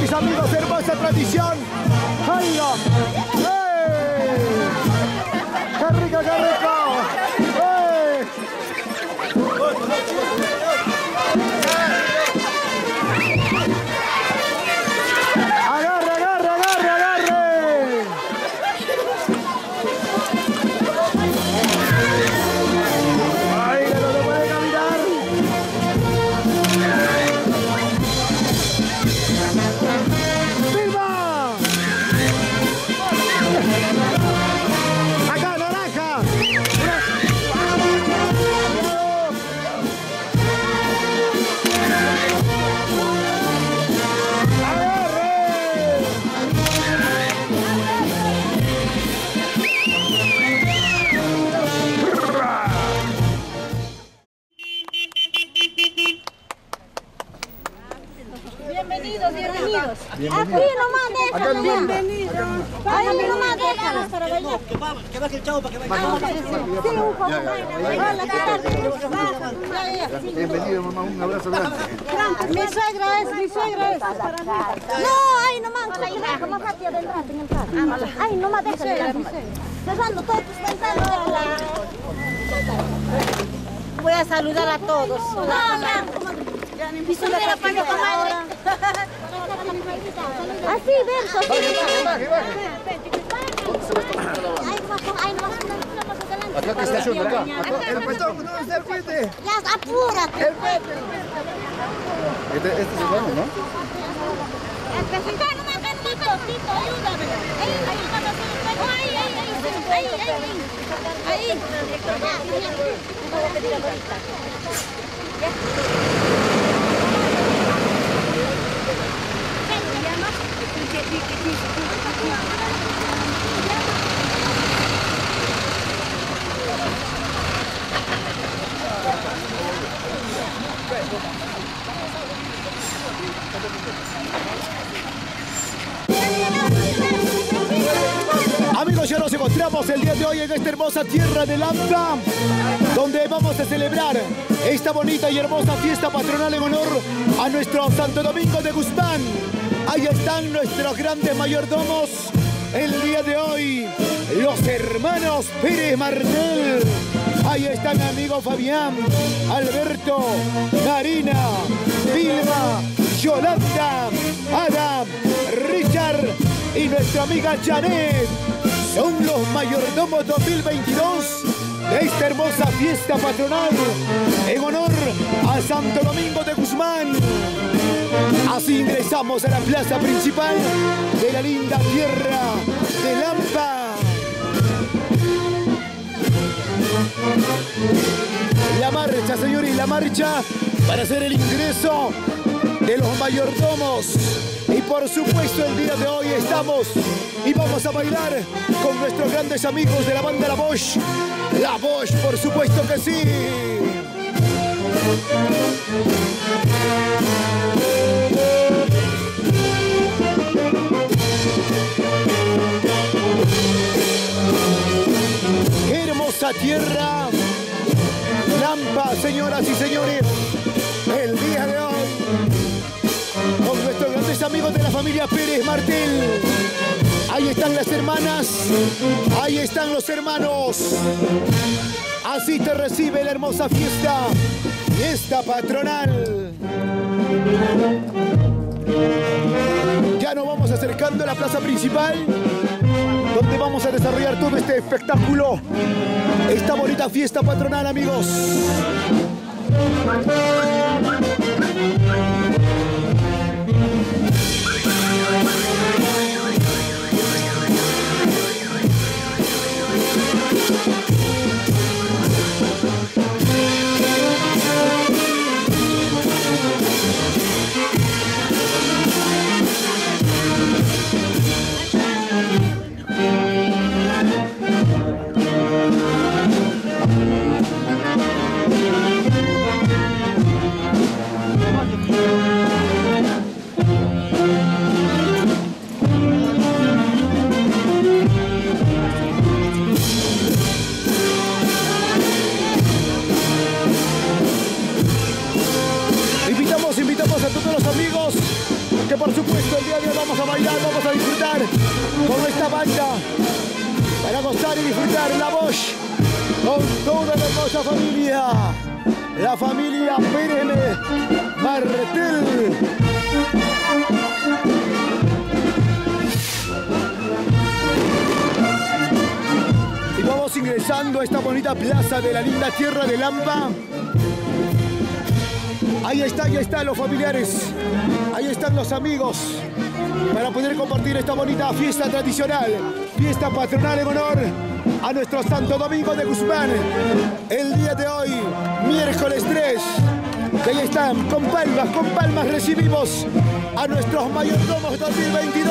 mis amigos, hermosa tradición. ¡Ay, no! ¡Ey! ¡Qué rico, qué rico! ¡Ey! ¡Agarre, agarre, agarre, agarre! ¡Ay, que no se puede caminar! ¡Viva! ¡Acá, naranja! Bienvenidos, bienvenidos. Aquí nomás déjalo. Bienvenidos. Ahí nomás déjalo para bailar. Que baje el chavo para que baile. Sí, un poco. Bienvenido, mamá, un abrazo grande. Mi suegra es. No, ahí nomás. Como Katia del rato en el carro. Ahí nomás déjalo. Cerrando todas tus ventanas. Voy a saludar a todos. Mi suegra para ahora. Así, ven, Sofía. Acá que estaciona, acá. El puesto, ¿dónde está el puente? Ya, apúrate. El puente. Este es el bueno, ¿no? Ayúdame. Ahí. Amigos, ya nos encontramos el día de hoy en esta hermosa tierra de Lampa, donde vamos a celebrar esta bonita y hermosa fiesta patronal en honor a nuestro Santo Domingo de Guzmán. Ahí están nuestros grandes mayordomos el día de hoy, los hermanos Pérez Martel. Ahí están amigo Fabián, Alberto, Marina, Vilma, Yolanda, Adam, Richard y nuestra amiga Janet. Son los mayordomos 2022 de esta hermosa fiesta patronal en honor a Santo Domingo de Guzmán. Así ingresamos a la plaza principal de la linda tierra de Lampa. La marcha, señores, la marcha para hacer el ingreso de los mayordomos. Y por supuesto el día de hoy estamos y vamos a bailar con nuestros grandes amigos de la banda La Bosch. La Bosch, por supuesto que sí. Qué hermosa tierra, Lampa, señoras y señores, el día de hoy, con nuestros grandes amigos de la familia Pérez Martel. Ahí están las hermanas, ahí están los hermanos. Así te recibe la hermosa fiesta patronal. Ya nos vamos acercando a la plaza principal, donde vamos a desarrollar todo este espectáculo, esta bonita fiesta patronal, amigos. día de hoy vamos a bailar, vamos a disfrutar con esta banda. Para gozar y disfrutar la Bosch con toda la hermosa familia. La familia Pérez Martel. Y vamos ingresando a esta bonita plaza de la linda tierra de Lampa. Ahí están los familiares, ahí están los amigos, para poder compartir esta bonita fiesta tradicional, fiesta patronal en honor a nuestro Santo Domingo de Guzmán. El día de hoy, miércoles 3, que ahí están, con palmas recibimos a nuestros mayordomos 2022.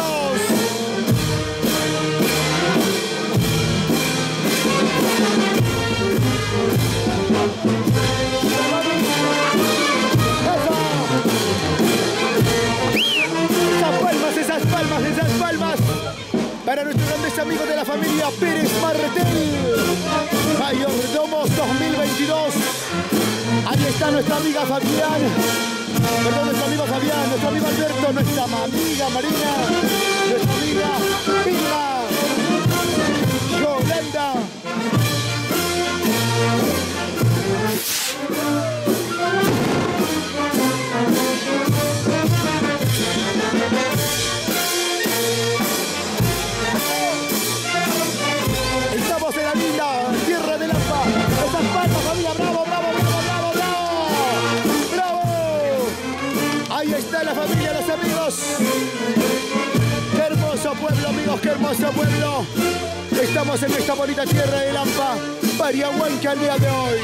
Esas palmas para nuestros grandes amigos de la familia Pérez Martel, mayordomos 2022. Ahí está nuestra amiga Fabián, perdón, nuestro amigo Fabián, nuestro amigo Alberto, nuestra amiga Marina, nuestra amiga Pina, Yolanda. Estamos en la linda tierra de Lampa. Esas palmas, familia, bravo, bravo, bravo, bravo, bravo. ¡Bravo! Ahí está la familia, los amigos. Qué hermoso pueblo, amigos, qué hermoso pueblo. Estamos en esta bonita tierra de Lampa, Pariahuanca, al día de hoy.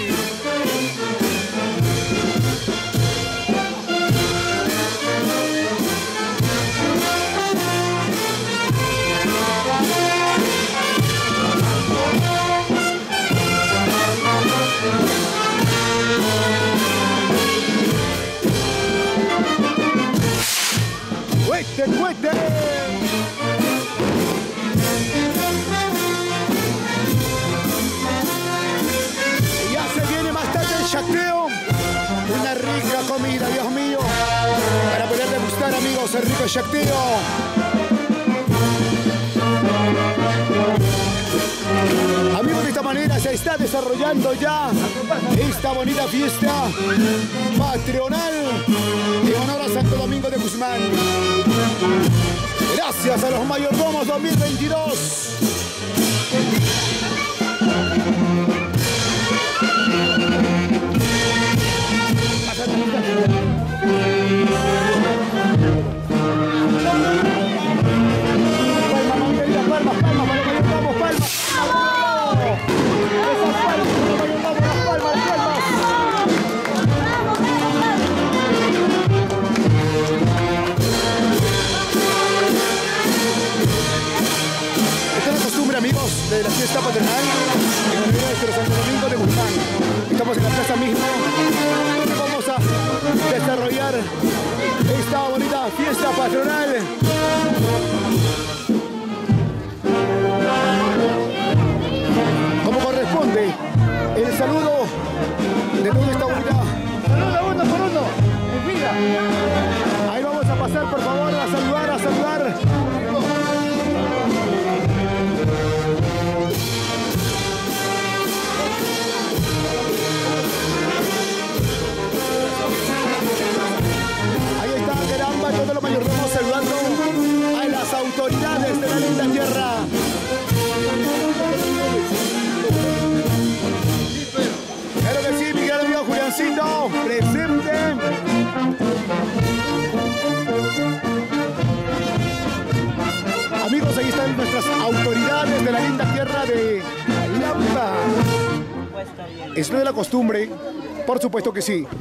¡Cuete! Ya se viene más tarde el chacteo. Una rica comida, Dios mío, para poder degustar, amigos, el rico chacteo. Amigos, de esta manera se está desarrollando ya esta bonita fiesta patronal en honor a Santo Domingo de Guzmán. Gracias a los mayordomos 2022. De la fiesta patronal en honor a nuestro Santo Domingo de Guzmán. Estamos en la plaza misma. Vamos a desarrollar esta bonita fiesta patronal. Como corresponde, el saludo de toda esta bonita. Saluda uno por uno, en fila. Ahí vamos a pasar, por favor, a saludar, todos los mayordomos saludando a las autoridades de la linda tierra. Claro que sí, mi gran amigo Juliancito, presente. Amigos, ahí están nuestras autoridades de la linda tierra de Lampa. ¿Es lo de la costumbre? Por supuesto que sí.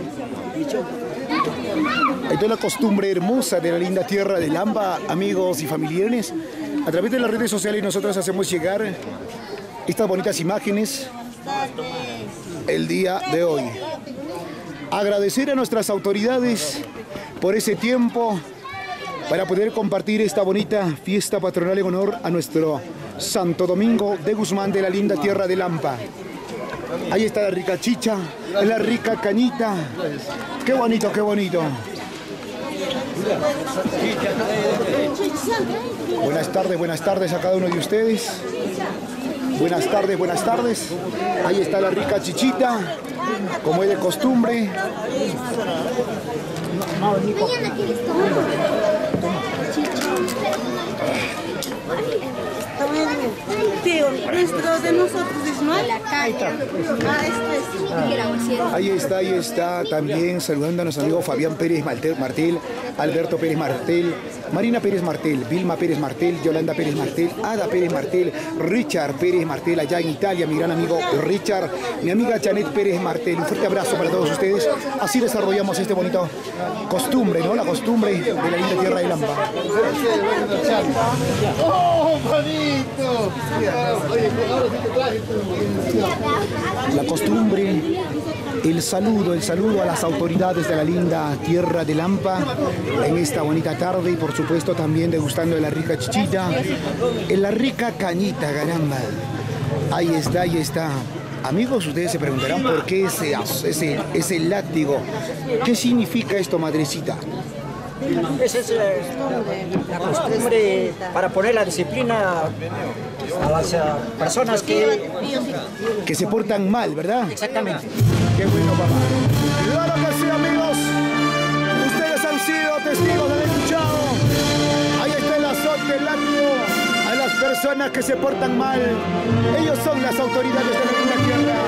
Esto es la costumbre hermosa de la linda tierra de Lampa, amigos y familiares. A través de las redes sociales nosotros hacemos llegar estas bonitas imágenes el día de hoy. Agradecer a nuestras autoridades por ese tiempo para poder compartir esta bonita fiesta patronal en honor a nuestro Santo Domingo de Guzmán de la linda tierra de Lampa. Ahí está la rica chicha, la rica cañita. Qué bonito, qué bonito. Buenas tardes a cada uno de ustedes. Buenas tardes, buenas tardes. Ahí está la rica chichita, como es de costumbre. Nuestro de nosotros es no la calle. Ahí está, también saludando a nuestro amigo Fabián Pérez Martel, Alberto Pérez Martel, Marina Pérez Martel, Vilma Pérez Martel, Yolanda Pérez Martel, Ada Pérez Martel, Richard Pérez Martel allá en Italia, mi gran amigo Richard, mi amiga Janet Pérez Martel. Un fuerte abrazo para todos ustedes. Así desarrollamos este bonito costumbre, ¿no? La costumbre de la linda tierra de Lampa. ¡Oh, bonito! La costumbre, el saludo a las autoridades de la linda tierra de Lampa en esta bonita tarde y por supuesto también degustando de la rica chichita, en la rica cañita, caramba. Ahí está. Amigos, ustedes se preguntarán por qué ese látigo. ¿Qué significa esto, madrecita? Esa es la costumbre para poner la disciplina a las personas que se portan mal, ¿verdad? Exactamente. Qué bueno, papá. Claro que sí, amigos. Ustedes han sido testigos, han escuchado. Ahí está el azote, el látigo a las personas que se portan mal. Ellos son las autoridades de la linda tierra.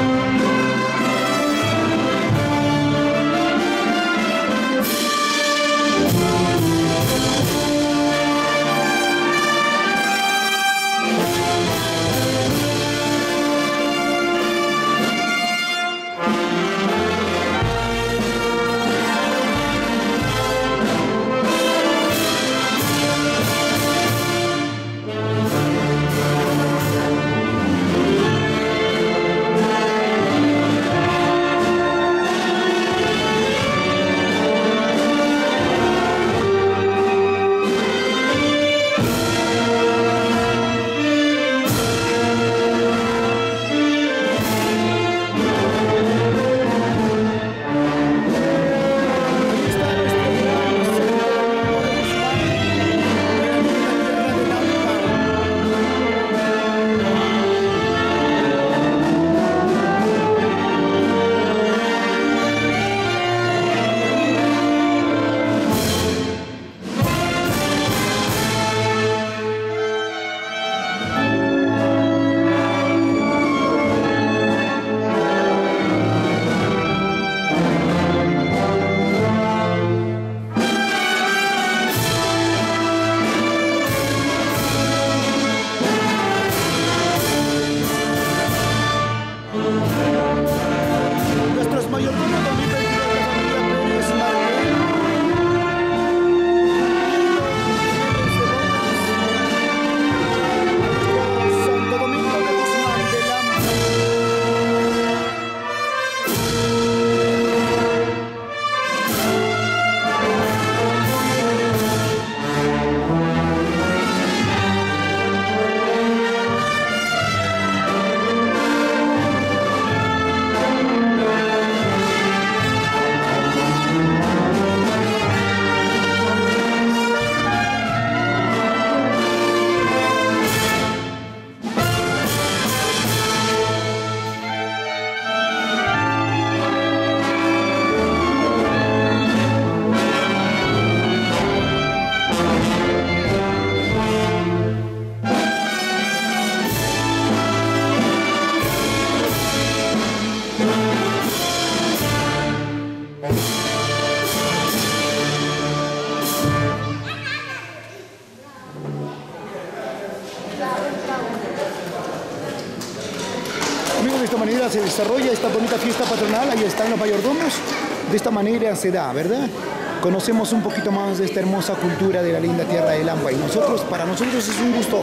Amigos, de esta manera se desarrolla esta bonita fiesta patronal. Ahí están los mayordomos. De esta manera se da, ¿verdad? Conocemos un poquito más de esta hermosa cultura de la linda tierra de Lampa. Y para nosotros es un gusto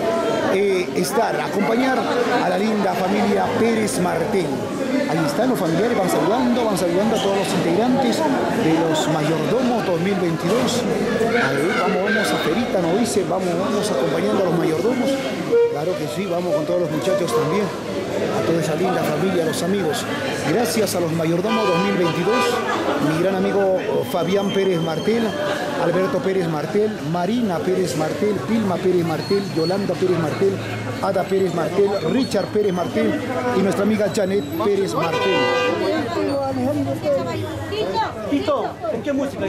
acompañar a la linda familia Pérez Martel. Ahí están los familiares, van saludando a todos los integrantes de los mayordomos 2022. Ahí vamos a Perita, ¿no dice? Vamos acompañando a los mayordomos. Claro que sí, vamos con todos los muchachos también. a toda esa linda familia, a los amigos. Gracias a los mayordomos 2022, mi gran amigo Fabián Pérez Martel, Alberto Pérez Martel, Marina Pérez Martel, Vilma Pérez Martel, Yolanda Pérez Martel, Ada Pérez Martel, Richard Pérez Martel y nuestra amiga Janet Pérez Martel. Tito, ¿en qué música?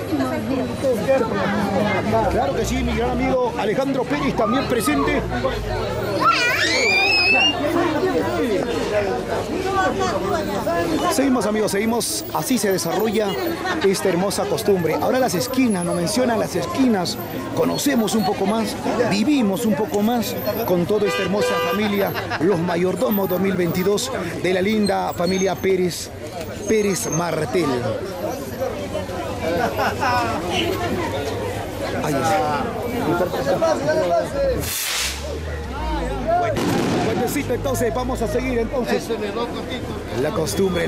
Claro que sí, mi gran amigo Alejandro Pérez también presente. Seguimos, amigos, seguimos. Así se desarrolla esta hermosa costumbre. Ahora las esquinas, nos mencionan las esquinas. Conocemos un poco más, vivimos un poco más con toda esta hermosa familia, los mayordomos 2022 de la linda familia Pérez Martel. Ahí está. Buenecito, entonces vamos a seguir entonces. La costumbre.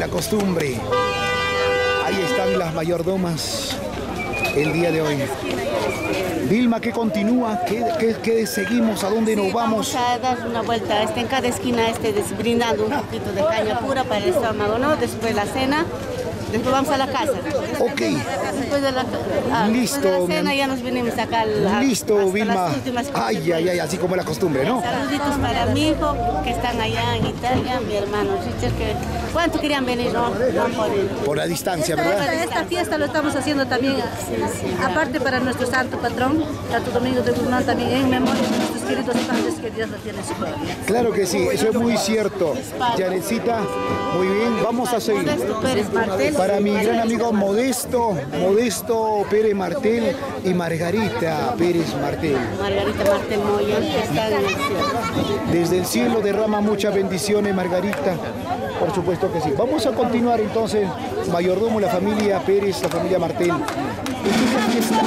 Ahí están las mayordomas el día de hoy. Vilma, ¿qué continúa? ¿Qué seguimos? ¿A dónde nos vamos? Vamos a dar una vuelta en cada esquina, brindando un poquito de caña pura para el estómago, ¿no? Después la cena. Después vamos a la casa. Ok. Después de la cena ya nos venimos acá. Listo, Vilma. Ay, así como la costumbre, ¿no? Saluditos para mi hijo, que están allá en Italia, mi hermano Richard, que ¿cuánto querían venir? No pueden. Por la distancia, ¿verdad? Esta fiesta lo estamos haciendo también, aparte para nuestro santo patrón, Santo Domingo de Guzmán, también en memoria de nuestros queridos padres que Dios los tiene en su gloria. Claro que sí, eso es muy cierto. Janetcita, muy bien, vamos a seguir. Para mi gran amigo Modesto Pérez Martel y Margarita Pérez Martel. Margarita Martel Moya, que está en el cielo. Desde el cielo derrama muchas bendiciones, Margarita. Por supuesto que sí. Vamos a continuar entonces, mayordomo, la familia Pérez, la familia Martel. ¡Hermosa fiesta!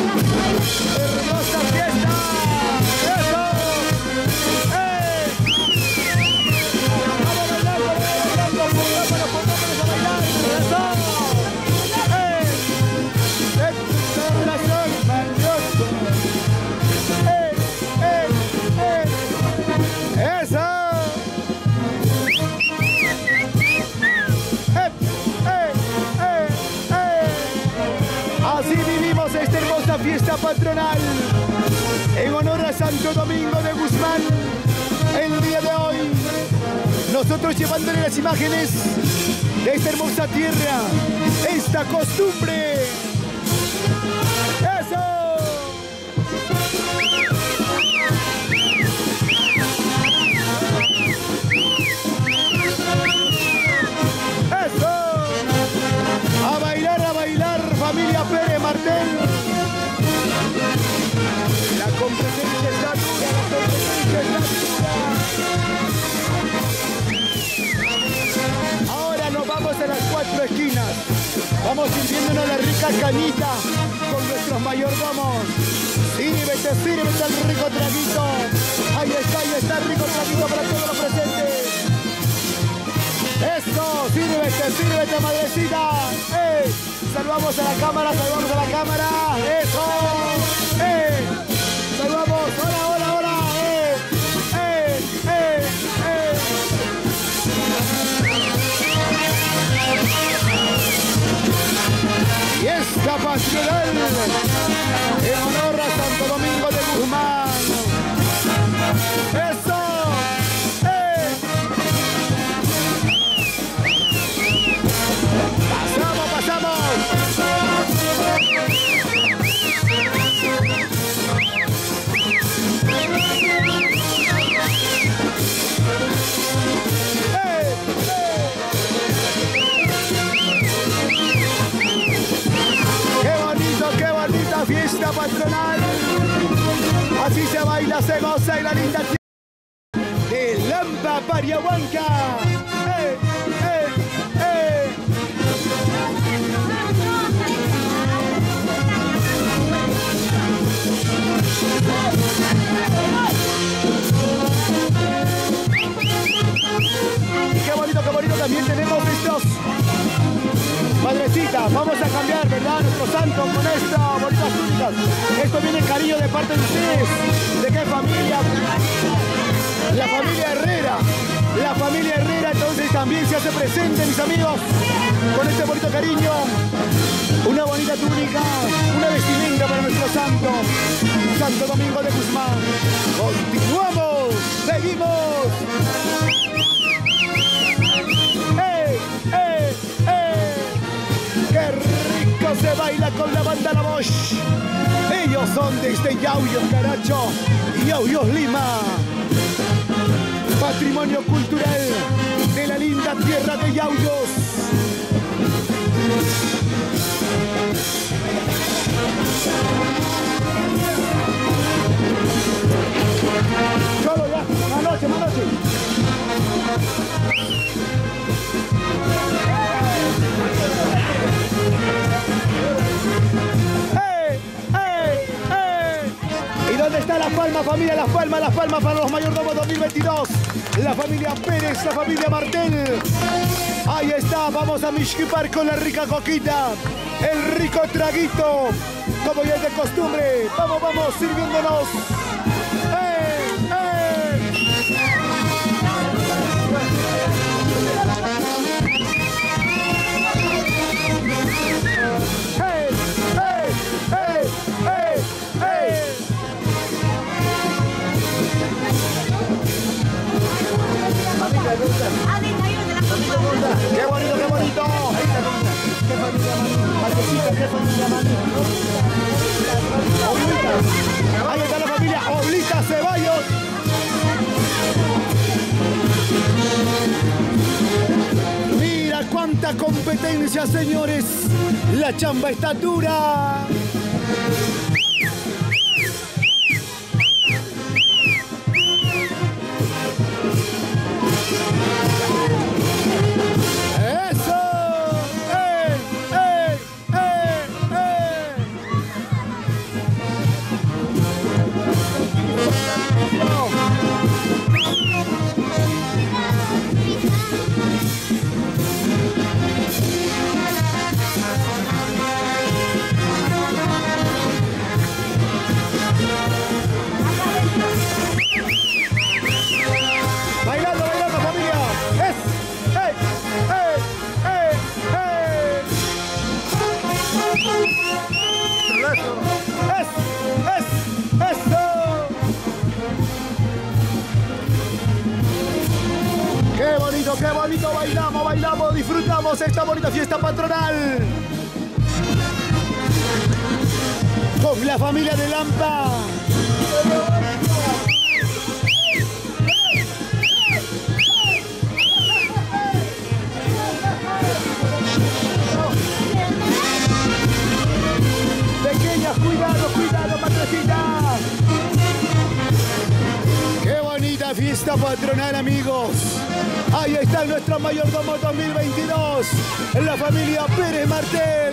Fiesta patronal en honor a Santo Domingo de Guzmán. El día de hoy, nosotros llevándole las imágenes de esta hermosa tierra, esta costumbre. ¡Eso! ¡Eso! A bailar, familia Pérez Martel. La competencia está dura, Ahora nos vamos a las 4 esquinas. Vamos sirviéndonos la rica cañita con nuestros mayordomos. Sírvete el rico traguito. Ahí está el rico traguito para todos los presentes. Eso, sírvete, madrecita. Saludamos a la cámara, Eso. Saludamos, hola. Fiesta pasional en honor a Santo Domingo de Guzmán. Eso. Pasamos. Qué bonita fiesta patronal. Así se baila, se goza en la linda tierra de Lampa, Pariahuanca. Qué bonito también tenemos estos. Madrecita, vamos a cambiar, ¿verdad? Nuestro santo con estas bonitas túnicas. Esto viene cariño de parte de ustedes. ¿De qué familia? La familia Herrera. La familia Herrera entonces también se hace presente, mis amigos, con este bonito cariño. Una bonita túnica, una vestimenta para nuestro santo, Santo Domingo de Guzmán. Continuamos, seguimos. ¡Eh, eh, eh! ¡Qué rico se baila con la banda La Bosch! Ellos son desde Yauyos, Caracho, Yauyos, Lima. Patrimonio cultural de la linda tierra de Yauyos. Solo ya, más noche, más noche. ¡Ey! ¡Ey! ¡Ey! ¿Y dónde está la palma, familia? Las palmas para los mayordomos 2022. La familia Pérez, la familia Martel. Ahí está, vamos a mishkipar con la rica coquita. El rico traguito, como ya es de costumbre. Vamos, vamos, sirviéndonos. ¡Ey! ¡Ey! ¡Ey! ¡Ey! ¡Ey! ¡Ey! ¡Ey! ¡Qué bonito, qué bonito! ¡Qué familia, Marquesita, qué familia, Oblita! Ahí está la familia Oblita Ceballos. Mira cuánta competencia, señores. La chamba está dura. ¡Qué bonito! Bailamos, disfrutamos esta bonita fiesta patronal con la familia de Lampa. Pequeñas, cuidado, madrecita. ¡Qué bonita fiesta patronal, amigos! Ahí está nuestro mayordomo 2022, la familia Pérez Martel.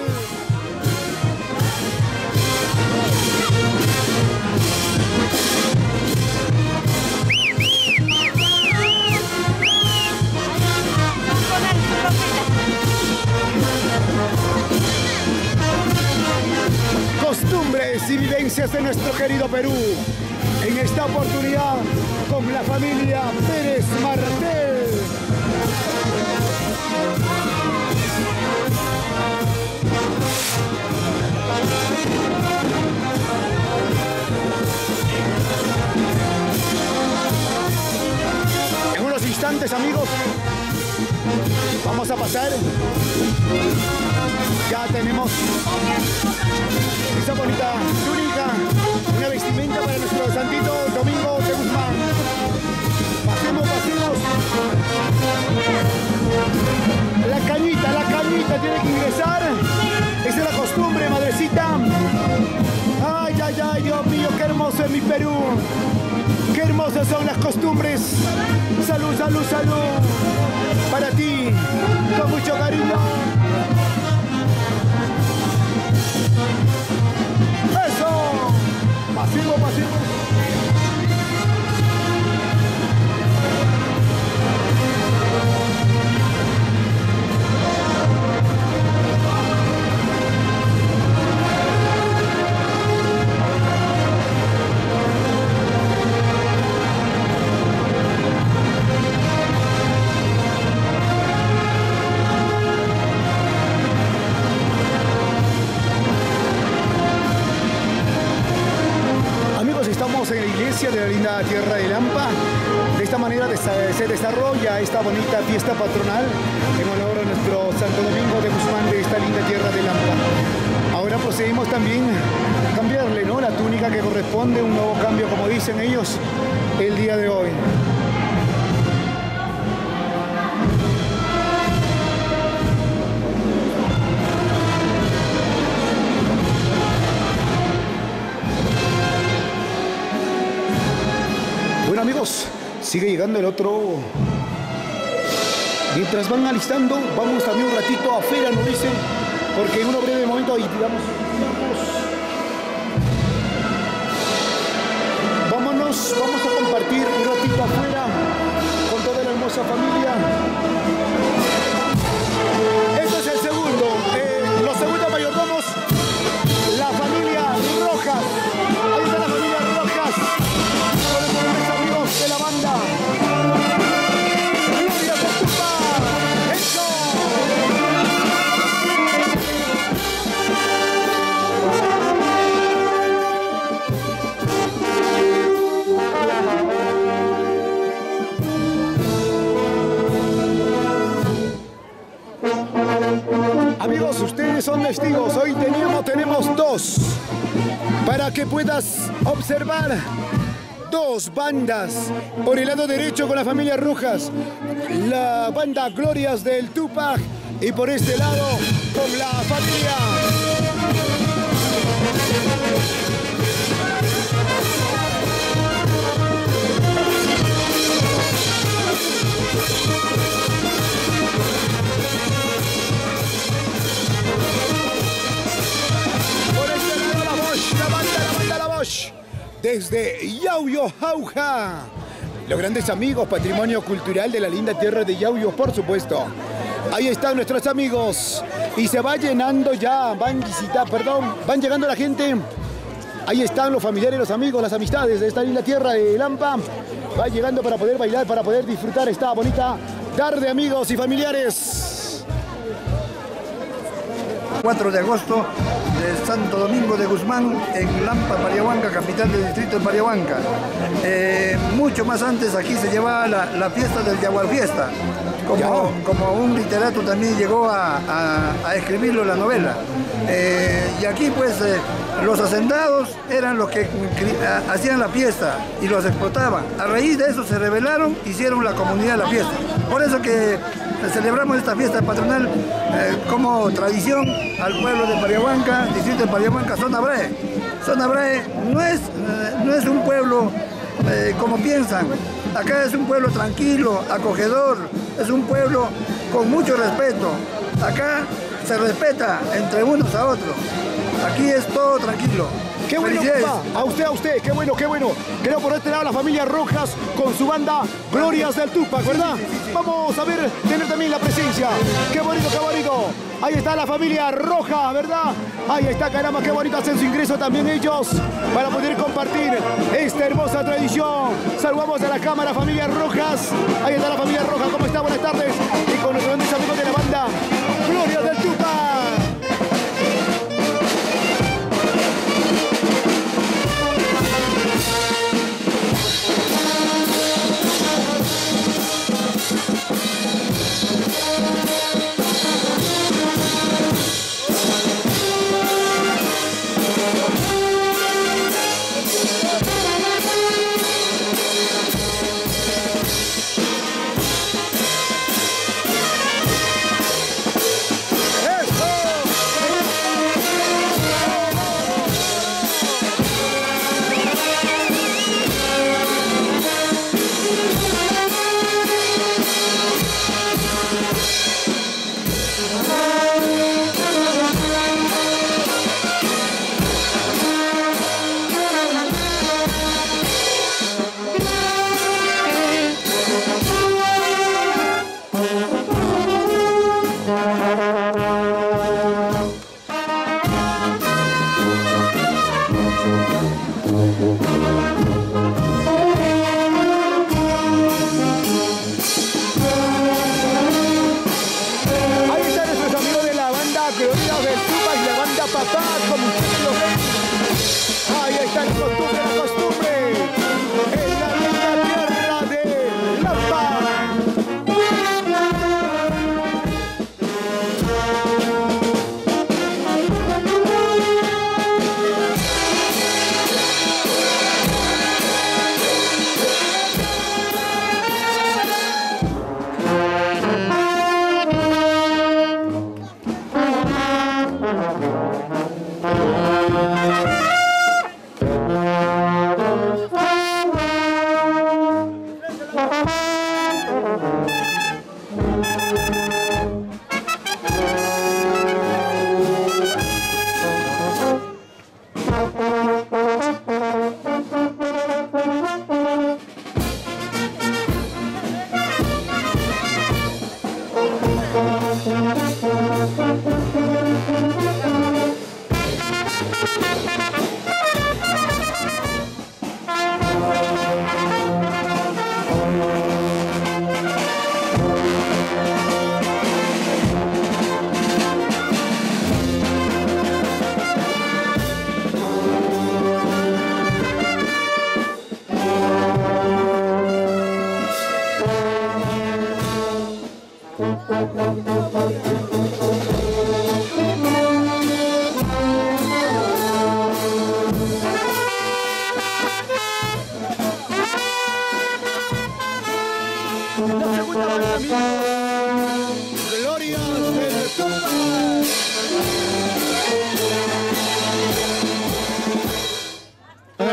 Costumbres y vivencias de nuestro querido Perú. En esta oportunidad con la familia Pérez Martel. En unos instantes, amigos, vamos a pasar. Ya tenemos esa bonita túnica, una vestimenta para nuestro Santito Domingo de Guzmán. Pasemos. La cañita tiene que ingresar. Esa es la costumbre, madrecita. Ay, Dios mío, qué hermoso es mi Perú. Qué hermosas son las costumbres. Salud. Para ti, con mucho cariño. ¡Eso! Pasivo. estamos en la iglesia de la linda tierra de Lampa. De esta manera se desarrolla esta bonita fiesta patronal en honor a nuestro Santo Domingo de Guzmán de esta linda tierra de Lampa. Ahora procedimos también a cambiarle, ¿no?, la túnica que corresponde, un nuevo cambio, como dicen ellos, el día de hoy. Bueno, amigos, sigue llegando el otro. Mientras van alistando, vamos también un ratito afuera, nos dicen, porque en un breve momento ahí vamos a compartir un ratito afuera con toda la hermosa familia. Este es el segundo, los segundos mayordomos, la familia Rojas. Ahí está la familia Rojas, con los mejores amigos de la banda. ¡Gloria de Tupa! ¡Eso! Amigos, ustedes son testigos. Hoy tenemos dos para que puedas observar dos bandas. Por el lado derecho con la familia Rojas, la banda Glorias del Tupac, y por este lado con la familia desde Yauyos, Jauja. Los grandes amigos, patrimonio cultural de la linda tierra de Yauyos, por supuesto. Ahí están nuestros amigos. Y se va llenando ya, van llegando la gente. Ahí están los familiares, los amigos, las amistades de esta linda tierra de Lampa. Va llegando para poder bailar, para poder disfrutar esta bonita tarde, amigos y familiares. 4 de agosto de Santo Domingo de Guzmán en Lampa, Pariahuanca, capital del distrito de Pariahuanca. Mucho más antes aquí se llevaba la fiesta del Yaguar Fiesta, como un literato también llegó a escribirlo en la novela. Y aquí pues los hacendados eran los que hacían la fiesta y los explotaban. A raíz de eso se rebelaron, hicieron la comunidad la fiesta. Por eso que celebramos esta fiesta patronal como tradición al pueblo de Pariahuanca, distrito de Pariahuanca, zona Brae. Zona Brae no es un pueblo como piensan. Acá es un pueblo tranquilo, acogedor, es un pueblo con mucho respeto. Acá se respeta entre unos a otros. Aquí es todo tranquilo. ¡Qué bueno, papá! A usted, qué bueno, qué bueno. Creo por este lado la familia Rojas con su banda Glorias del Tupac, ¿verdad? Sí, sí, sí. Vamos a ver, tener también la presencia. ¡Qué bonito, qué bonito! Ahí está la familia Roja, ¿verdad? Ahí está, caramba, qué bonito hacen su ingreso también ellos para poder compartir esta hermosa tradición. Saludamos a la cámara, familia Rojas. Ahí está la familia Roja, ¿cómo está? Buenas tardes. Y con nuestros grandes amigos de la banda Glorias del Tupac. Ahí está el costumbre, la costumbre.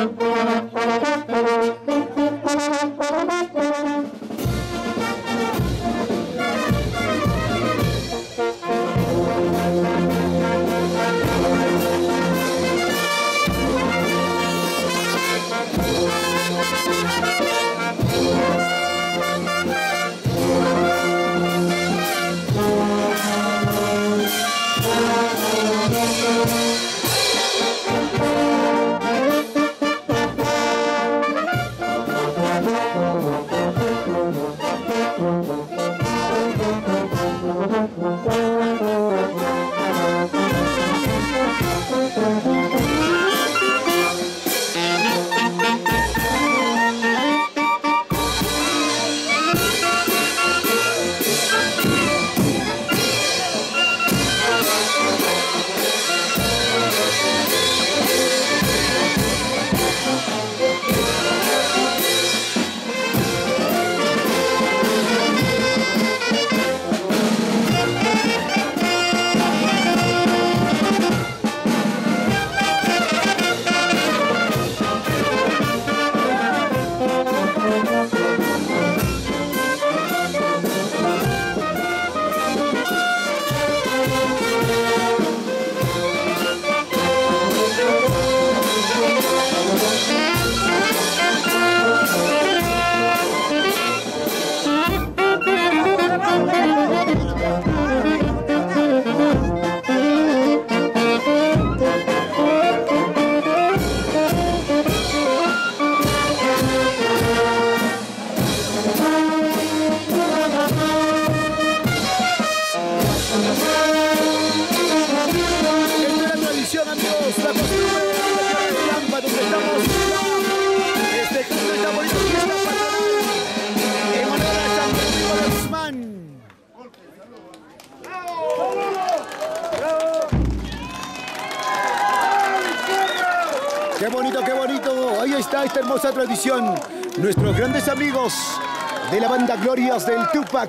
Qué bonito, qué bonito. Ahí está esta hermosa tradición. Nuestros grandes amigos de la banda Glorias del Tupac.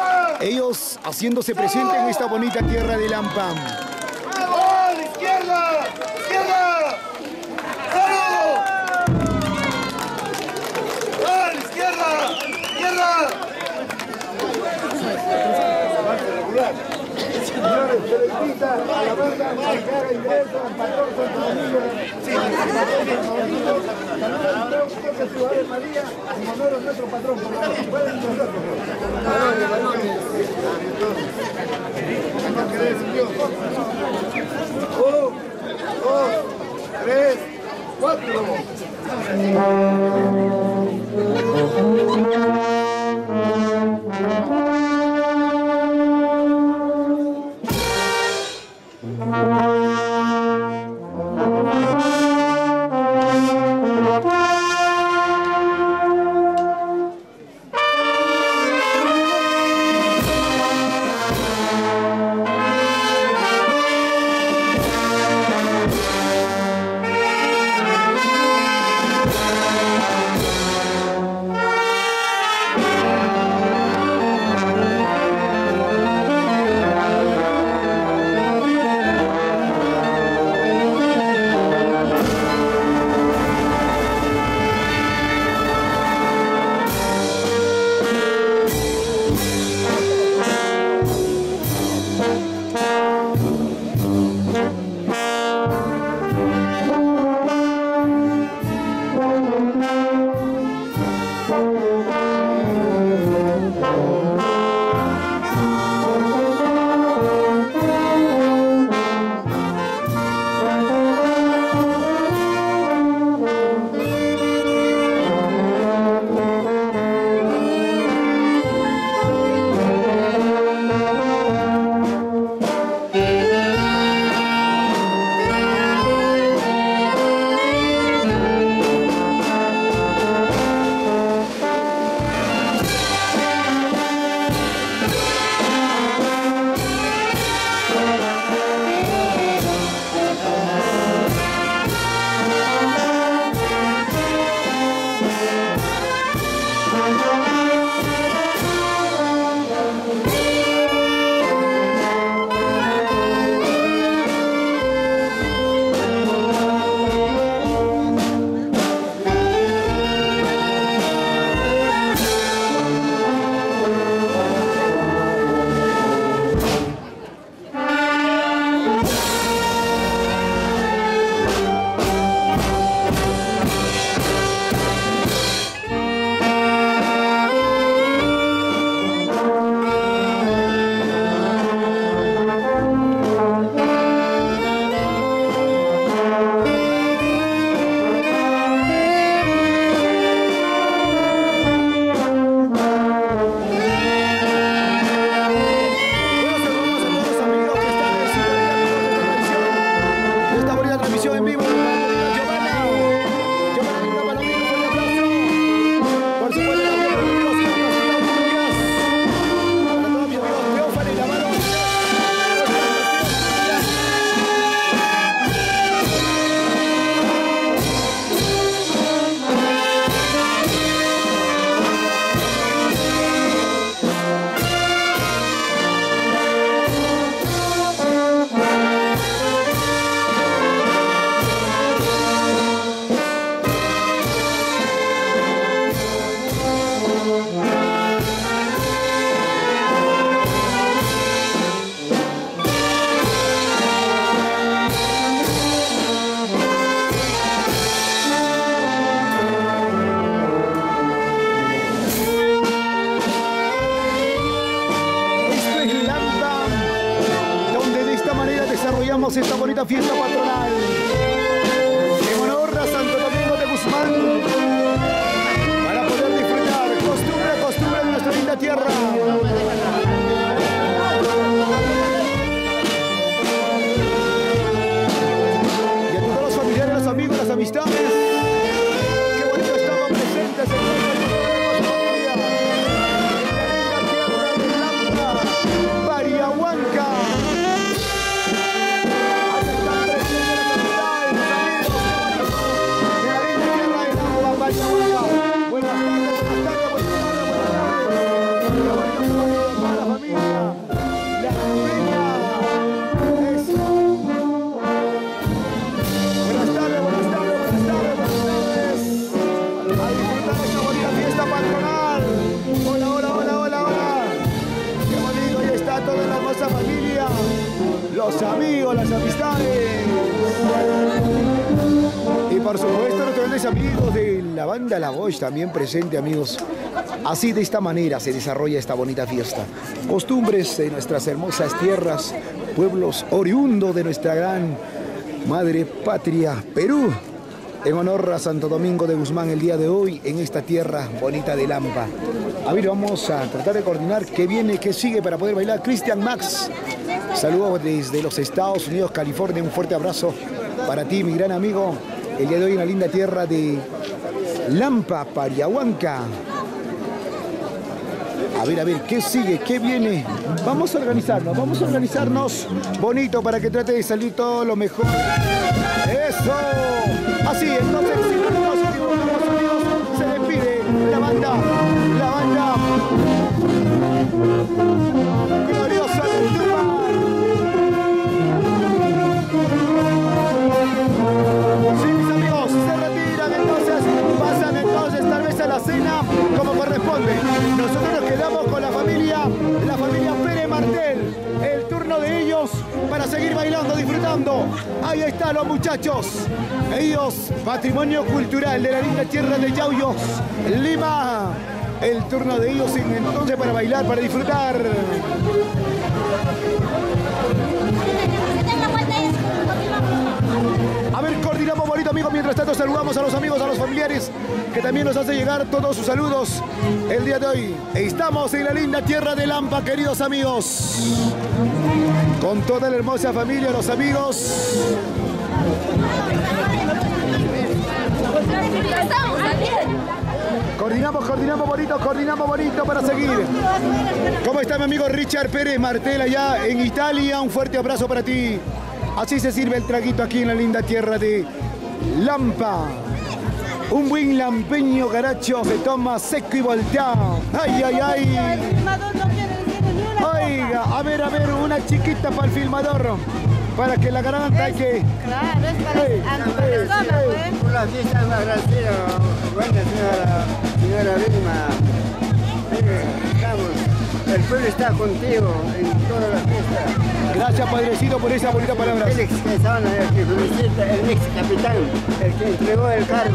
Ellos haciéndose presentes en esta bonita tierra de Lampa. ¡A la izquierda! ¡Izquierda! ¡Vamos! ¡A la izquierda! ¡Izquierda! Señores, se les invita a la banda a que haga ingreso al patrón Santo Domingo. Saludos a Ciudad de María, en honor a nuestro patrón. Pueden nosotros. Uno, dos, tres, cuatro. celebramos esta bonita fiesta patronal en honor a Santo Domingo de Guzmán, para poder disfrutar costumbre de nuestra linda tierra. Y a todos los familiares, los amigos, las amistades, qué bonito estaban presentes en nuestra familia, en la linda tierra de Lampa, Pariahuanca. Ahí están presentes las amistades, los amigos, qué bonito, en la linda tierra de Lampa, Pariahuanca. Buenas tardes, buenas tardes, buenas tardes, buenas tardes. Qué bonito se va a toda la familia, la peña. Eso. Buenas tardes, buenas tardes, buenas tardes, buenas tardes. A disfrutar esta bonita fiesta patronal. Hola, hola, hola, hola, hola. Qué bonito, ahí está toda la hermosa familia, los amigos, las amistades. Y por supuesto nuestros grandes amigos de la banda La Voz también presente, amigos. Así, de esta manera se desarrolla esta bonita fiesta. Costumbres de nuestras hermosas tierras, pueblos oriundos de nuestra gran madre patria, Perú, en honor a Santo Domingo de Guzmán el día de hoy en esta tierra bonita de Lampa. A ver, vamos a tratar de coordinar qué viene, qué sigue para poder bailar. Cristian Max, saludos desde los Estados Unidos, California, un fuerte abrazo para ti, mi gran amigo, el día de hoy en la linda tierra de Lampa, Pariahuanca. A ver, ¿qué sigue? ¿Qué viene? Vamos a organizarnos bonito para que trate de salir todo lo mejor. ¡Eso! Así, entonces, si no nos equivocamos, amigos, se despide la banda gloriosa del Tupac. Sí, mis amigos, se retiran, entonces, pasan entonces tal vez a la cena como corresponde. Nosotros nos quedamos con la familia Pérez Martel, el turno de ellos para seguir bailando, disfrutando. Ahí están los muchachos, ellos, patrimonio cultural de la linda tierra de Yauyos, Lima. El turno de ellos entonces para bailar, para disfrutar. A ver, coordinamos bonito, amigos. Mientras tanto, saludamos a los amigos, a los familiares que también nos hacen llegar todos sus saludos el día de hoy. Estamos en la linda tierra de Lampa, queridos amigos. Con toda la hermosa familia, los amigos. Coordinamos bonito para seguir. ¿Cómo está mi amigo Richard Pérez Martel allá en Italia? Un fuerte abrazo para ti. Así se sirve el traguito aquí en la linda tierra de Lampa. Un buen lampeño garacho se toma seco y volteado. ¡Ay, ay, ay! Oiga, a ver, una chiquita para el filmador. Para que la garganta hay que... Claro, es para el estómago, ¿eh? Una fiesta más agradecida, buena señora Vilma. Estamos, el pueblo está contigo en toda la fiesta. Gracias, padrecito, por esa bonita palabra. Félix Quezana, el que felicita, el ex capitán, el que entregó el cargo.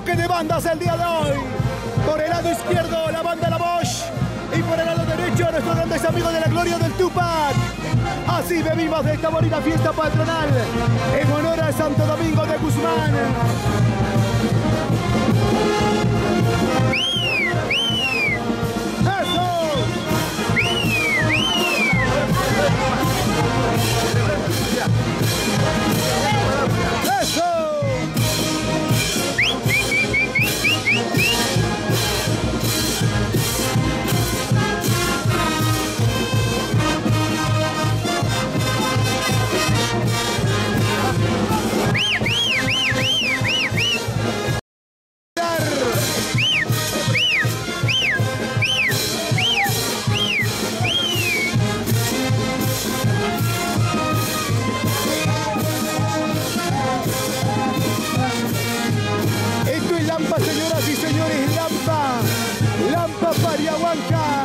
choque de bandas el día de hoy. Por el lado izquierdo, la banda La Bosch. Y por el lado derecho, nuestros grandes amigos de la gloria del Tupac. Así bebimos de esta bonita fiesta patronal en honor a Santo Domingo de Guzmán. Señoras y señores, Lampa Pariahuanca.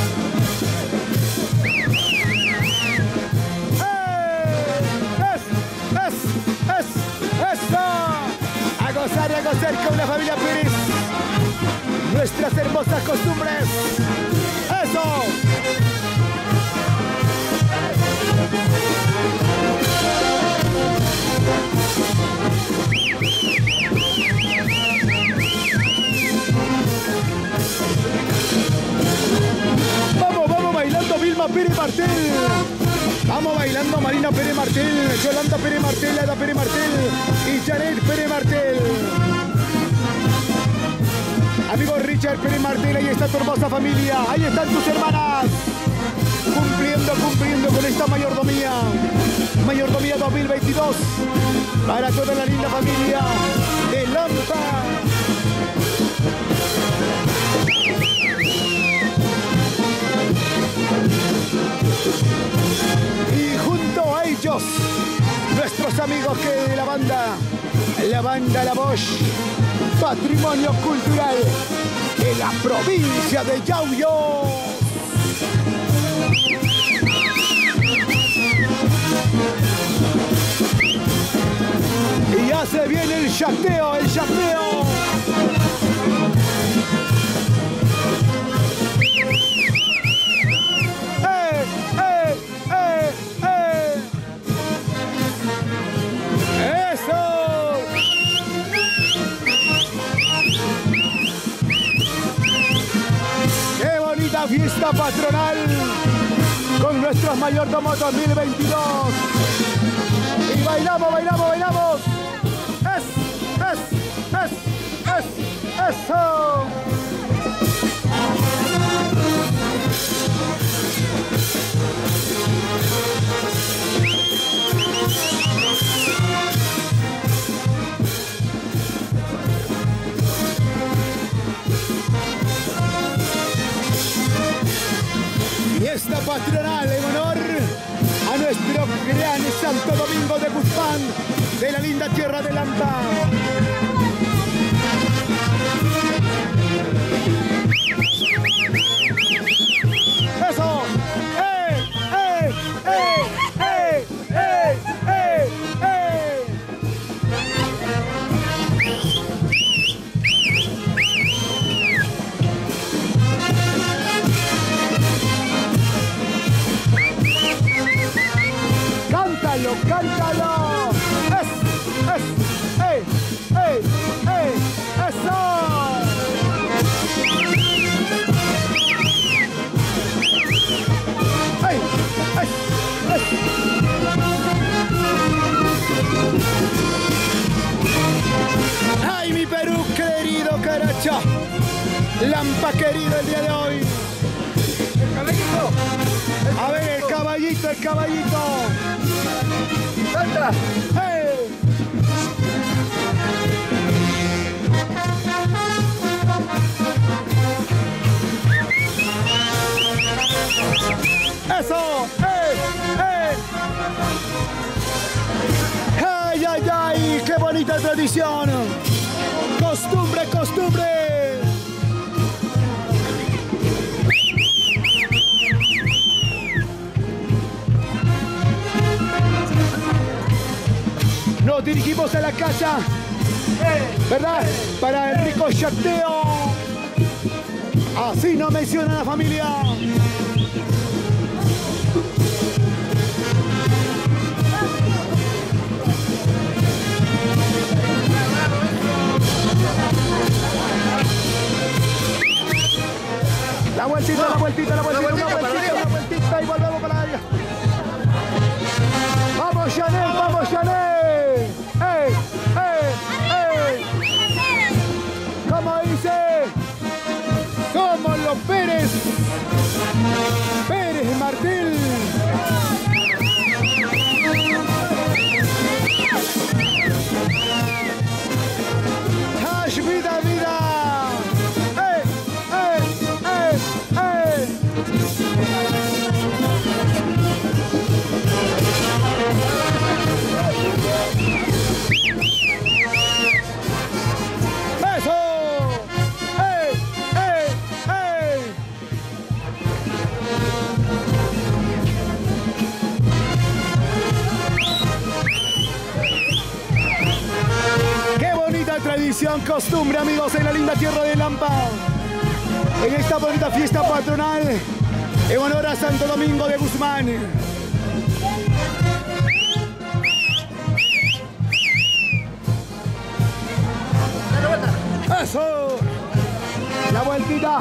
¡Eso! A gozar con la familia Pérez. Nuestras hermosas costumbres. ¡Eso! Vamos bailando Vilma Pérez Martel. Vamos bailando Marina Pérez Martel, Yolanda Pérez Martel, Ada Pérez Martel y Janet Pérez Martel. Amigo Richard Pérez Martel, ahí está tu hermosa familia, ahí están tus hermanas. Cumpliendo con esta mayordomía. Mayordomía 2022 para toda la linda familia de Lampa. Y junto a ellos, nuestros amigos que de la banda La Bosch, patrimonio cultural de la provincia de Yauyos. Y ya se viene el chapteo. Fiesta patronal con nuestros mayordomos 2022 y bailamos. Eso. Fiesta patronal en honor a nuestro gran Santo Domingo de Guzmán, de la linda tierra de Lampa. ¡Eso! ¡Cántalo! ¡Eso! ¡Ay, mi Perú querido, caracha! Lampa querido el día de hoy. ¡El caballito! A ver, el caballito. ¡Salta! ¡Hey! ¡Eso! ¡Ay! ¡Qué bonita tradición! ¡Costumbre! Nos dirigimos a la casa ¿verdad? Para el rico chateo. Así no menciona la familia. La vueltita y volvemos para allá. ¡Vamos, Chanel! ¡Vamos, Chanel! ¡Ey! ¿Cómo dice? Somos los Pérez Martín. ¡Hash, vida! Tradición, costumbre, amigos, en la linda tierra de Lampa. En esta bonita fiesta patronal, en honor a Santo Domingo de Guzmán. ¡Eso! La vueltita.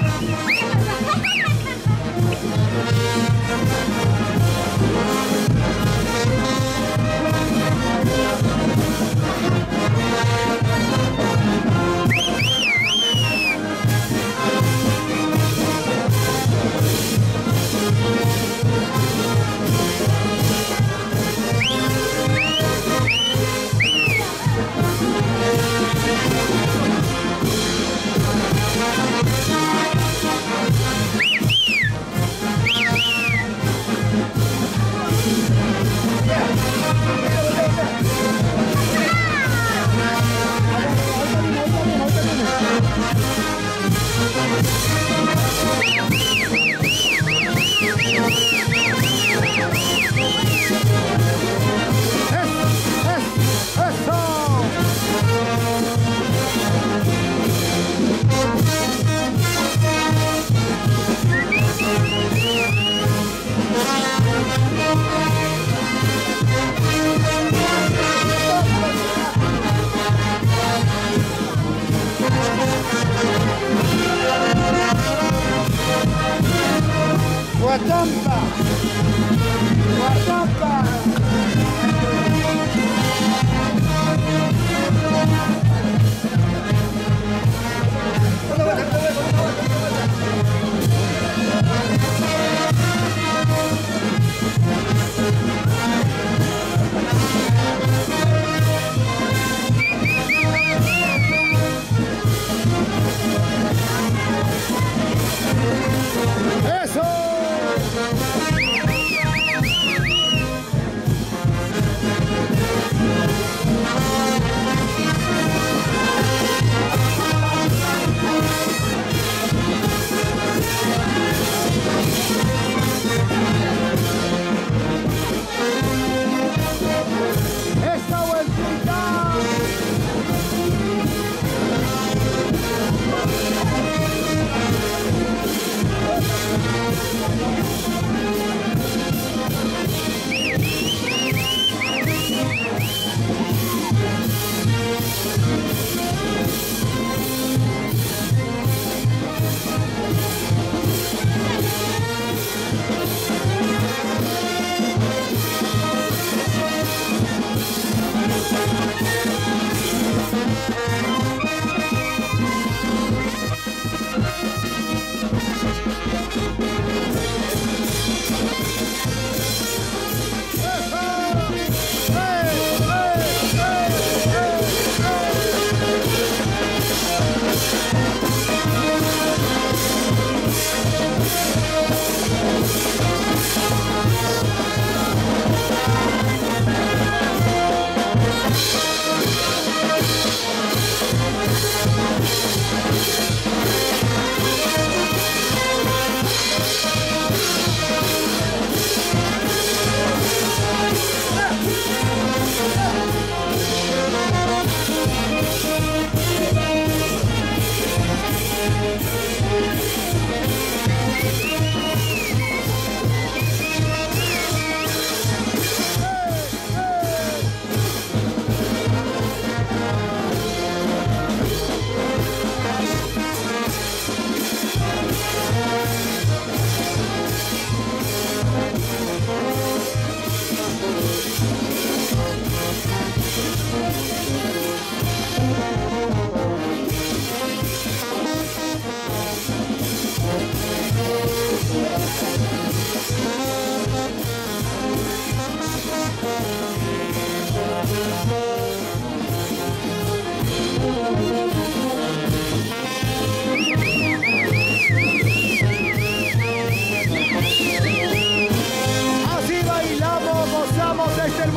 Guatampa. ¡Eso!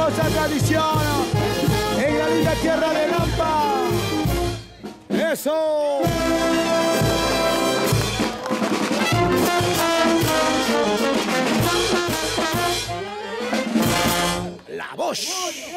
hermosa tradición en la linda tierra de Lampa. ¡Eso! La Bosch.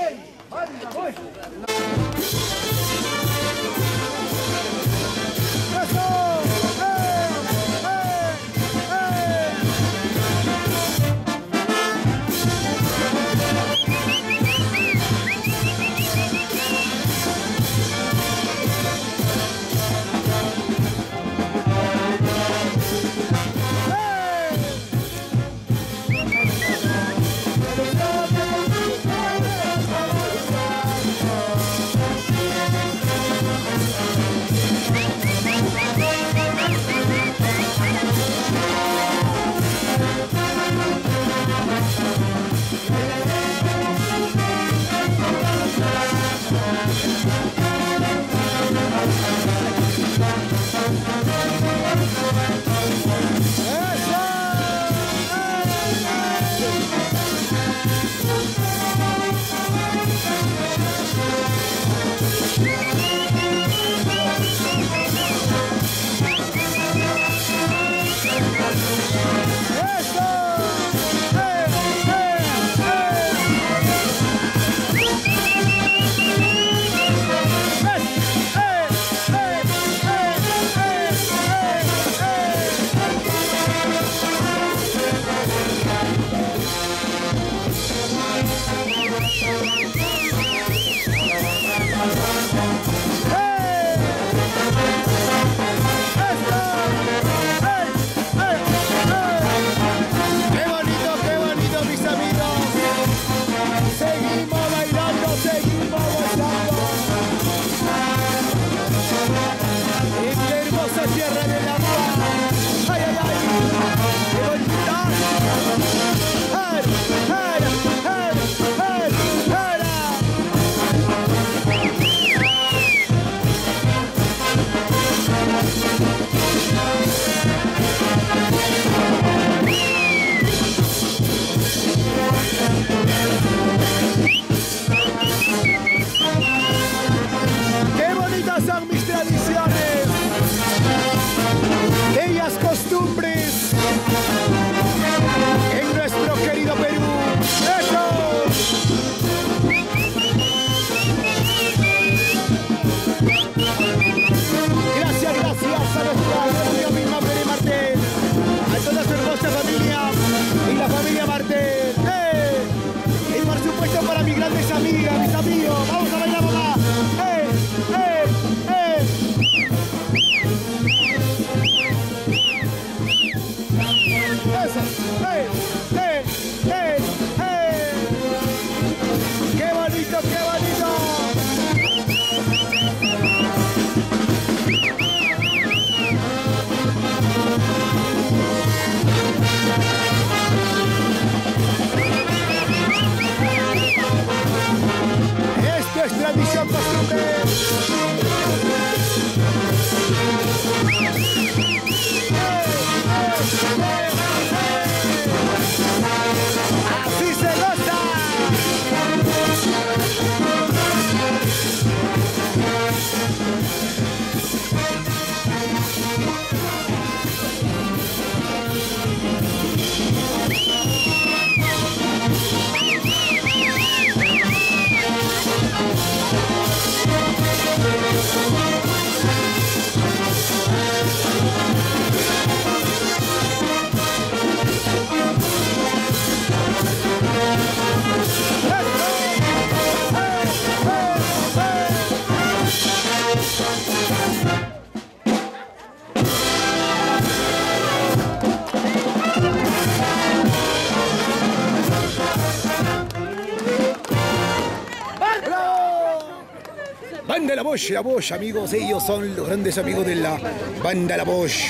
Banda La Bosch, amigos, ellos son los grandes amigos de la Banda La Bosch.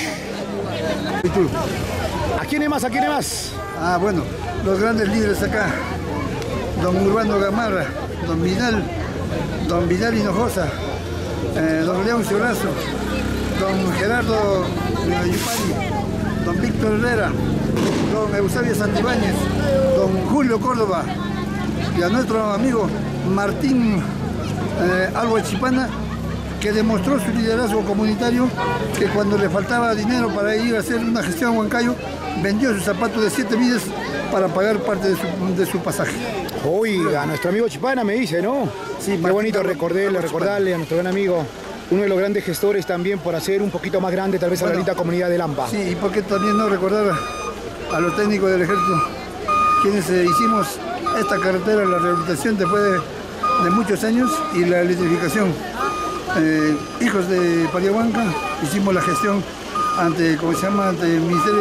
¿A quién es más? ¿A quién es más? Ah, bueno, los grandes líderes acá. Don Urbano Gamarra, don Vidal Hinojosa, don León Ciorazo, don Gerardo Yupani, don Víctor Herrera, don Eusebio Santibáñez, don Julio Córdoba, y a nuestro amigo Martín Alba Chipana, que demostró su liderazgo comunitario, que cuando le faltaba dinero para ir a hacer una gestión a Huancayo, vendió sus zapatos de 7 vidas para pagar parte de su pasaje. Oiga, nuestro amigo Chipana me dice, ¿no? Sí, qué bonito recordarle a nuestro gran amigo, uno de los grandes gestores también por hacer un poquito más grande tal vez a la linda comunidad de Lampa. Sí, y por qué también no recordar a los técnicos del ejército, quienes hicimos esta carretera, la rehabilitación después de muchos años y la electrificación. Hijos de Pariahuanca, hicimos la gestión ante el Ministerio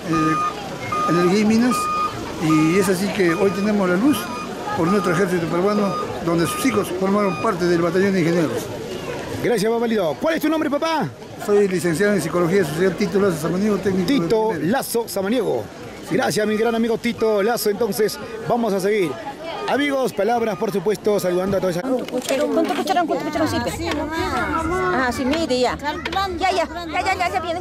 de Energía y Minas, y es así que hoy tenemos la luz por nuestro ejército peruano, donde sus hijos formaron parte del batallón de ingenieros. Gracias, papá. ¿Cuál es tu nombre, papá? Soy licenciado en Psicología Social, Tito Lazo Samaniego, técnico. Tito Lazo Samaniego. Sí. Gracias, mi gran amigo Tito Lazo. Entonces, vamos a seguir. Amigos, palabras, por supuesto, saludando a toda esa... ¿Cuánto cucharón sirve? Ah, sí, mire, ya. Ya viene.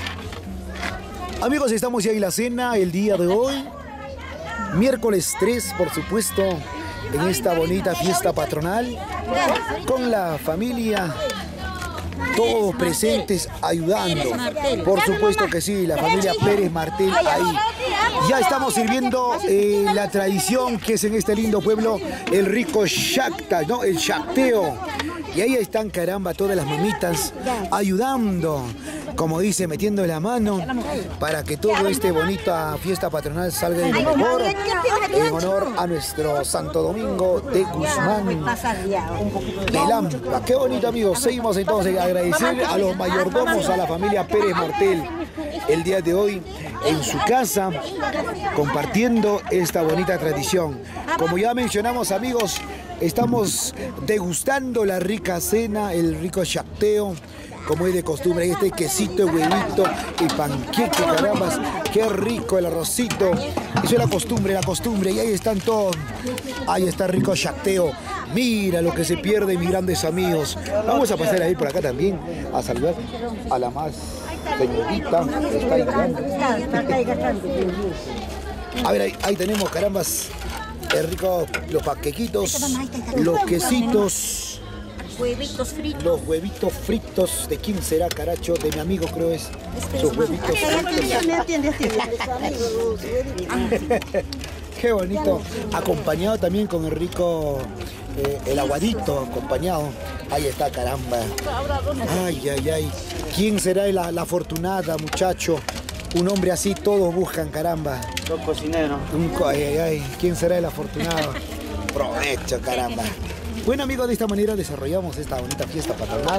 Amigos, estamos ya en la cena el día de hoy. Miércoles 3, por supuesto, en esta bonita fiesta patronal, con la familia, todos presentes ayudando. Por supuesto que sí, la familia Pérez Martel ahí. Ya estamos sirviendo la tradición que es en este lindo pueblo, el rico shakta, ¿no? El shakteo. Y ahí están, caramba, todas las mamitas ayudando, como dice, metiendo la mano para que toda esta bonita fiesta patronal salga de lo mejor, en honor a nuestro Santo Domingo de Guzmán de Lampa. Qué bonito, amigos. Seguimos entonces a agradecer a los mayordomos, a la familia Pérez Martel, el día de hoy en su casa, compartiendo esta bonita tradición. Como ya mencionamos, amigos, estamos degustando la rica cena, el rico shakteo, como es de costumbre. Ahí está el quesito, el huevito, el panqueque, carambas, qué rico el arrocito. Eso es la costumbre, y ahí están todos. Ahí está el rico shakteo. Mira lo que se pierde, mis grandes amigos. Vamos a pasar ahí por acá también a saludar a la más señorita que está ahí grande. A ver, ahí tenemos, carambas, el rico, los panquequitos, los quesitos, los huevitos fritos. ¿De quién será, caracho? De mi amigo, creo es. Sus huevitos fritos. Qué bonito. Acompañado también con el rico, el aguadito acompañado. Ahí está, caramba. Ay. ¿Quién será la afortunada, muchacho? Un hombre así, todos buscan, caramba. Los cocineros. ¿Quién será el afortunado? Provecho, caramba. Bueno, amigos, de esta manera desarrollamos esta bonita fiesta patronal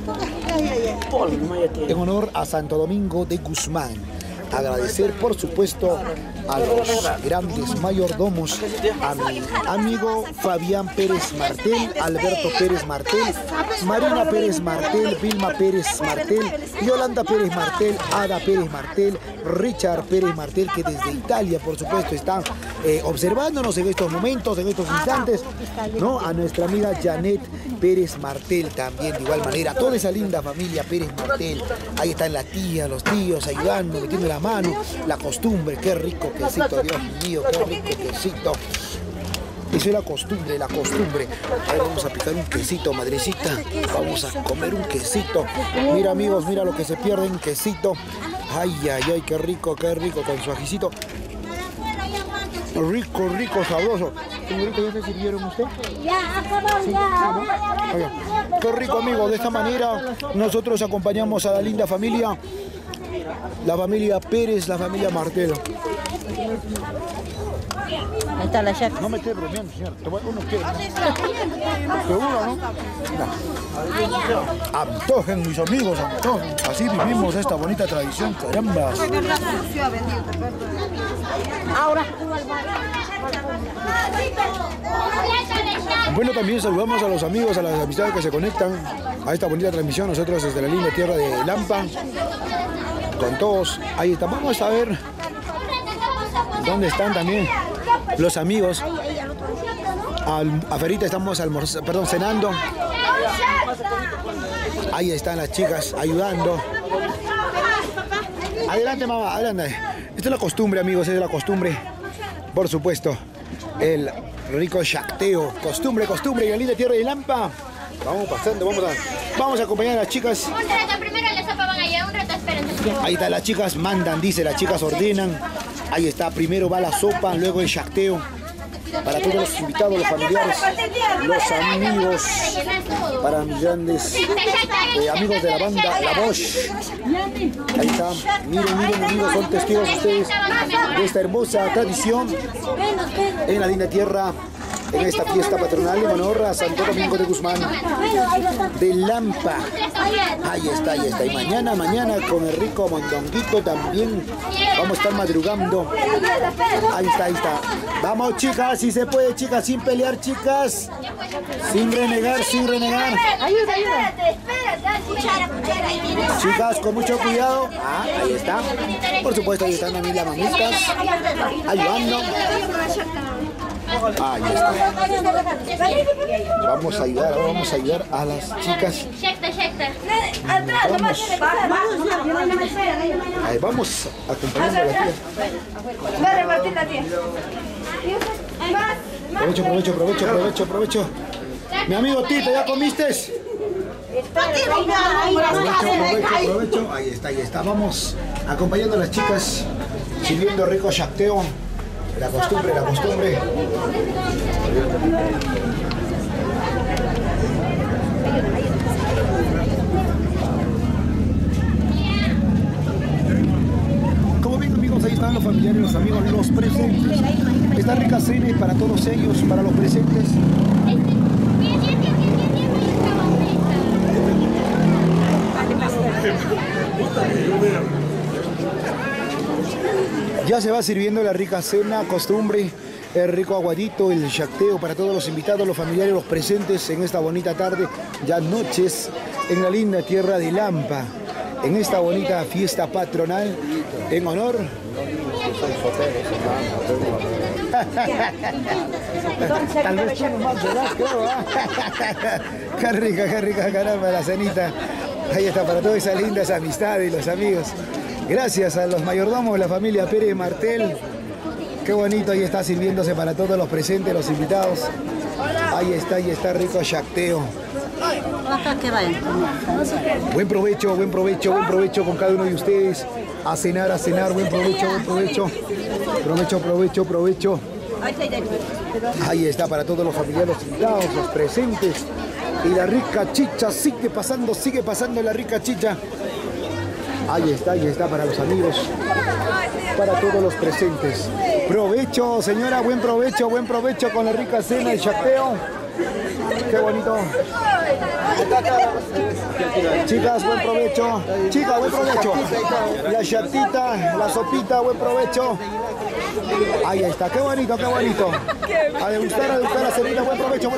en honor a Santo Domingo de Guzmán. Agradecer, por supuesto, a los grandes mayordomos, a mi amigo Fabián Pérez Martel, Alberto Pérez Martel, Marina Pérez Martel, Vilma Pérez Martel, Yolanda Pérez Martel, Ada Pérez Martel, Richard Pérez Martel, que desde Italia, por supuesto, están observándonos en estos momentos, en estos instantes, ¿no? A nuestra amiga Janet Pérez Martel también, de igual manera, toda esa linda familia Pérez Martel. Ahí están las tías, los tíos, ayudando, metiendo la mano, la costumbre. Qué rico quesito, Dios mío, qué rico quesito. Eso es la costumbre, Ahora vamos a picar un quesito, madrecita. Vamos a comer un quesito. Mira, amigos, mira lo que se pierde en quesito. Ay, qué rico, con su ajicito. Rico, sabroso. Señorita, ¿ya se sirvieron usted? Ya, acabamos, sí, ya. Qué rico, amigos. De esta manera nosotros acompañamos a la linda familia, la familia Pérez, la familia Martel. Ahí está la chaca. No me esté bromeando, señor. Uno quiere. Seguro, ¿no? Antojen, mis amigos, antojen. Así vivimos esta bonita tradición, caramba. Ahora. Bueno, también saludamos a los amigos, a las amistades que se conectan a esta bonita transmisión. Nosotros desde la linda tierra de Lampa, con todos. Ahí está. Vamos a ver dónde están también los amigos. Afuera estamos cenando. Ahí están las chicas ayudando. Adelante, mamá, adelante. Esta es la costumbre, amigos, es la costumbre. Por supuesto, el rico chacteo, costumbre, y la linda tierra de Lampa. Vamos pasando, vamos a acompañar a las chicas. Un rato, primero la sopa van allá, un rato esperen. Ahí está, las chicas mandan, dice, las chicas ordenan. Ahí está, primero va la sopa, luego el chacteo. Para todos los invitados, los familiares, los amigos, para mis grandes amigos de la banda La Bosch. Ahí está, miren amigos, son testigos ustedes de esta hermosa tradición en la linda tierra, en esta fiesta patronal en honor a Santo Domingo de Guzmán de Lampa. Ahí está. Y mañana con el rico mondonguito también vamos a estar madrugando. Ahí está. Vamos, chicas, si se puede, chicas, sin pelear, chicas. Sin renegar. Espérate. Chicas, con mucho cuidado. Ahí está. Por supuesto, ahí están también las mamitas ayudando. Ahí está. Vamos a ayudar a las chicas. Ahí vamos acompañando a la tía. Provecho. Mi amigo Tito, ¿ya comiste? Provecho. Ahí está. Vamos acompañando a las chicas, sirviendo rico chacteo. La costumbre. Como ven, amigos, ahí están los familiares, los amigos, los presentes. Esta rica cena es para todos ellos, para los presentes. Ya se va sirviendo la rica cena, costumbre, el rico aguadito, el chacteo para todos los invitados, los familiares, los presentes en esta bonita tarde, ya noches, en la linda tierra de Lampa, en esta bonita fiesta patronal, en honor. Tal vez tiene más de edad, creo. Qué rica, caramba, la cenita. Ahí está, para todas esas lindas amistades y los amigos. Gracias a los mayordomos de la familia Pérez Martel. Qué bonito, ahí está sirviéndose para todos los presentes, los invitados. Ahí está rico chacteo. Buen provecho con cada uno de ustedes. A cenar, buen provecho. Provecho. Ahí está para todos los familiares, los invitados, los presentes. Y la rica chicha sigue pasando la rica chicha. Ahí está para los amigos, para todos los presentes. Provecho, señora, buen provecho con la rica cena y chacteo. Qué bonito. Chicas, buen provecho. La chatita, la sopita, buen provecho. Ahí está, qué bonito. A degustar la cenita, buen provecho.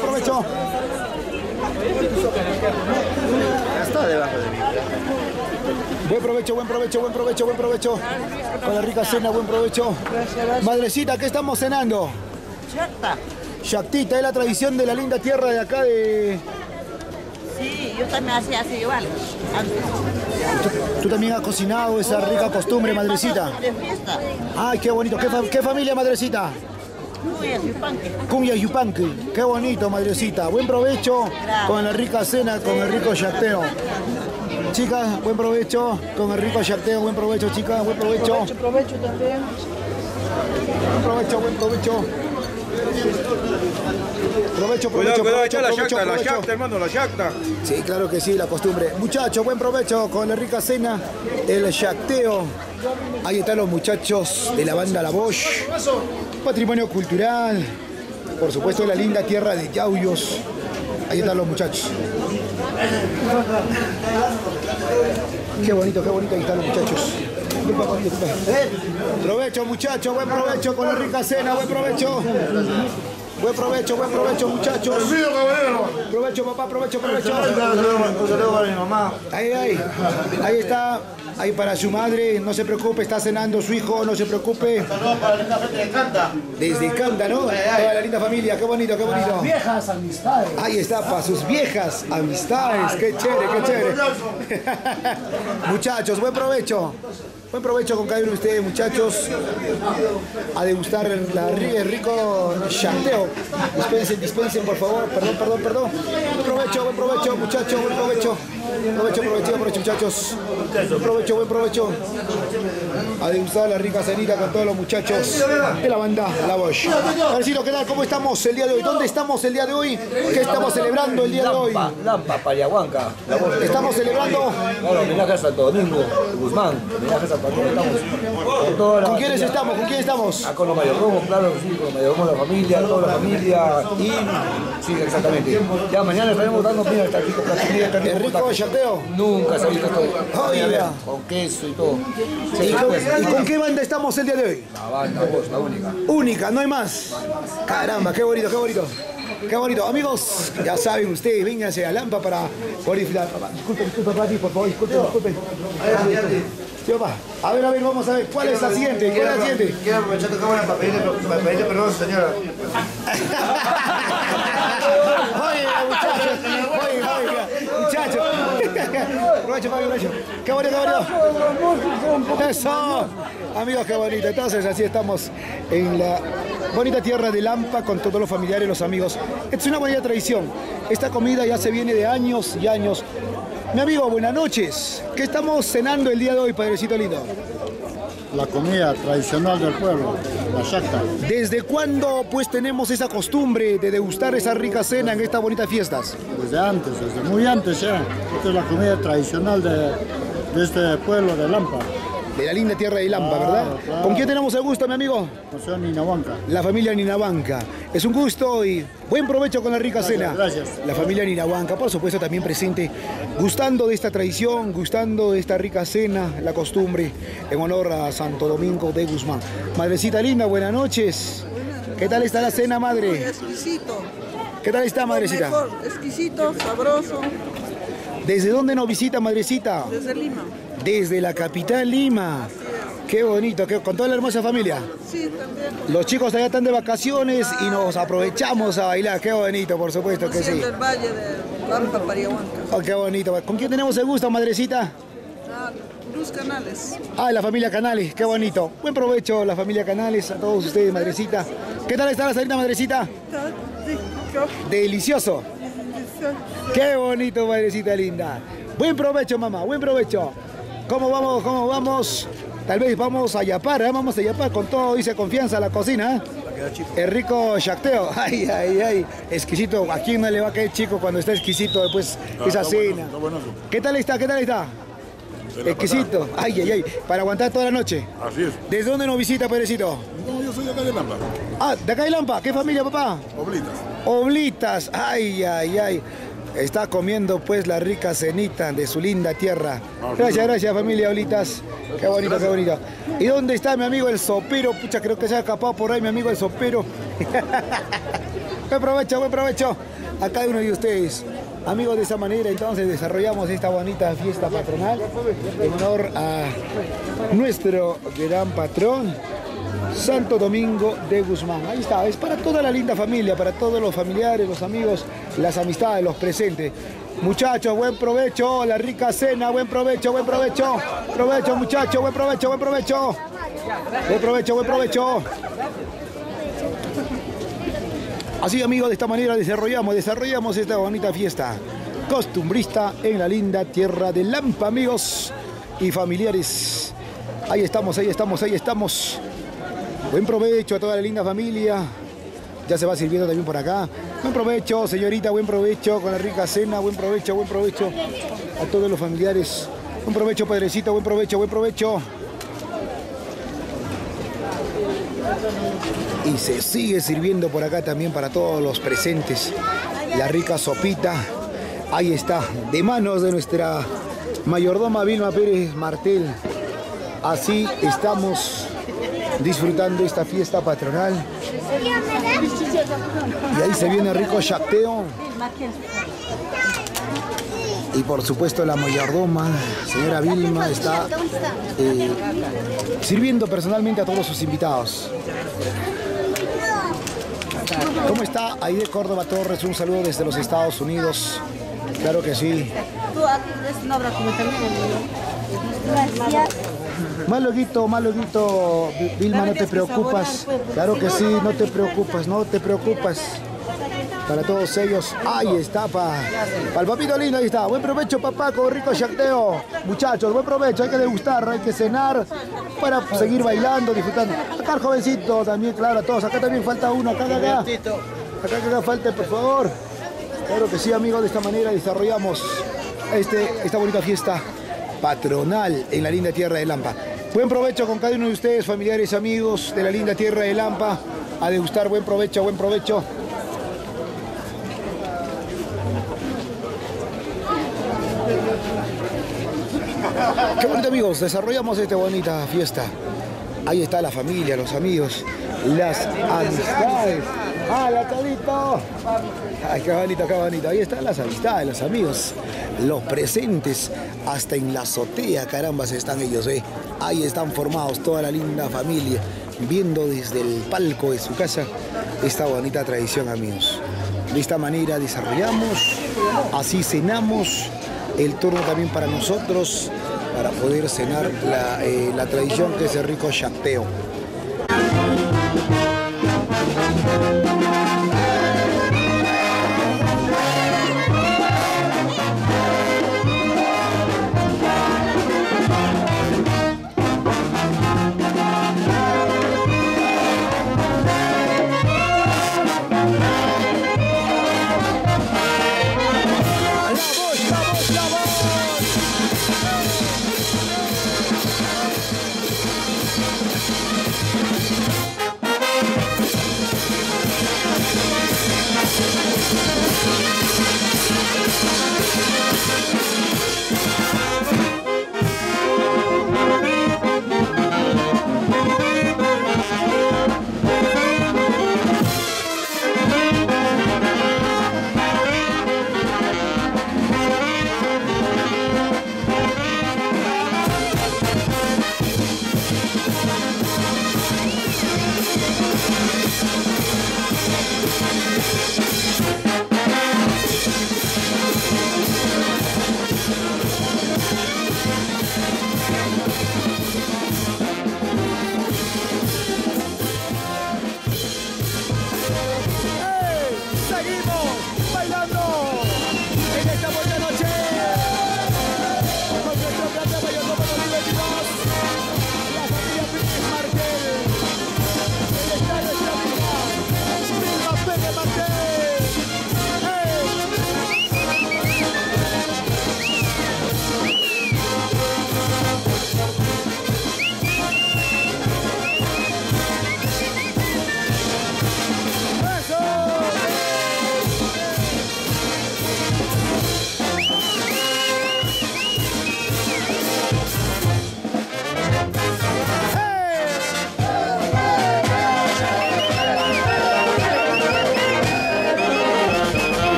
Está debajo de mí. Buen provecho. Con la rica cena, buen provecho. Madrecita, ¿qué estamos cenando? Chactita, es la tradición de la linda tierra de acá de... Sí, yo también hacía así igual. ¿Tú también has cocinado esa rica costumbre, madrecita? De fiesta. Ay, qué bonito. ¿Qué familia, madrecita? Cumbia Yupanqui. Qué bonito, madrecita. Buen provecho. Gracias. Con la rica cena, con el rico chacteo. Chicas, buen provecho. Con el rico chacteo, buen provecho, chicas. Buen provecho. Provecho también. Buen provecho. Cuidado, echa la yacta, hermano, la yacta. Sí, claro que sí, la costumbre. Muchachos, buen provecho con la rica cena, el chacteo. Ahí están los muchachos de la banda La Bosch. Patrimonio cultural. Por supuesto, la linda tierra de Yauyos. Ahí están los muchachos. Qué bonito, ahí están los muchachos. Provecho, muchachos, buen provecho con la rica cena, buen provecho. Buen provecho, muchachos. Provecho, papá, provecho. Ahí está. Ahí para su madre, no se preocupe, está cenando su hijo, no se preocupe. Desde Canta, ¿no? Toda la linda familia, qué bonito. Viejas amistades. Ahí está, para sus viejas amistades. Qué chévere. Muchachos, buen provecho. Buen provecho con cada uno de ustedes, muchachos. A degustar el rico chanteo. Dispensen, por favor. Perdón. Buen provecho, muchachos. Buen provecho. Provecho, muchachos. Buen provecho. A degustar la rica cenita con todos los muchachos de la banda La Bosch. Marcelo, ¿qué tal? ¿Cómo estamos el día de hoy? ¿Dónde estamos el día de hoy? ¿Qué estamos celebrando el día de hoy? Lampa, Pariahuanca. Estamos celebrando. Claro, homenaje a Santo Domingo de Guzmán. Homenaje a Santo Domingo. ¿Con quiénes estamos? ¿Con quién estamos? Con los mayordomos, claro, sí, con los mayordomos de la familia, toda la familia. Y sí, exactamente. Ya mañana estaremos dando bien esta rico platillo. ¿El rico chanteo? Nunca se ha visto esto. Oiga. Con queso y todo. ¿Y con qué banda estamos el día de hoy? La banda, vos, la única. Única, no hay más. Caramba, qué bonito. Qué bonito. Amigos, ya saben ustedes, vénganse a Lampa para poder disfrutar. Disculpen, papi, por favor, disculpen. Sí, papá. A ver, vamos a ver. ¿Cuál es la siguiente? Quiero aprovechar tu cámara para pedirle perdón, señora. Muchachos. Aprovecho. Qué bonito. Eso. Amigos, qué bonito. Entonces, así estamos en la bonita tierra de Lampa con todos los familiares y los amigos. Esta es una bonita tradición. Esta comida ya se viene de años y años. Mi amigo, buenas noches. ¿Qué estamos cenando el día de hoy, padrecito lindo? La comida tradicional del pueblo, la chacta. ¿Desde cuándo pues tenemos esa costumbre de degustar esa rica cena en estas bonitas fiestas? Desde muy antes ya. Esta es la comida tradicional de este pueblo de Lampa. De la linda tierra de Lampa, ¿verdad? Claro. ¿Con quién tenemos el gusto, mi amigo? José Ninahuanca. La familia Ninahuanca. Es un gusto y buen provecho con la rica cena. Gracias. La familia Ninahuanca, por supuesto, también presente, gustando de esta tradición, gustando de esta rica cena, la costumbre, en honor a Santo Domingo de Guzmán. Madrecita linda, buenas noches. ¿Qué tal está la cena, madre? Muy exquisito. ¿Qué tal está, madrecita? Mejor, exquisito, sabroso. ¿Desde dónde nos visita, madrecita? Desde Lima. Desde la capital Lima. Qué bonito, con toda la hermosa familia. Sí, también. Los chicos allá están de vacaciones y nos aprovechamos a bailar. Qué bonito, por supuesto que sí. del Valle de Lampa, Pariahuanca. Oh, qué bonito. ¿Con quién tenemos el gusto, madrecita? Luz Canales. La familia Canales, qué bonito. Buen provecho, la familia Canales, a todos ustedes, madrecita. ¿Qué tal está la salida, madrecita? Delicioso. Qué bonito, madrecita linda. Buen provecho, mamá, buen provecho. ¿Cómo vamos? Tal vez vamos a yapar, vamos a yapar con todo, dice confianza a la cocina. El rico chacteo, ay, exquisito. ¿A quién no le va a caer chico cuando está exquisito después esa cena? ¿Qué tal está? Exquisito, ay, para aguantar toda la noche. Así es. ¿Desde dónde nos visita, Perecito? No, yo soy de acá de Lampa. ¿De acá de Lampa? ¿Qué familia, papá? Oblitas, ay. Está comiendo pues la rica cenita de su linda tierra. Gracias, familia Oblitas. Qué bonito. ¿Y dónde está mi amigo el sopero? Pucha, creo que se ha escapado por ahí mi amigo el sopero. Buen provecho a cada uno de ustedes. Amigos, de esa manera entonces desarrollamos esta bonita fiesta patronal en honor a nuestro gran patrón, Santo Domingo de Guzmán. Ahí está, es para toda la linda familia, para todos los familiares, los amigos, las amistades, los presentes. Muchachos, buen provecho, la rica cena, buen provecho. Provecho, muchachos, buen provecho. Buen provecho. Así, amigos, de esta manera desarrollamos esta bonita fiesta costumbrista en la linda tierra de Lampa, amigos y familiares. Ahí estamos. Buen provecho a toda la linda familia. Ya se va sirviendo también por acá. Buen provecho, señorita, buen provecho con la rica cena. Buen provecho a todos los familiares. Buen provecho, padrecito, buen provecho. Y se sigue sirviendo por acá también para todos los presentes. La rica sopita. Ahí está, de manos de nuestra mayordoma Vilma Pérez Martel. Así estamos disfrutando esta fiesta patronal. Y ahí se viene rico chacteo. Y por supuesto la mayordoma, señora Vilma, está sirviendo personalmente a todos sus invitados. ¿Cómo está Aide Córdoba Torres? Un saludo desde los Estados Unidos. Claro que sí. Tú aquí es una obra como también. Gracias. Más luego, Vilma, no te preocupas. Claro que sí, no te preocupas. Para todos ellos, ahí está, para el papito lindo, ahí está. Buen provecho, papá, con rico chacteo. Muchachos, buen provecho, hay que degustar, hay que cenar para seguir bailando, disfrutando. Acá el jovencito también, claro, a todos. Acá también falta uno, acá. Acá que falte, por favor. Claro que sí, amigos, de esta manera desarrollamos esta bonita fiesta patronal en la linda tierra de Lampa. Buen provecho con cada uno de ustedes, familiares, amigos de la linda tierra de Lampa. A degustar, buen provecho. Qué bonito, amigos, desarrollamos esta bonita fiesta. Ahí está la familia, los amigos, las amistades. ¡Hala, Todito! ¡Ay, qué bonito! Ahí están las amistades, los amigos, los presentes. Hasta en la azotea, carambas, están ellos, ¿eh? Ahí están formados toda la linda familia, viendo desde el palco de su casa esta bonita tradición, amigos. De esta manera desarrollamos, así cenamos. El turno también para nosotros, para poder cenar la tradición que es el rico chacteo.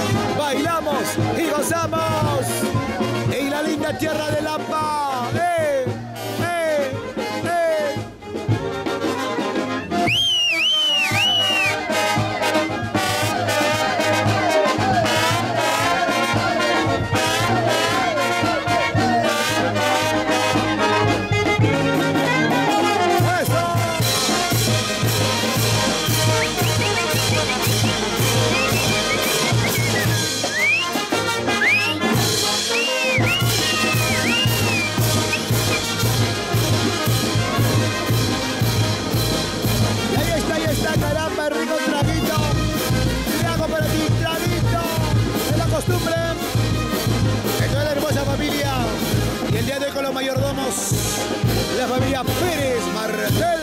Y gozamos en la linda tierra de Lampa. la familia Pérez Martel.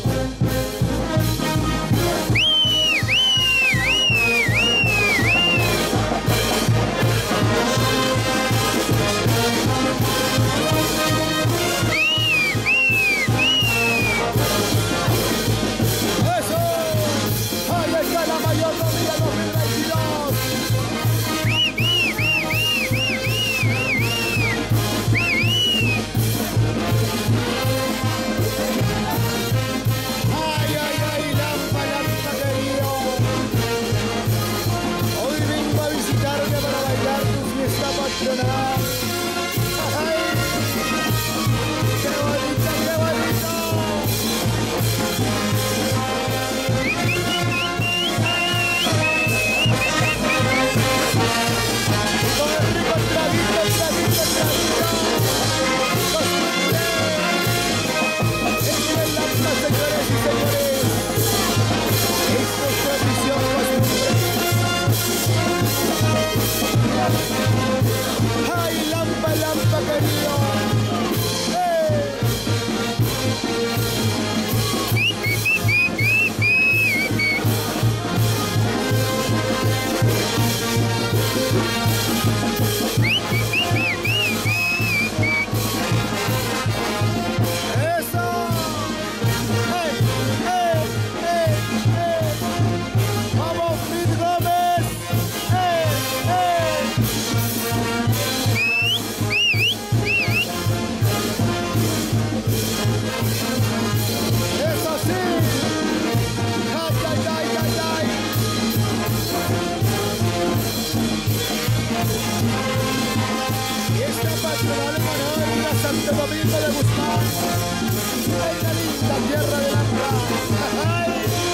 Santo Domingo de Guzmán, en la linda tierra de Lampa.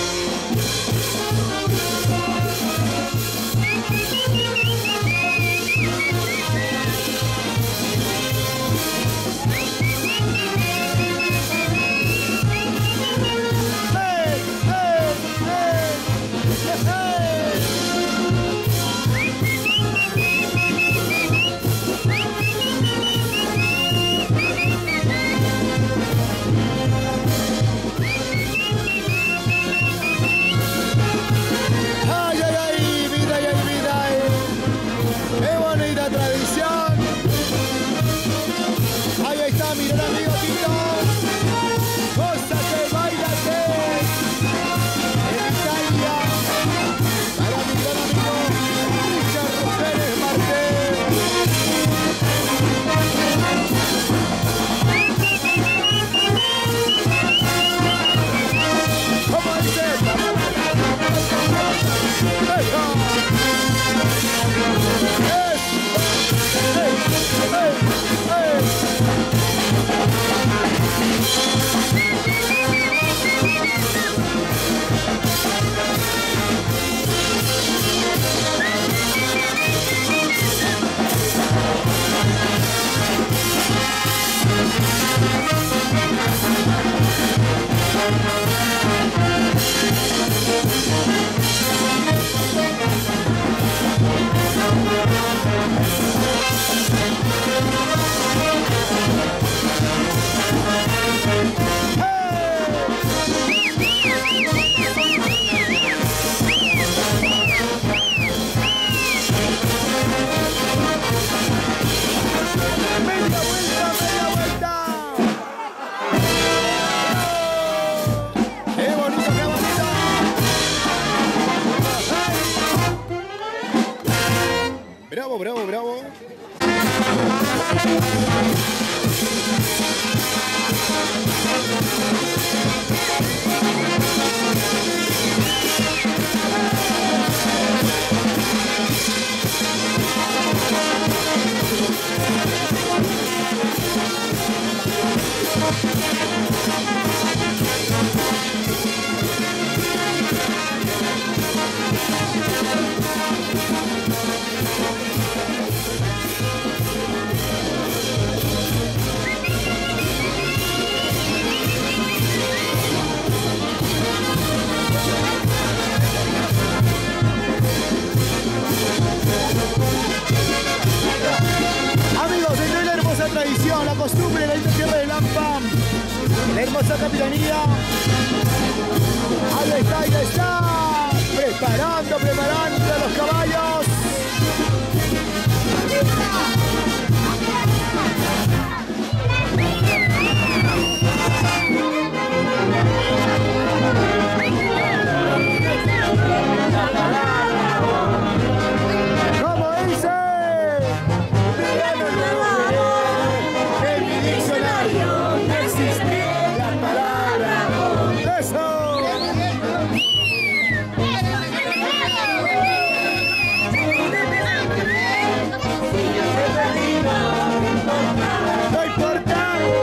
Bravo, bravo, bravo. Amigos, entre la hermosa tradición, la costumbre de la tierra de Lampa, hermosa capitanía. Ahí está, ahí está. Preparando los caballos. ¿Cómo dice? En mi diccionario no existe la palabra amor. ¡Eso! No importa.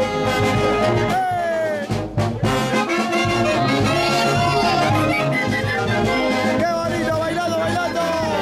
¡Qué bonito! Bailando, bailando.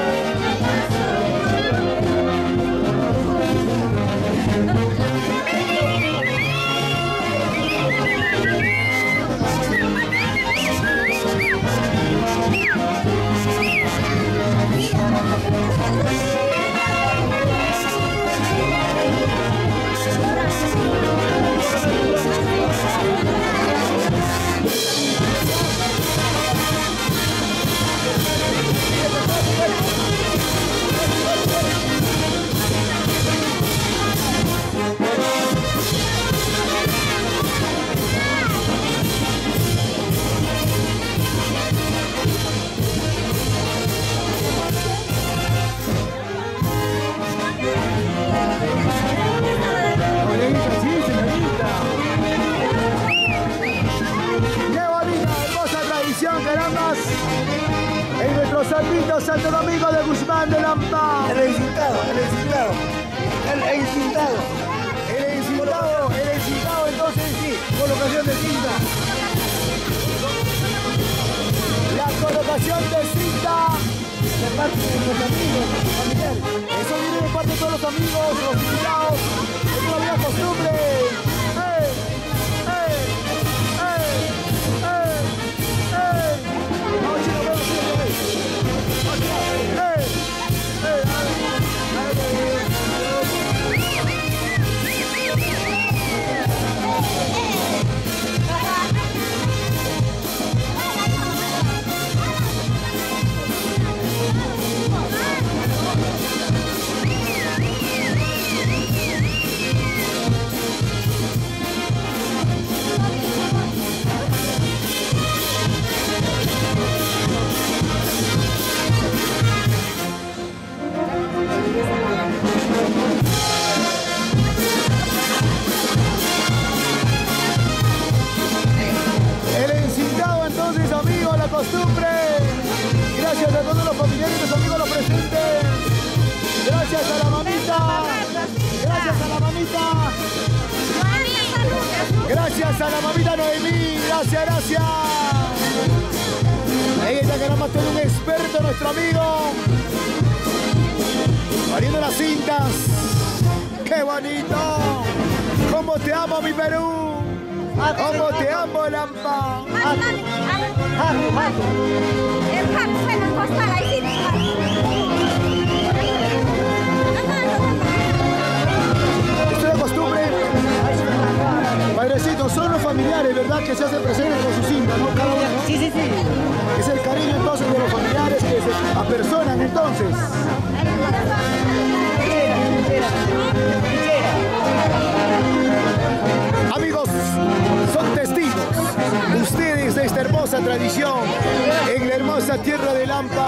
En nuestro Santito Santo Domingo de Guzmán de Lampa. El encintado, entonces sí, colocación de cinta. La colocación de cinta de parte de los amigos, familiares. Eso viene de parte de todos los amigos, los invitados. Es una buena costumbre. Costumbre. Gracias a todos los familiares y los amigos los presentes. Gracias a la mamita. Gracias a la mamita. Gracias a la mamita Noemí. Gracias, gracias. Ahí está caramba todo un experto, nuestro amigo. Pariendo las cintas. ¡Qué bonito! ¡Cómo te amo, mi Perú! ¡Cómo te amo, Lampa! Esto es costumbre. Padrecito, son los familiares, ¿verdad? Que se hacen presentes con su cinta, ¿no? Cada uno, ¿no? Sí. Es el cariño entonces de los familiares que se apersonan entonces. Amigos, son testigos ustedes de esta hermosa tradición en la hermosa tierra de Lampa.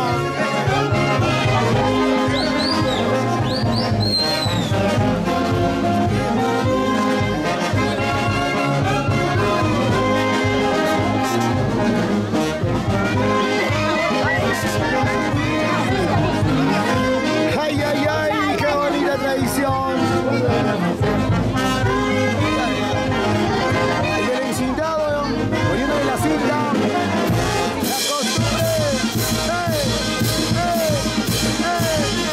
Ay, ay, ay, qué bonita tradición. Y el encintado, poniéndole la cinta. La costumbre. ¡Eh!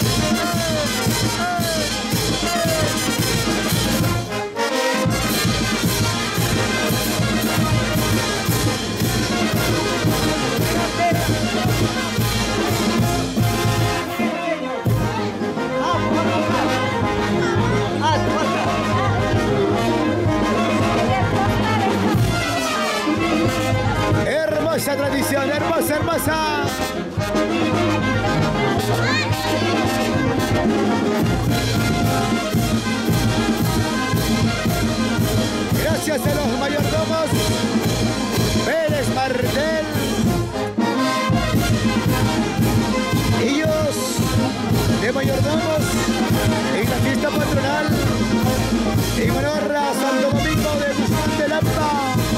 Hermosa tradición, hermosa, hermosa. Gracias a los mayordomos Pérez Martel. Ellos de mayordomos en la fiesta patronal en honor a Santo Domingo de Guzmán de Lampa.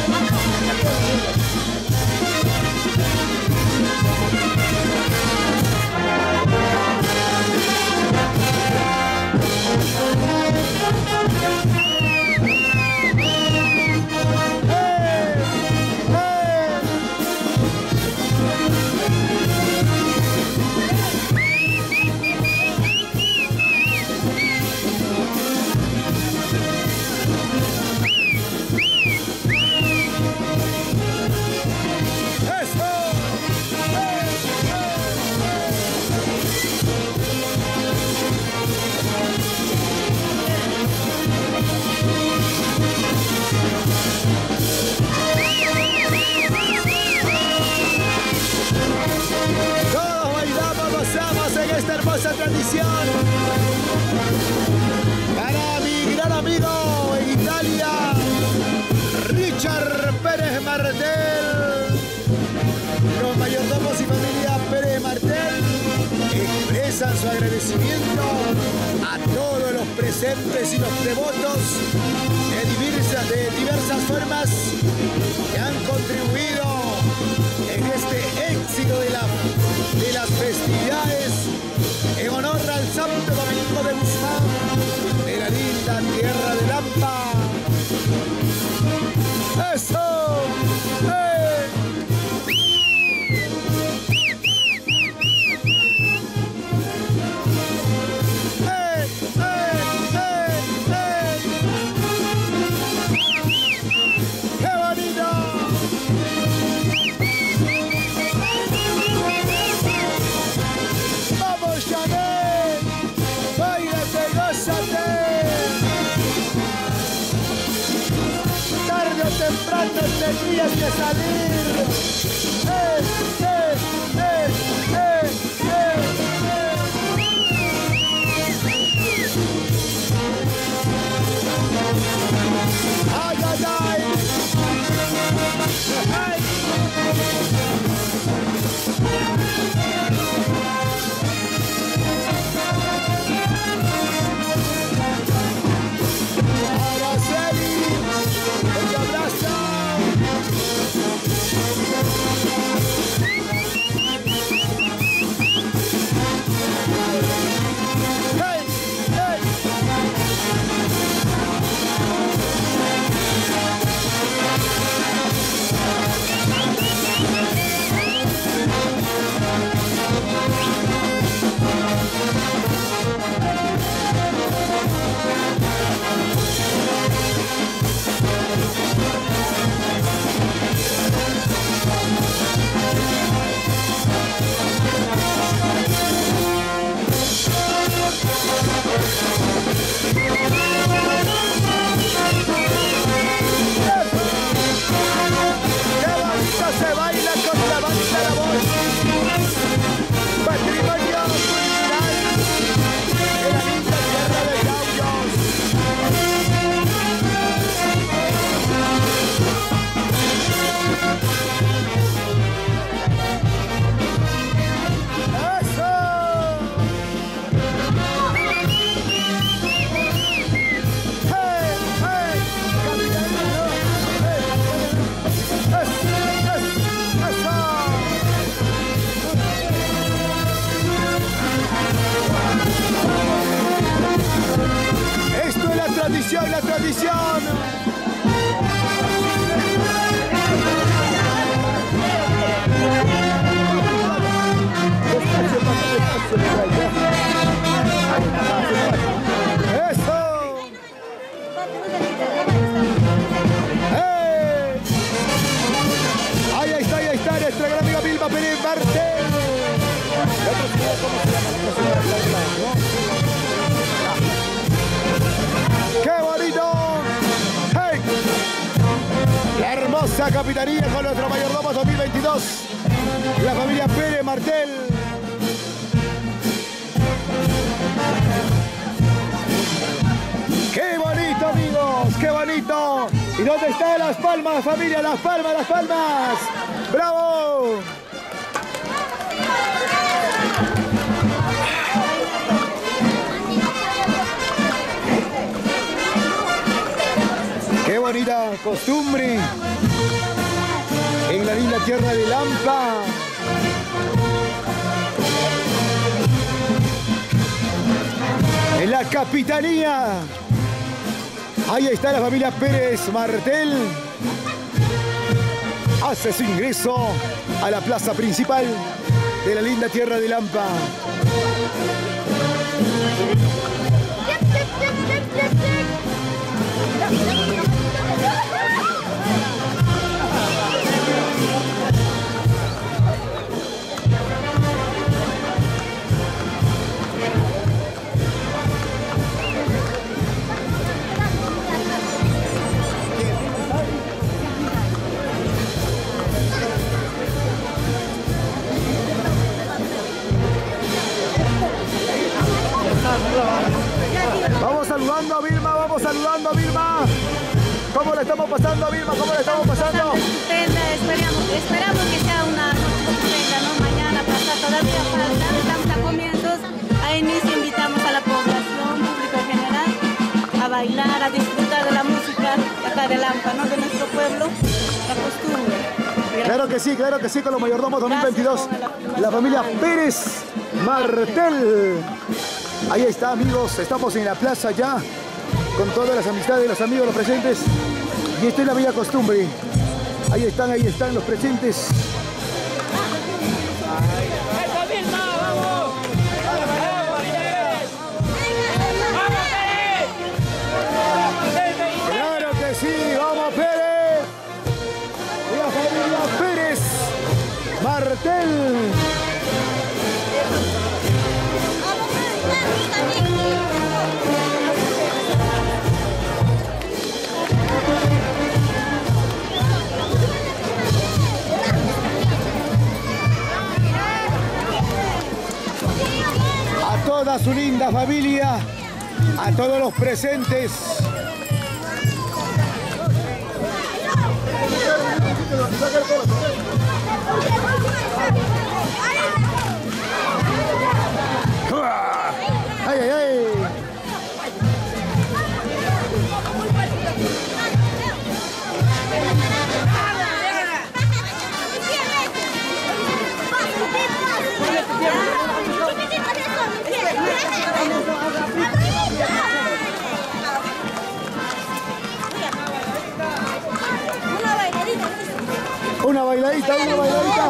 Esta hermosa tradición para mi gran amigo en Italia, Richard Pérez Martel. Los mayordomos y familia Pérez Martel expresan su agradecimiento a todos los presentes y los devotos de diversas formas que han contribuido en este éxito de las festividades en honor al Santo Domingo de Guzmán de la linda tierra de Lampa. ¡Eso! ¡Hey! ¡Hey! ¡Hey! ¡Hey! ¡Hey! ¡Qué bonito! ¡Vamos, Chanel! ¡Báilate, gózate! Tarde o temprano tendrías que salir. ¡Eh, eh, eh, eh, eh, eh! ¡Ay, ay, ay! ¡Ay! Se baila con la banda de la voz. Patrimonio cultural de la linda tierra de Yauyos. ¡Eso! ¡Hey! ¡Hey! ¡Caminando! ¡Hey! Esto es la tradición, la tradición. Eso. ¡Hey! Ahí está nuestra gran amiga Vilma Pérez Martel. ¡Qué bonito! ¡Hey! La hermosa hermosa capitanía con nuestro mayordomo 2022, la familia Pérez Martel. ¡Qué bonito, amigos! ¡Qué bonito! ¿Y dónde están las palmas, familia? ¡Las palmas, las palmas! ¡Bravo! ¡Qué bonita costumbre! En la linda tierra de Lampa. En la capitanía. Ahí está la familia Pérez Martel. Hace su ingreso a la plaza principal de la linda tierra de Lampa. Vamos saludando a Vilma, vamos saludando a Vilma. ¿Cómo le estamos pasando a Vilma? ¿Cómo le estamos pasando? Esperamos que sea una noche estupenda, ¿no? Mañana, pasado, todavía falta, estamos a comienzos. A inicio invitamos a la población, público en general, a bailar, a disfrutar de la música de acá de Lampa, ¿no? De nuestro pueblo, la costumbre. Claro que sí, con los mayordomos 2022. La familia Pérez Martel. Ahí está, amigos, estamos en la plaza ya, con todas las amistades, los amigos, los presentes. Y esta es la bella costumbre. Ahí están los presentes. Claro que sí, vamos Pérez. La familia Pérez Martel. A toda su linda familia, a todos los presentes. ¡Ay, ay, ay! Una bailadita, una bailadita.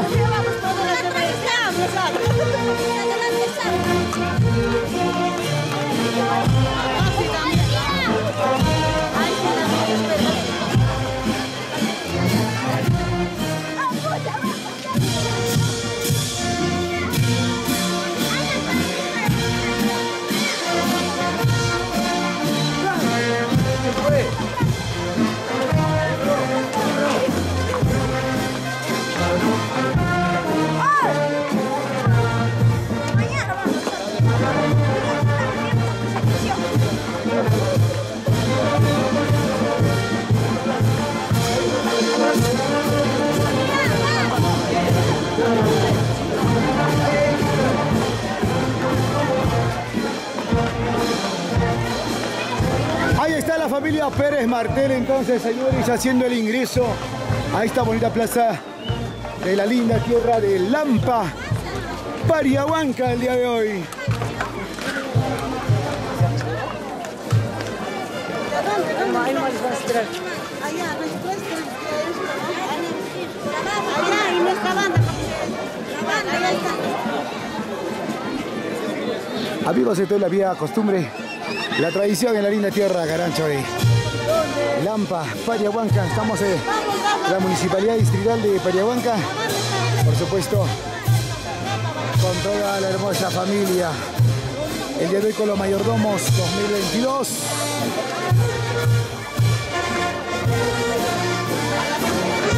Ahí está la familia Pérez Martel, entonces, señores, haciendo el ingreso a esta bonita plaza de la linda tierra de Lampa, Pariahuanca, el día de hoy. Amigos, esto es la vieja costumbre, la tradición en la linda tierra Carancho de Lampa, Pariahuanca. Estamos en la Municipalidad Distrital de Pariahuanca, por supuesto, con toda la hermosa familia. El día de hoy con los mayordomos 2022.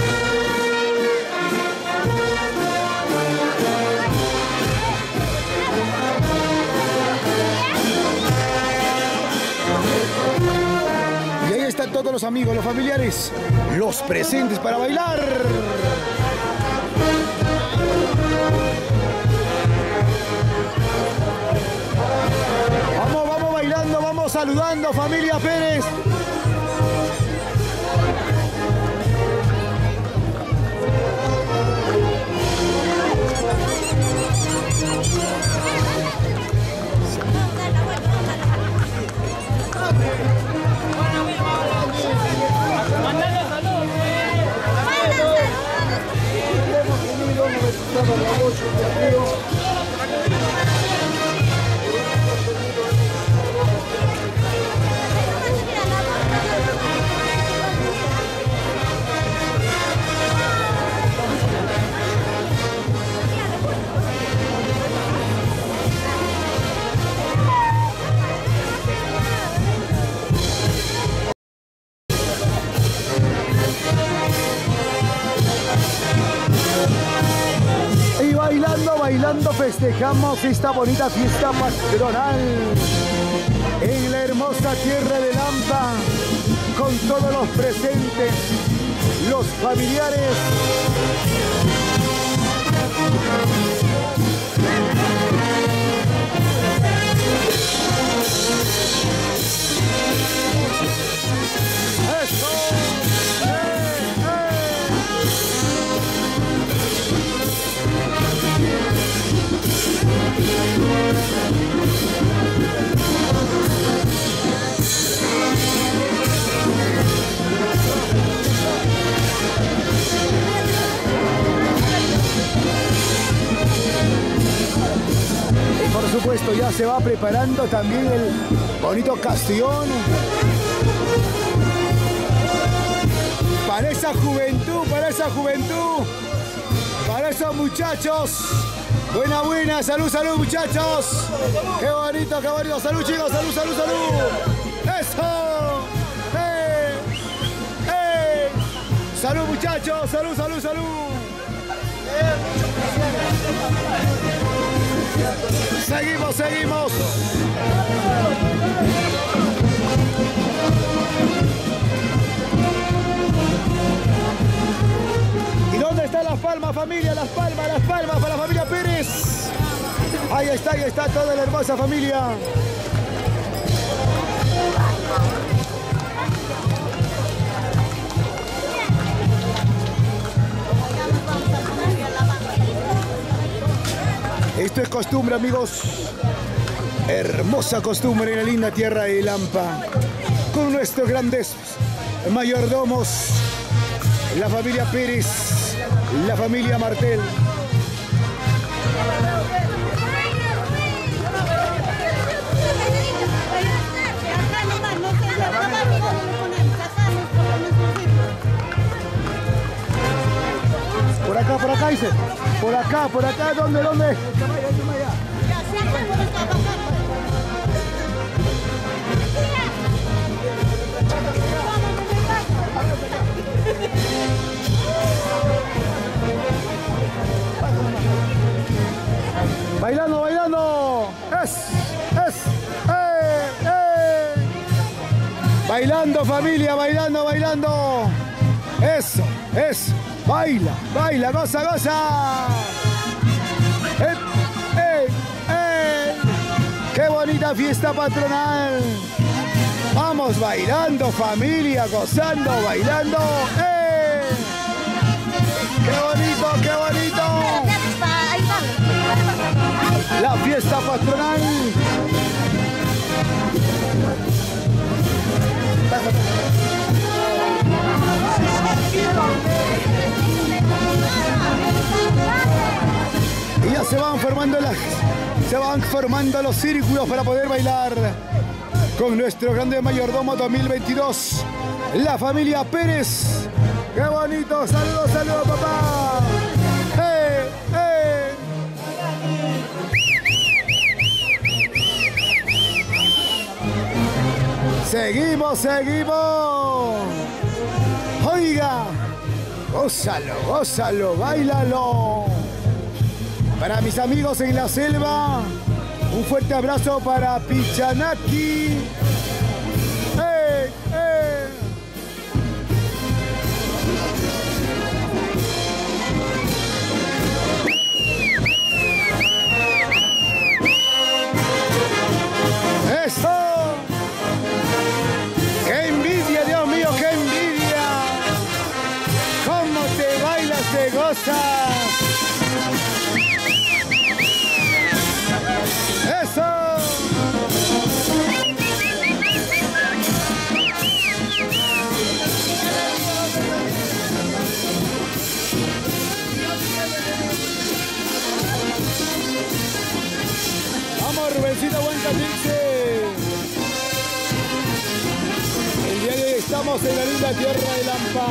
los amigos, los familiares, los presentes para bailar. Vamos, vamos bailando, vamos saludando, familia Pérez. Bailando festejamos esta bonita fiesta patronal en la hermosa tierra de Lampa, con todos los presentes, los familiares. Y por supuesto ya se va preparando también el bonito castión para esa juventud, para esos muchachos. Buena, buena, salud, salud muchachos. Qué bonito, salud chicos, salud, salud, salud. Eso. Salud muchachos, salud, salud, salud. Seguimos, seguimos. ¿Y dónde están las palmas, familia? Las palmas para la familia Pérez. Ahí está toda la hermosa familia. Esto es costumbre, amigos. Hermosa costumbre en la linda tierra de Lampa. Con nuestros grandes mayordomos, la familia Pérez, la familia Martel. Por acá dice. Por acá, ¿dónde? Bailando. Bailando, familia, bailando. Eso. Baila, goza. Qué bonita fiesta patronal. Vamos bailando, familia, gozando, bailando. Qué bonito. La fiesta patronal. Y ya se van formando los círculos para poder bailar con nuestro grande mayordomo 2022, la familia Pérez. ¡Qué bonito! ¡Saludos, papá! Seguimos. Oiga, gózalo, báilalo. Para mis amigos en la selva, un fuerte abrazo para Pichanaki. te gozas. ¡Eso! Vamos, Rubencito Huancatince. El día de hoy estamos en la linda tierra de Lampa.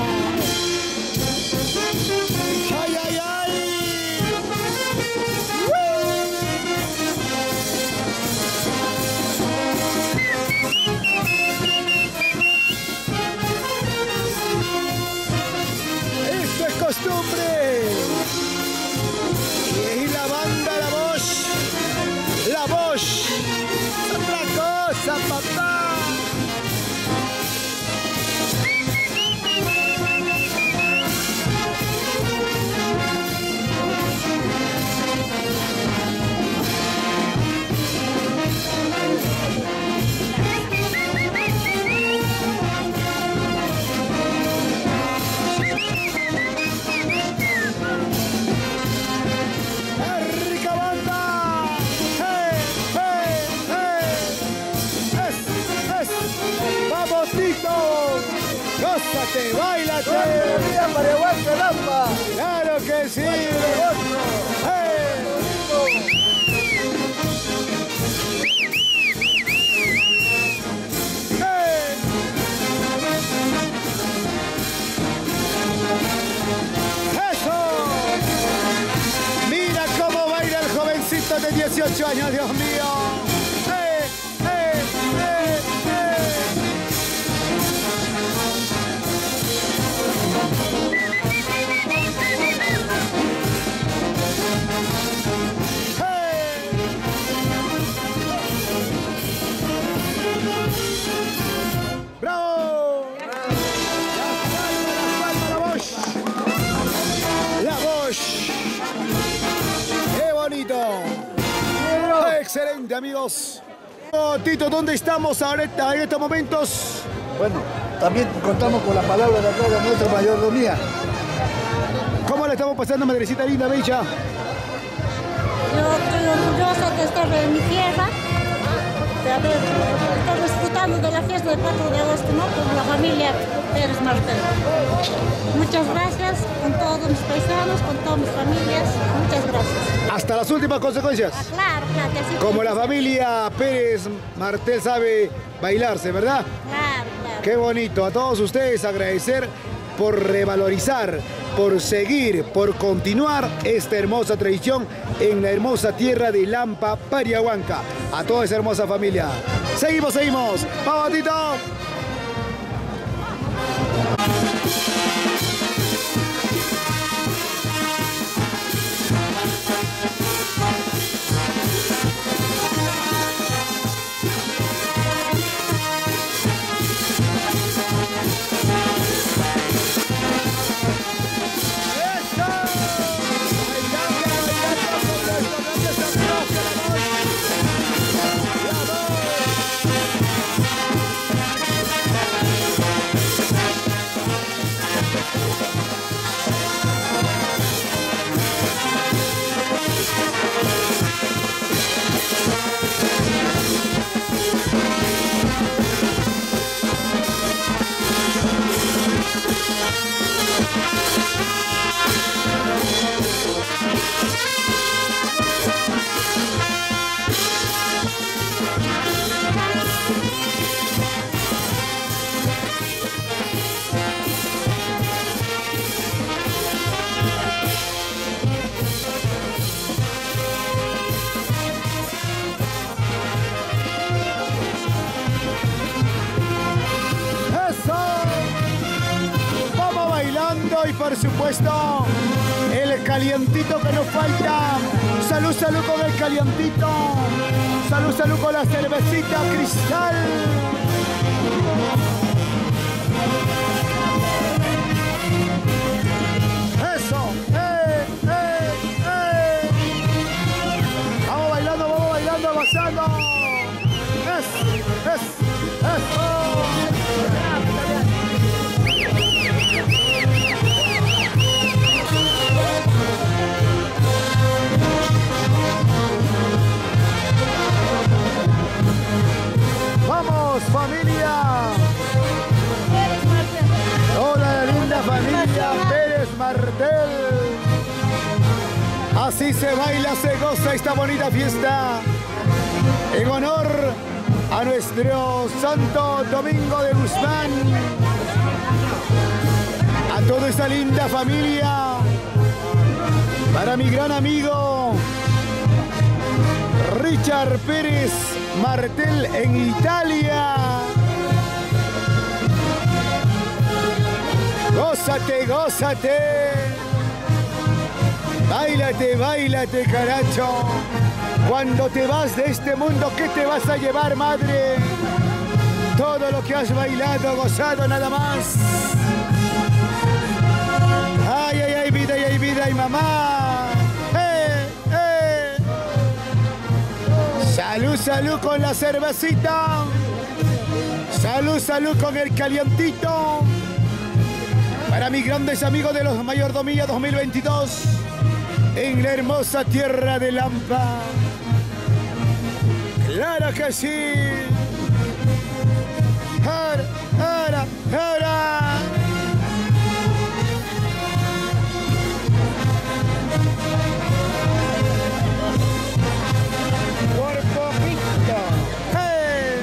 ¡Ay, ay, ay! Esto es costumbre. Y la banda La Bosch. La Bosch. Otra cosa, papá. ¡Gózate, báilate! Pariahuanca, Lampa! ¡Claro que sí! ¡Hey! ¡Eso! Mira cómo baila el jovencito de 18 años, Dios mío. ¡Bravo! La Bosch. La Bosch. ¡Qué bonito! Excelente, amigos. Oh, Tito, ¿dónde estamos ahorita en estos momentos? Bueno, también contamos con la palabra de acá de nuestra mayordomía. ¿Cómo le estamos pasando, madrecita linda, bella? Yo estoy orgullosa de estar en mi tierra, de haber estado disfrutando de la fiesta del 4 de agosto, ¿no? Con la familia Pérez Martel. Muchas gracias con todos mis paisanos, con todas mis familias. Muchas gracias. Hasta las últimas consecuencias. Claro, claro. Que así como la familia Pérez Martel sabe bailarse, ¿verdad? Claro, claro. Qué bonito. A todos ustedes agradecer por revalorizar, por seguir, por continuar esta hermosa tradición en la hermosa tierra de Lampa, Pariahuanca. A toda esa hermosa familia. Seguimos, seguimos. ¡Vamos, Tito! Y por supuesto, el calientito que nos falta. Salud, salud con el calientito. Salud, salud con la cervecita Cristal. Eso. Vamos bailando, gozando. Eso. Martel. Así se baila, se goza esta bonita fiesta en honor a nuestro Santo Domingo de Guzmán, a toda esta linda familia, para mi gran amigo Richard Pérez Martel en Italia. Gózate, gózate. Báilate, báilate, caracho. Cuando te vas de este mundo, ¿qué te vas a llevar, madre? Todo lo que has bailado, gozado, nada más. Ay, ay, ay, vida, ay, vida, ay, mamá. Salud, salud con la cervecita. Salud, salud con el calientito. Para mis grandes amigos de los Mayordomía 2022 en la hermosa tierra de Lampa. ¡Claro que sí! ¡Ahora, ahora, ahora! ¡Por poquito! ¡Hey!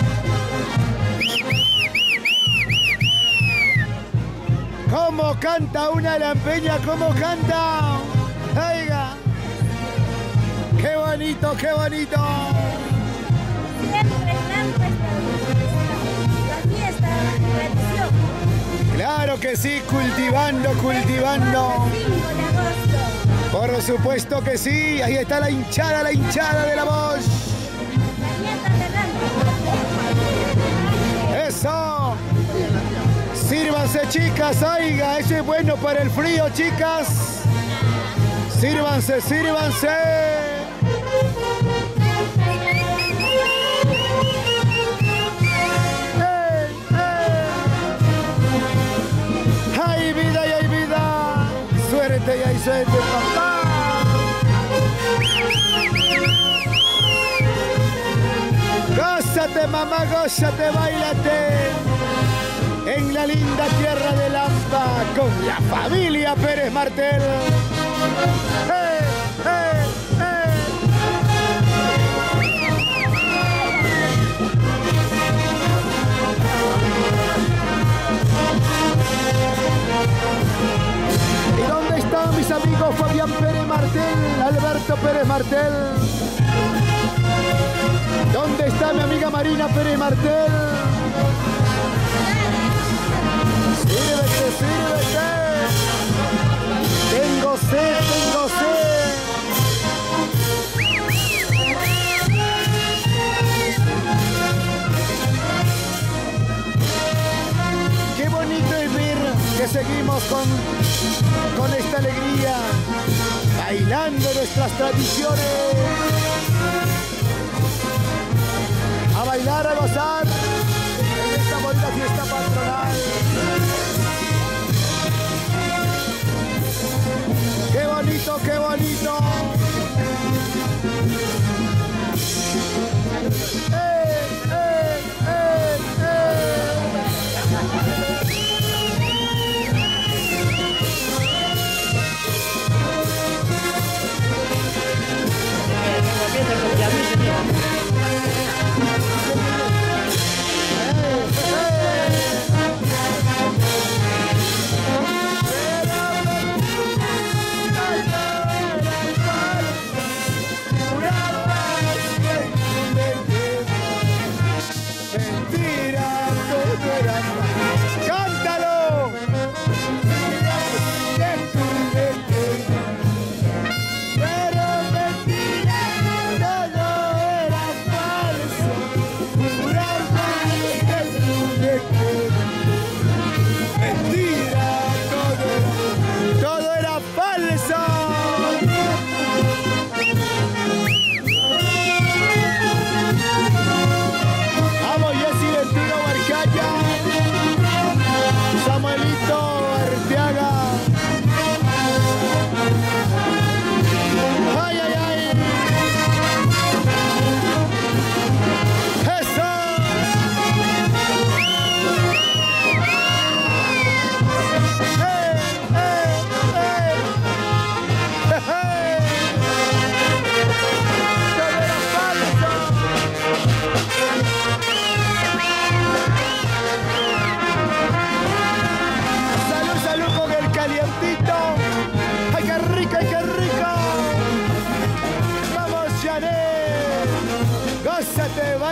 ¿Cómo canta una lampeña? ¿Cómo canta? ¡Oiga! ¡Qué bonito, qué bonito! Siempre Lampa la fiesta, la tradición. Claro que sí, cultivando, cultivando. 5 de agosto. Por supuesto que sí, ahí está la hinchada de la voz. ¡Eso! Sírvanse, chicas, oiga, eso es bueno para el frío, chicas. Sírvanse, sírvanse. ¡Ay, vida y hay vida! ¡Suerte y hay suerte, papá! ¡Gózate, mamá, gózate, báilate! En la linda tierra de Lampa, con la familia Pérez Martel. ¡Eh, eh, eh! ¿Y dónde están mis amigos Fabián Pérez Martel, Alberto Pérez Martel? ¿Dónde está mi amiga Marina Pérez Martel? ¡Sírvete, sírvete! ¡Tengo sed, tengo sed! ¡Qué bonito es ver que seguimos con esta alegría, bailando nuestras tradiciones! A bailar, a gozar en esta bonita fiesta patronal. ¡Qué bonito, qué bonito! ¡Eh, eh, eh, eh!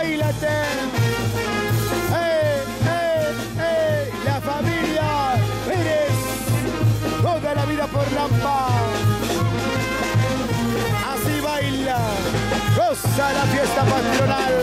bailate. La familia Pérez, toda la vida por Lampa. Así baila, goza la fiesta patronal.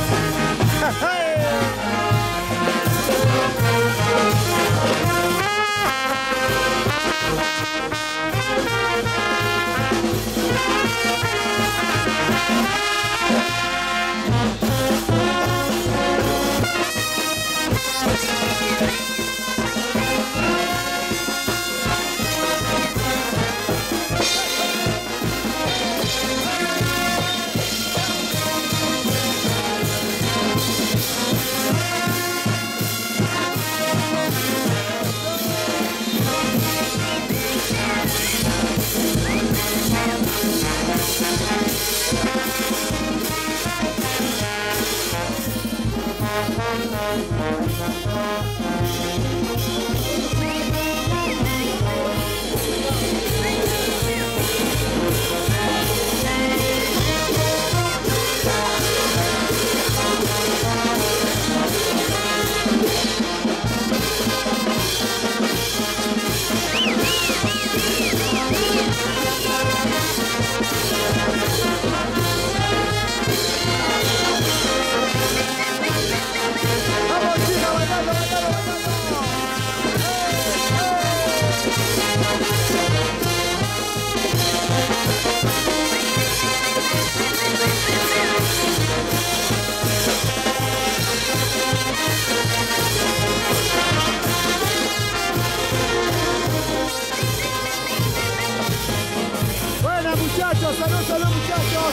Salud muchachos,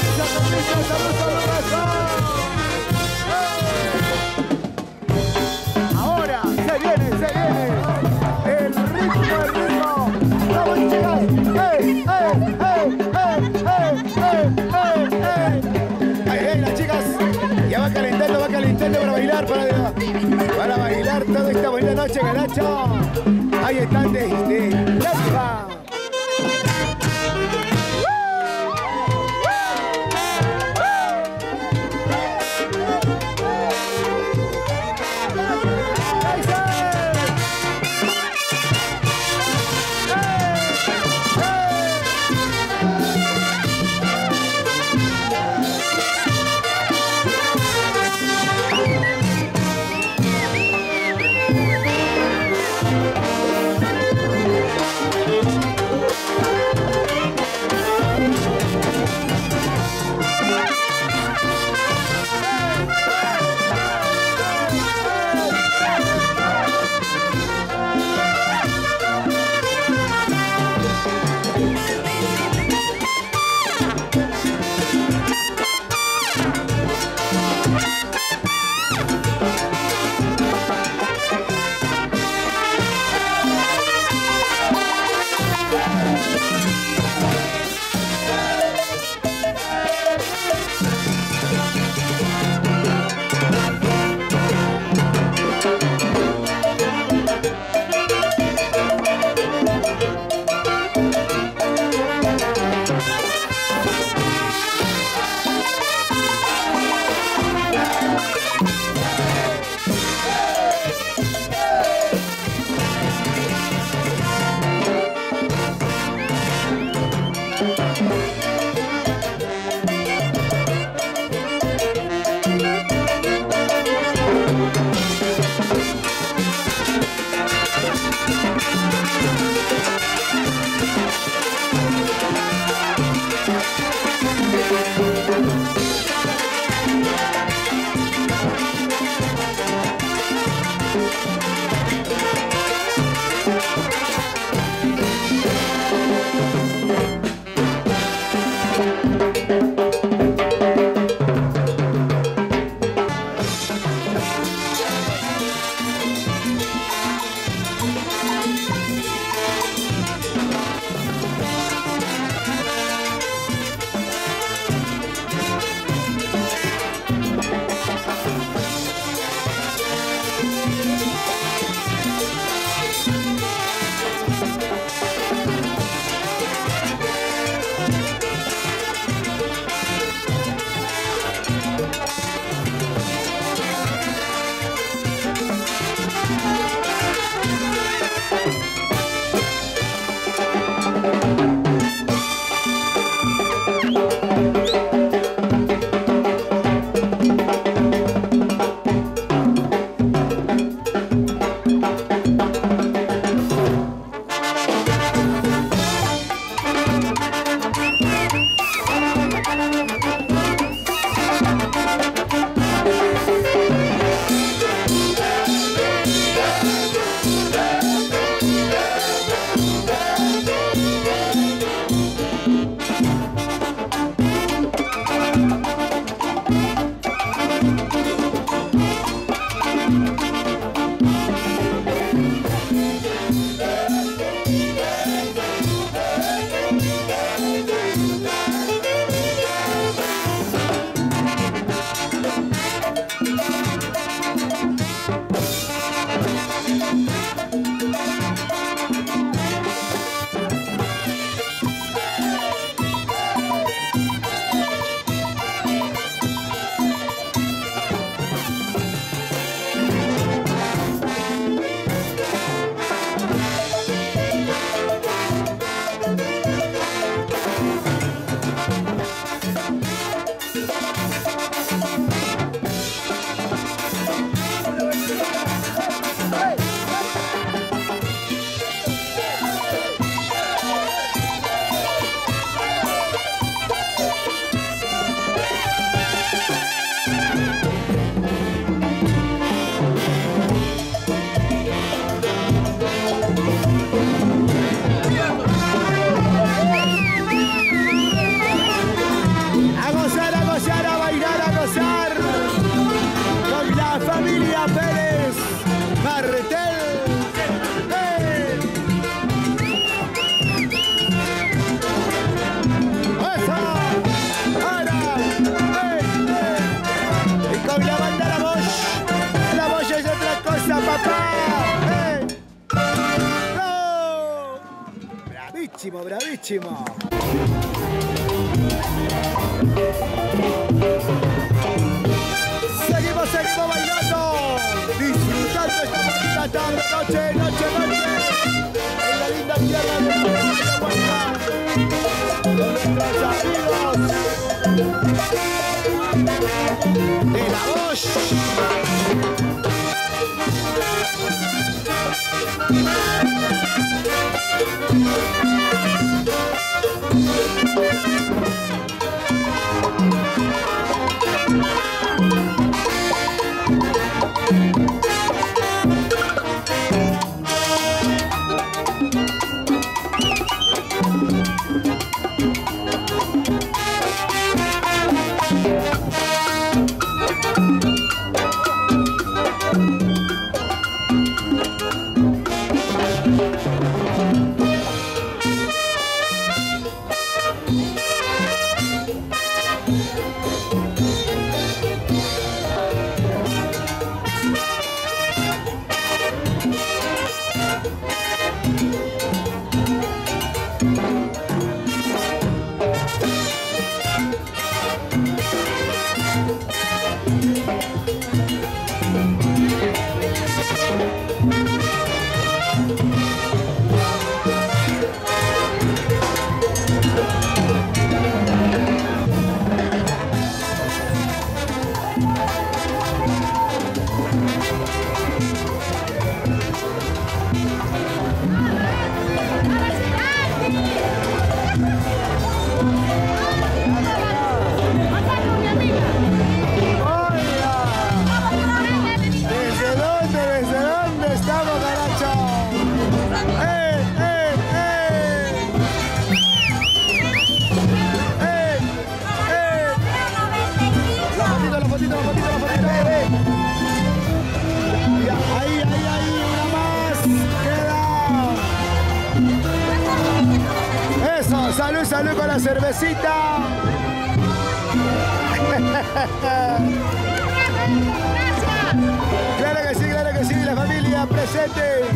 ahora se viene el ritmo. Vamos chicas, las chicas, ya va calentando para bailar toda esta buena noche, Garacho. Ahí están desde Lampa. Bravísimo, bravísimo. Seguimos bailando, disfrutando esta bonita tarde, noche, en la linda tierra de la Paraguay, con nuestros amigos de la voz. Salud con la cervecita. Claro que sí, la familia presente.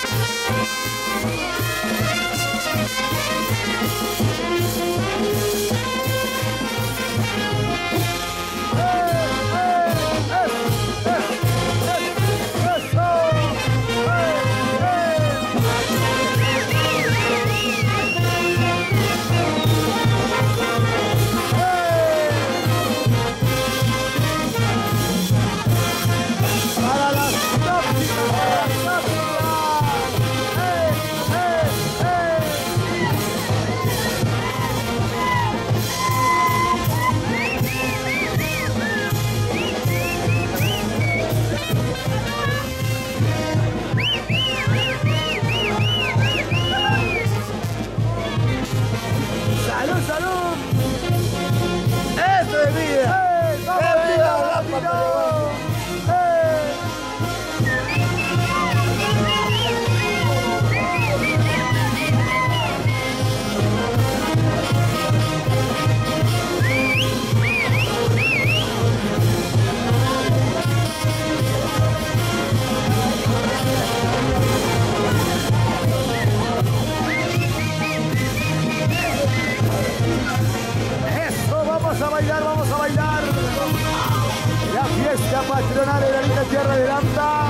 Vamos a bailar. La fiesta patronal de la linda tierra de Lambda.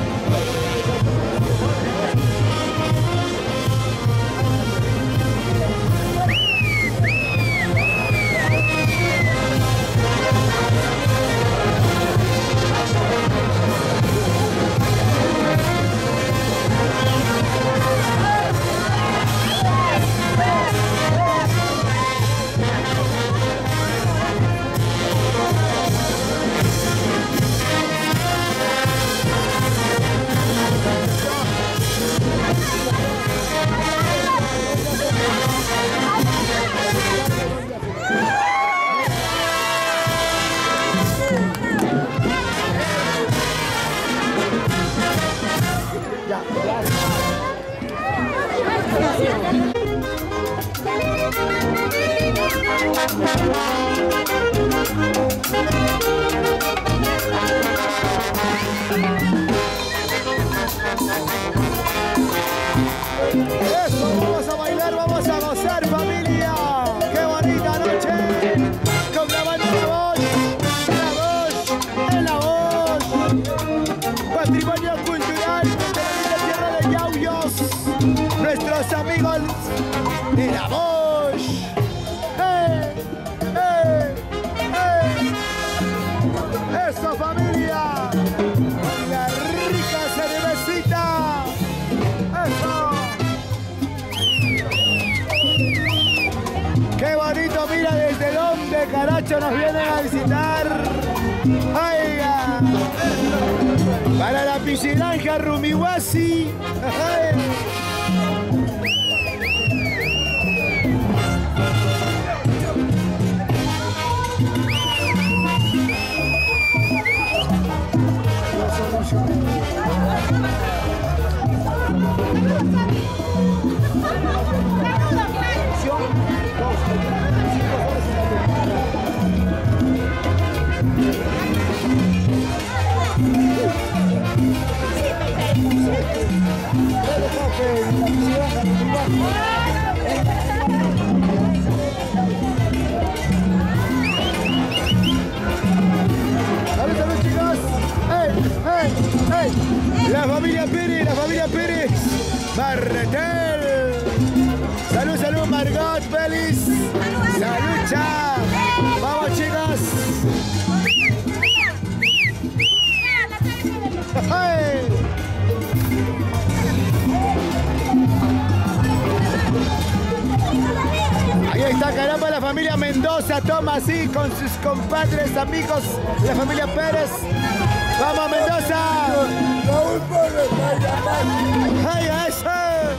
Eso, vamos a bailar, vamos a gozar, familia. Qué bonita noche. Con la banda de la voz. Patrimonio cultural de la tierra de Yauyos. Nuestros amigos de la voz. Eso, familia. La rica cervecita. Eso. Qué bonito, mira desde dónde caracho nos vienen a visitar. ¡Aiga! Para la Pichiranja Rumihuasi. Salud, chicos. La familia Pérez. Marretel. Salud, Margot, feliz. Salud, cha. Vamos, chicos. Ahí está, caramba, la familia Mendoza, toma así con sus compadres, amigos, la familia Pérez. ¡Vamos, Mendoza! ¡Ay, eso!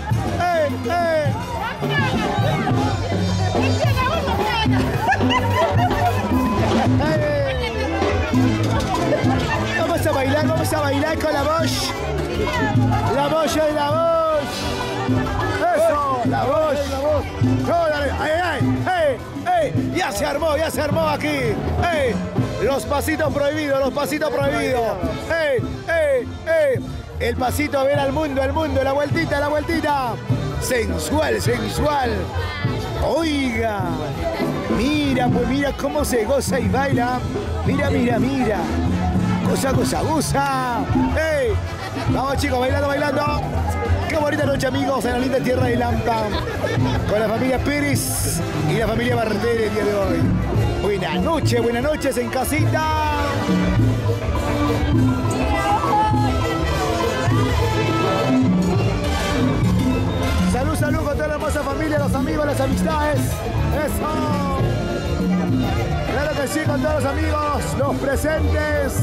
Vamos a bailar con la voz. La voz es la voz. Eso, la voz. Ya se armó aquí. Los pasitos prohibidos. El pasito a ver al mundo, la vueltita, la vueltita. Sensual, sensual. Oiga. Mira, pues mira cómo se goza y baila. Mira, mira, mira. Goza, goza, goza. ¡Hey! Vamos chicos, bailando, bailando. Qué bonita noche amigos en la linda tierra de Lampa. Con la familia Pérez y la familia Martel el día de hoy. Buenas noches en casita. Salud, salud con toda la hermosa familia, los amigos, las amistades. ¡Eso! Claro que sí, con todos los amigos, los presentes.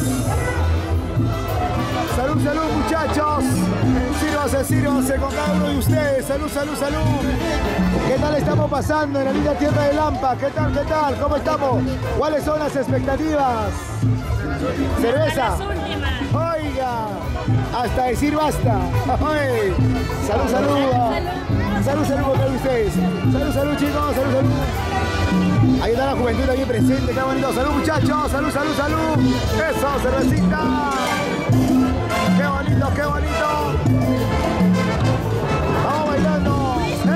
Salud, salud, muchachos. Sírvanse con cada uno de ustedes. Salud, salud, salud. ¿Qué tal estamos pasando en la linda tierra de Lampa? ¿Qué tal, qué tal? ¿Cómo estamos? ¿Cuáles son las expectativas? ¿Cerveza? Oiga, hasta decir basta. Ay. Salud, salud. Salud, salud con todos ustedes. Salud, salud, chicos. Salud, salud. Ahí está la juventud también presente. Qué bonito. Salud, muchachos. Salud, salud, salud. Eso, cervecita. Qué bonito, qué bonito. Vamos bailando.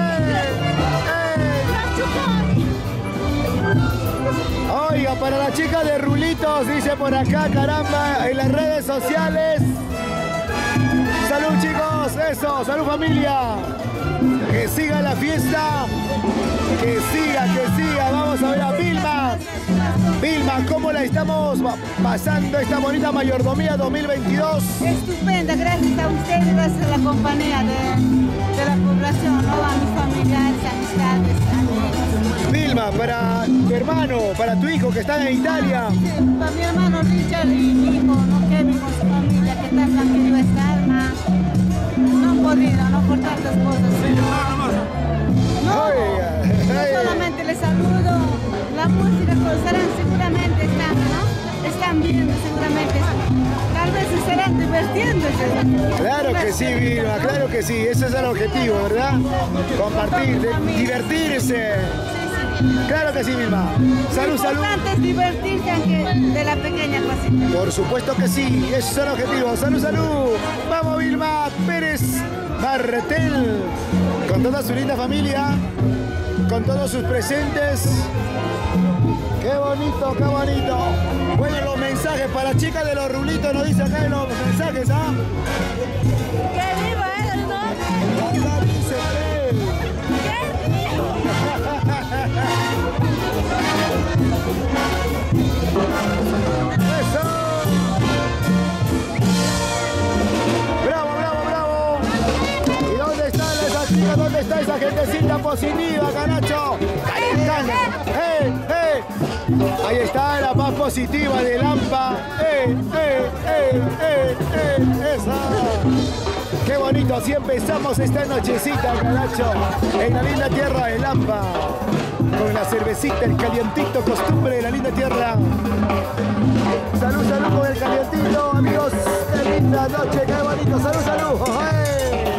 Oiga, para la chica de rulitos, dice por acá, caramba, en las redes sociales. Salud chicos, eso, salud familia. Que siga la fiesta. Que siga. Vamos a ver a Vilma. Vilma, ¿cómo la estamos pasando esta bonita mayordomía 2022? Estupenda, gracias a ustedes, gracias a la compañía de la población, ¿no? A mis familiares, amistades, amigos. Vilma, para tu hermano, para tu hijo que está en Italia. Sí, para mi hermano Richard y mi hijo, ¿no? Kevin con su familia, que tanto han querido estar, no han podido, no por tantas cosas. No solamente les saludo, la música estarán seguramente están viendo seguramente, tal vez se estarán divirtiéndose. Claro que sí, Vilma, claro que sí, ese es el objetivo, ¿verdad? Compartir, divertirse. Claro que sí, Vilma. Salud, salud. Lo importante es divertirse aunque de la pequeña cosita. Por supuesto que sí, ese es el objetivo. Salud, salud. Vamos, Vilma Pérez Martel, con toda su linda familia, con todos sus presentes. Qué bonito, qué bonito. Bueno, los mensajes para la chica de los rulitos, nos dice acá en los mensajes, ¿ah? ¡Que viva él, no! Acá dice él. ¡Qué vivo! ¡Eso! ¡Bravo, bravo, bravo! ¿Y dónde están esas chicas? ¿Dónde está esa gentecita positiva, caracho? ¡Calentando! ¡Eh, eh! Ahí está la más positiva de Lampa. ¡Esa! ¡Qué bonito! Así empezamos esta nochecita, caracho, en la linda tierra de Lampa. Con la cervecita, el calientito, costumbre de la linda tierra. Salud, salud con el calientito, amigos. ¡Qué linda noche! ¡Qué bonito! ¡Salud, salud! ¡Hey!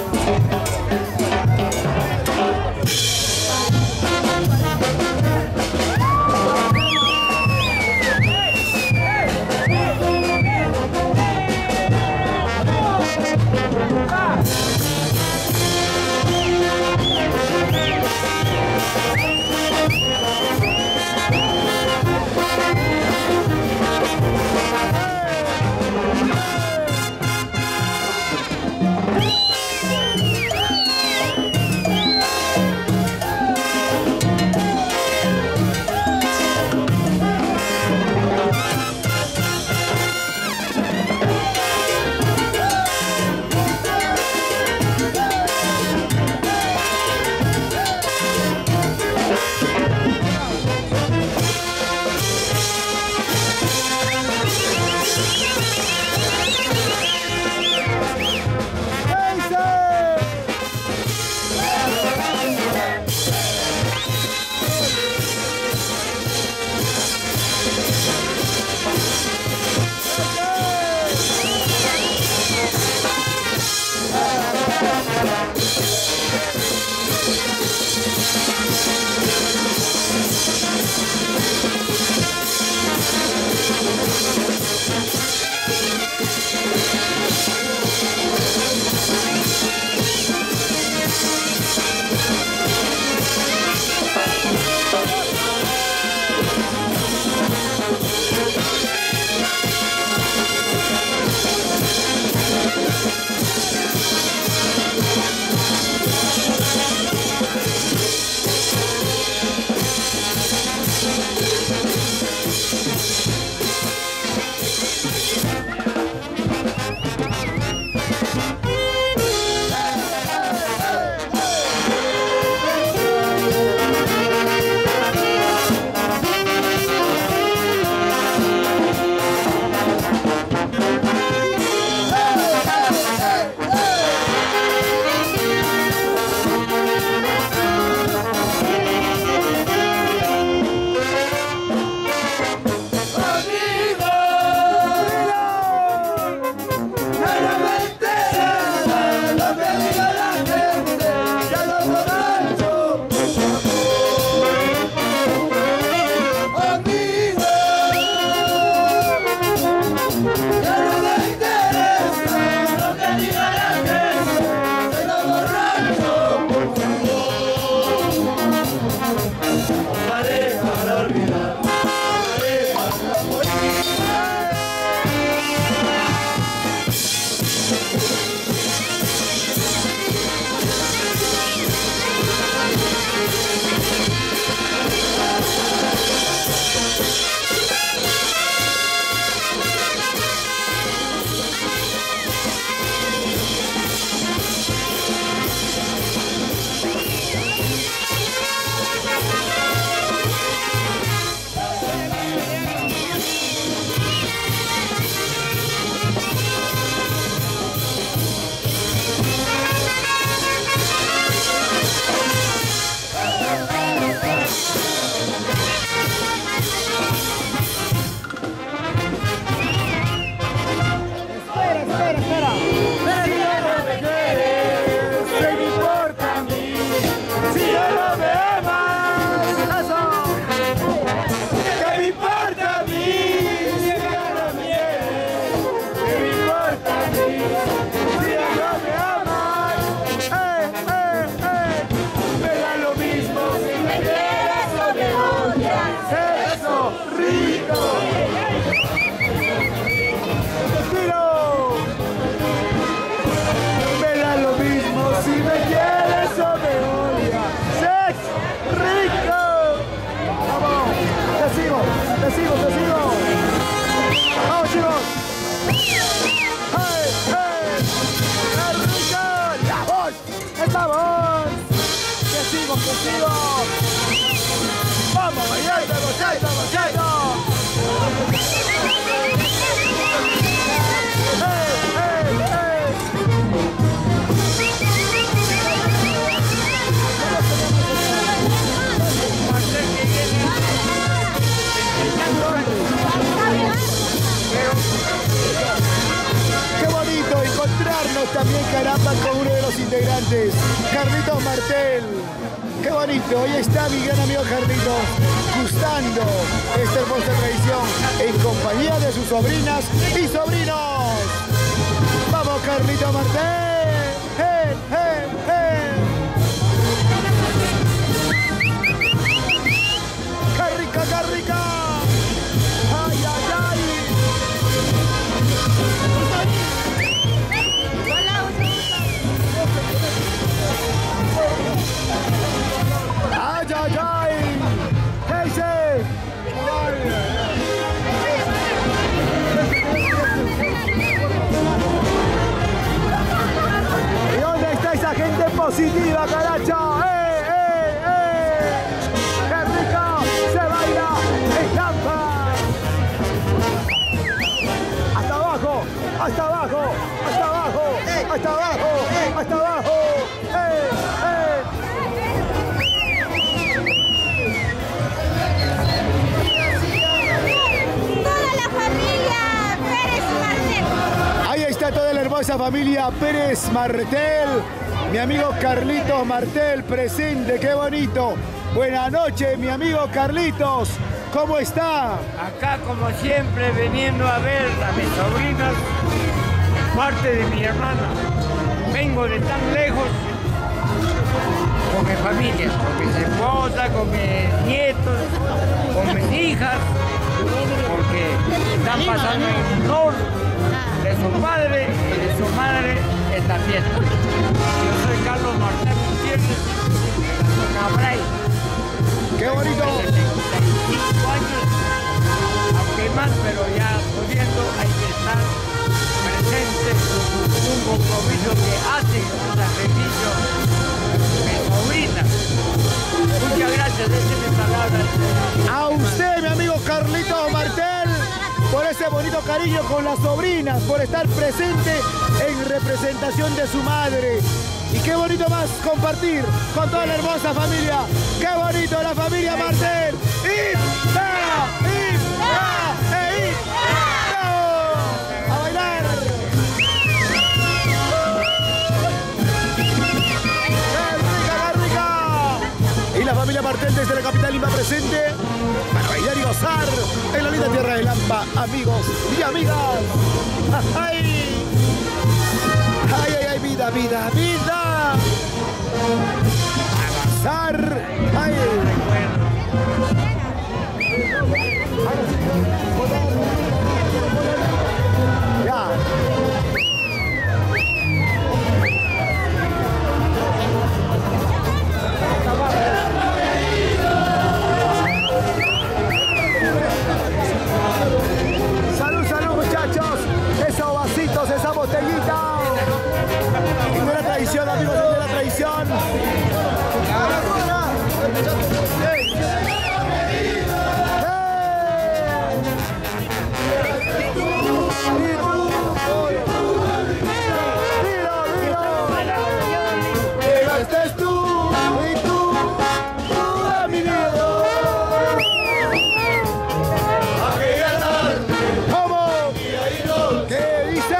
¡Vamos! ¡Que sigo, que sigo! ¡Vamos, bailando, gozando, gozando! Qué bonito encontrarnos también, caramba, con uno de los integrantes, Carlitos Martel. Qué bonito, hoy está mi gran amigo Carlitos gustando esta hermosa tradición en compañía de sus sobrinas y sobrinos. ¡Vamos, Carlitos Martel! ¡Hey, hey, hey! ¡Qué rica, qué rica! ¡Ay, ay, ay! ¡Ay, ay, ay! ¿Qué dice? ¿Y dónde está esa gente positiva, caracho? ¡Qué rico! ¡Se baila! ¡Estampa! ¡Hasta abajo! ¡Hasta abajo! ¡Hasta abajo! ¡Hasta abajo! ¡Hasta abajo! Toda la hermosa familia Pérez Martel, mi amigo Carlitos Martel presente, qué bonito. Buenas noches, mi amigo Carlitos, ¿cómo está? Acá como siempre veniendo a ver a mis sobrinas, parte de mi hermana. Vengo de tan lejos con mi familia, con mis esposas, con mis nietos, con mis hijas, porque están pasando en honor de su padre y de su madre esta fiesta. Yo soy Carlos Martel Gutiérrez, Cabray. ¡Qué bonito! 75 años, aunque más, pero ya pudiendo, hay que estar presente, un compromiso que hace un sacrificio mi sobrina. Muchas gracias, esa es mi palabra. A usted, mi amigo Carlitos Martel, por ese bonito cariño con las sobrinas, por estar presente en representación de su madre. Y qué bonito más compartir con toda la hermosa familia. ¡Qué bonito la familia Martel! ¡A bailar! ¡Qué rica! Y la familia Martel desde la capital Lima presente para bailar y gozar en la linda tierra de Lampa, amigos y amigas. ¡Ay! ¡Ay, ay, ay! ¡Vida, vida, vida! ¡A gozar! ¡Ay! ¡Ya! Salud, salud, muchachos. Esos vasitos, esa botellita. Es de la tradición, amigos, es de la tradición. Llegaste tú y tú a mi vida. ¿Cómo? ¿Qué dice?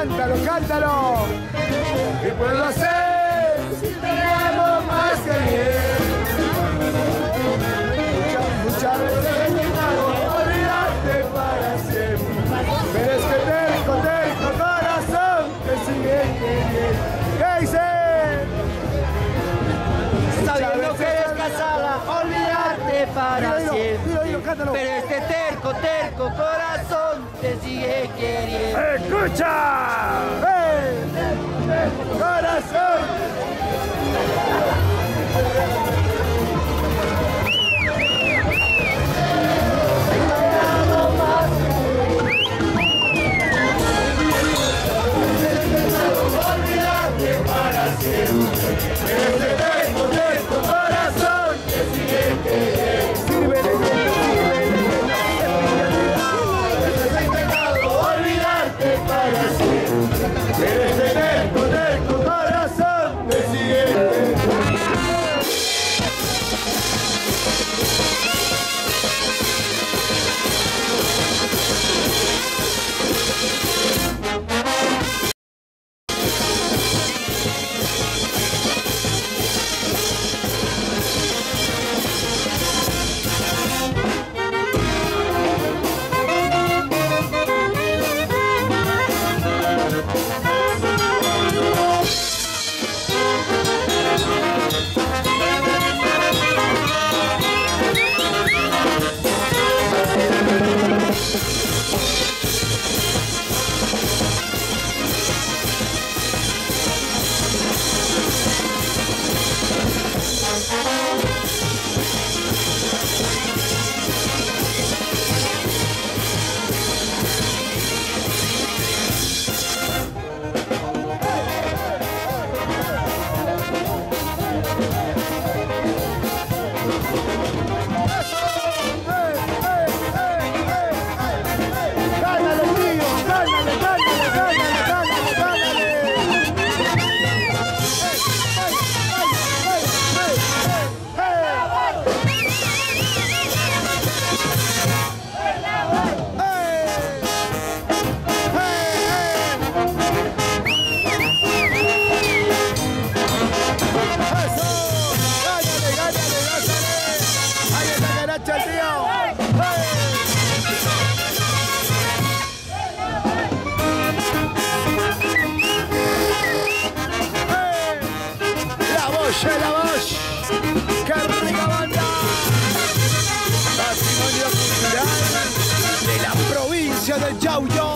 cántalo, cántalo. ¿Qué puedo hacer si te amo más que ayer? Muchas veces he intentado olvidarte para siempre, pero es que terco, terco corazón te sigue queriendo. ¿Qué dice? Sabiendo que eres casada, olvidarte para siempre. Pero este terco, terco corazón te sigue queriendo. ¡Escucha! ¡Corazón! Olvidarte para siempre. Este terco, terco corazón te sigue queriendo. Olvidarte para siempre. Pero este terco corazón te sigue queriendo. La Bosch, qué rica banda, patrimonio cultural de la provincia del Yauyó.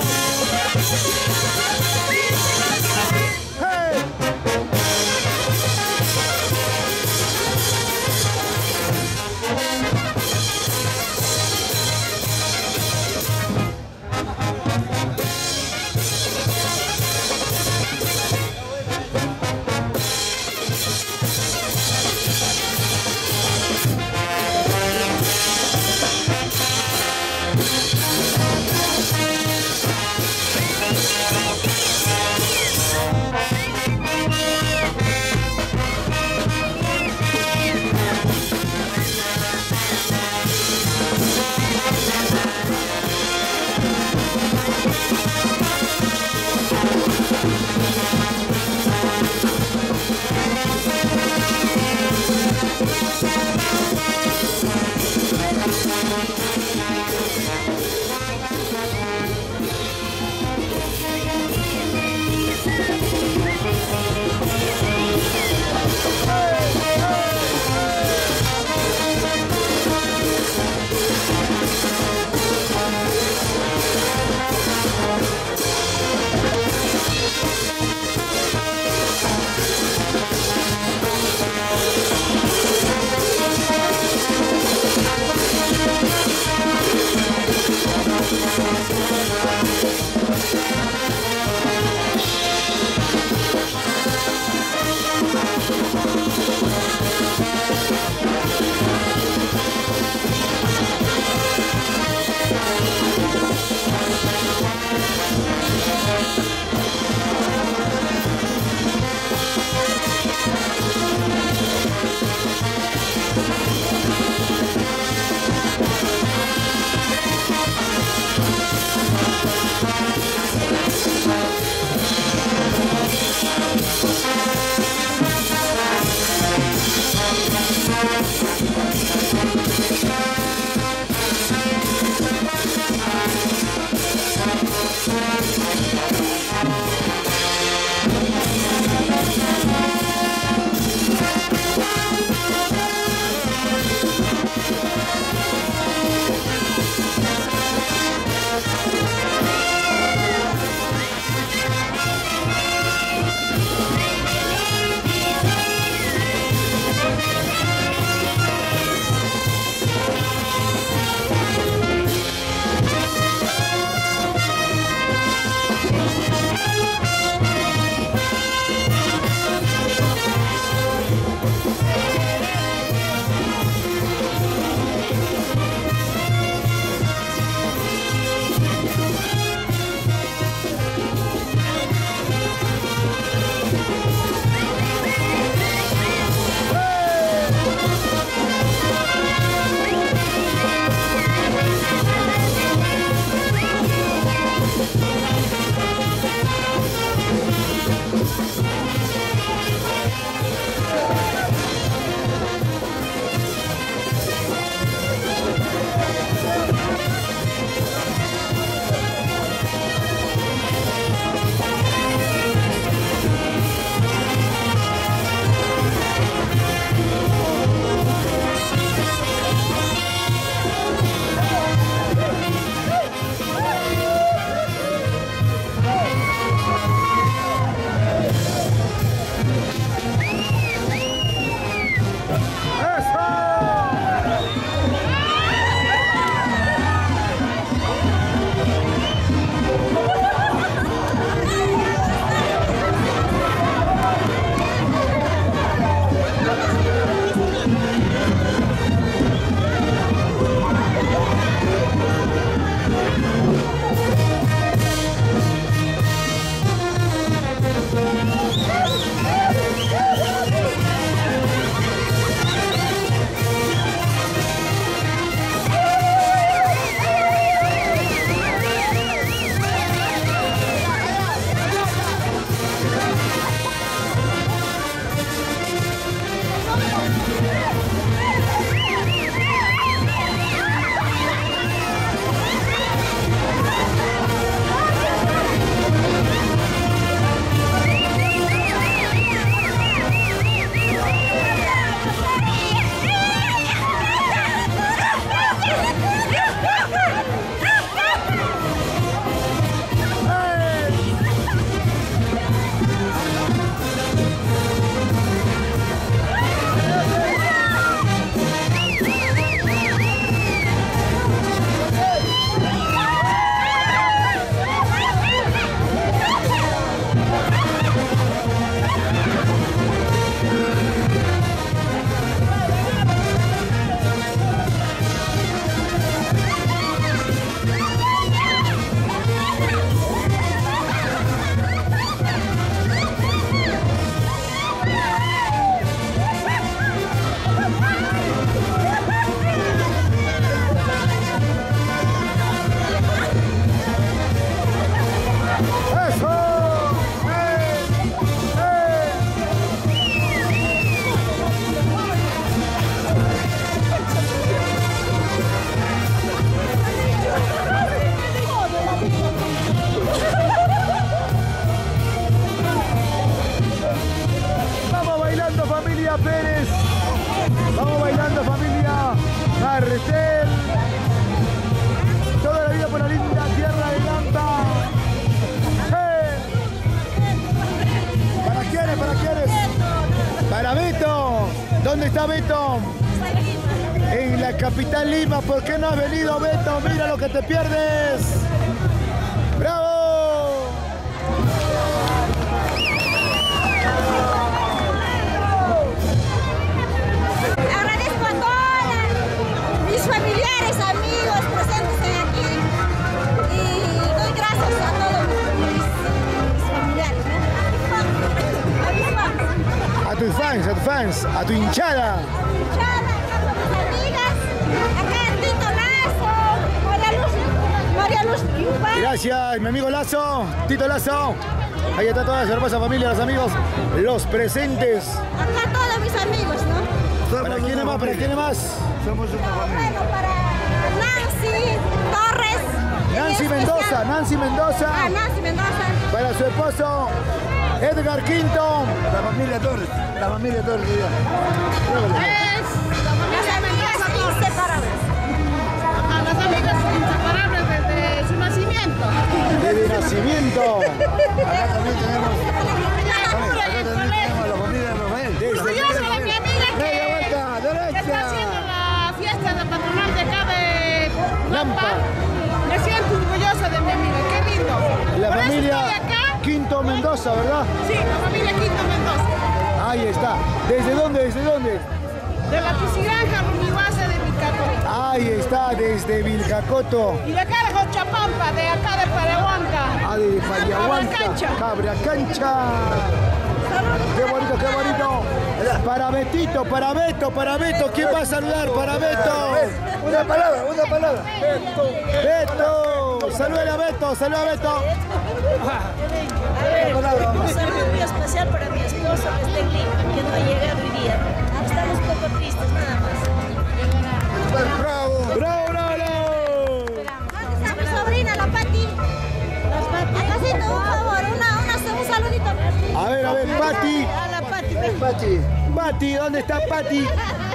está Beto? En la capital Lima. ¿Por qué no has venido, Beto? Mira lo que te pierdes. ¡Bravo! Agradezco a todos mis familiares, amigos presentes aquí y doy gracias a todos mis familiares, ¿no? A mis fans. A tus fans, a tu hinchada. Gracias, mi amigo Lazo, Tito Lazo. Ahí está toda su hermosa familia, los amigos, los presentes. Acá todos mis amigos, ¿no? ¿Para quiénes más? ¿Para quiénes más? Somos una familia. Bueno, para Nancy Torres. Nancy Mendoza. Ah, Nancy Mendoza. Para su esposo, Edgar Quinto. La familia Torres. La familia Torres. Las amigas inseparables. Las amigas inseparables desde su nacimiento. Desde nacimiento. Acá también tenemos a la familia de Rafael. Orgullosa de mi amiga que está haciendo la fiesta de patronal de acá de Lampa. Me siento orgullosa de mi amiga, qué lindo. La Por familia eso estoy acá. Quinto Mendoza, ¿verdad? Sí, la familia Quinto Mendoza. Ahí está. ¿Desde dónde? ¿Desde dónde? De la Pisiranja, mi base de Vilcacoto. Ahí está, desde Vilcacoto. Y de acá de Jochapampa, de acá de Parahuanca. Ah, de Pariahuanca. Cabra Cancha. Qué bonito, qué bonito. Para Betito, para Beto. ¿Quién va a saludar? Para Beto. Una palabra. Beto. Saluda a Beto. Un saludo muy especial para mi esposo que está en Lima, que no ha llegado hoy día. Estamos un poco tristes, nada más. ¡Bravo! ¿Dónde está mi sobrina, la Pati? Acasito, un favor, un saludito. A ver, Pati. A la Pati. Pati, ¿dónde está Pati?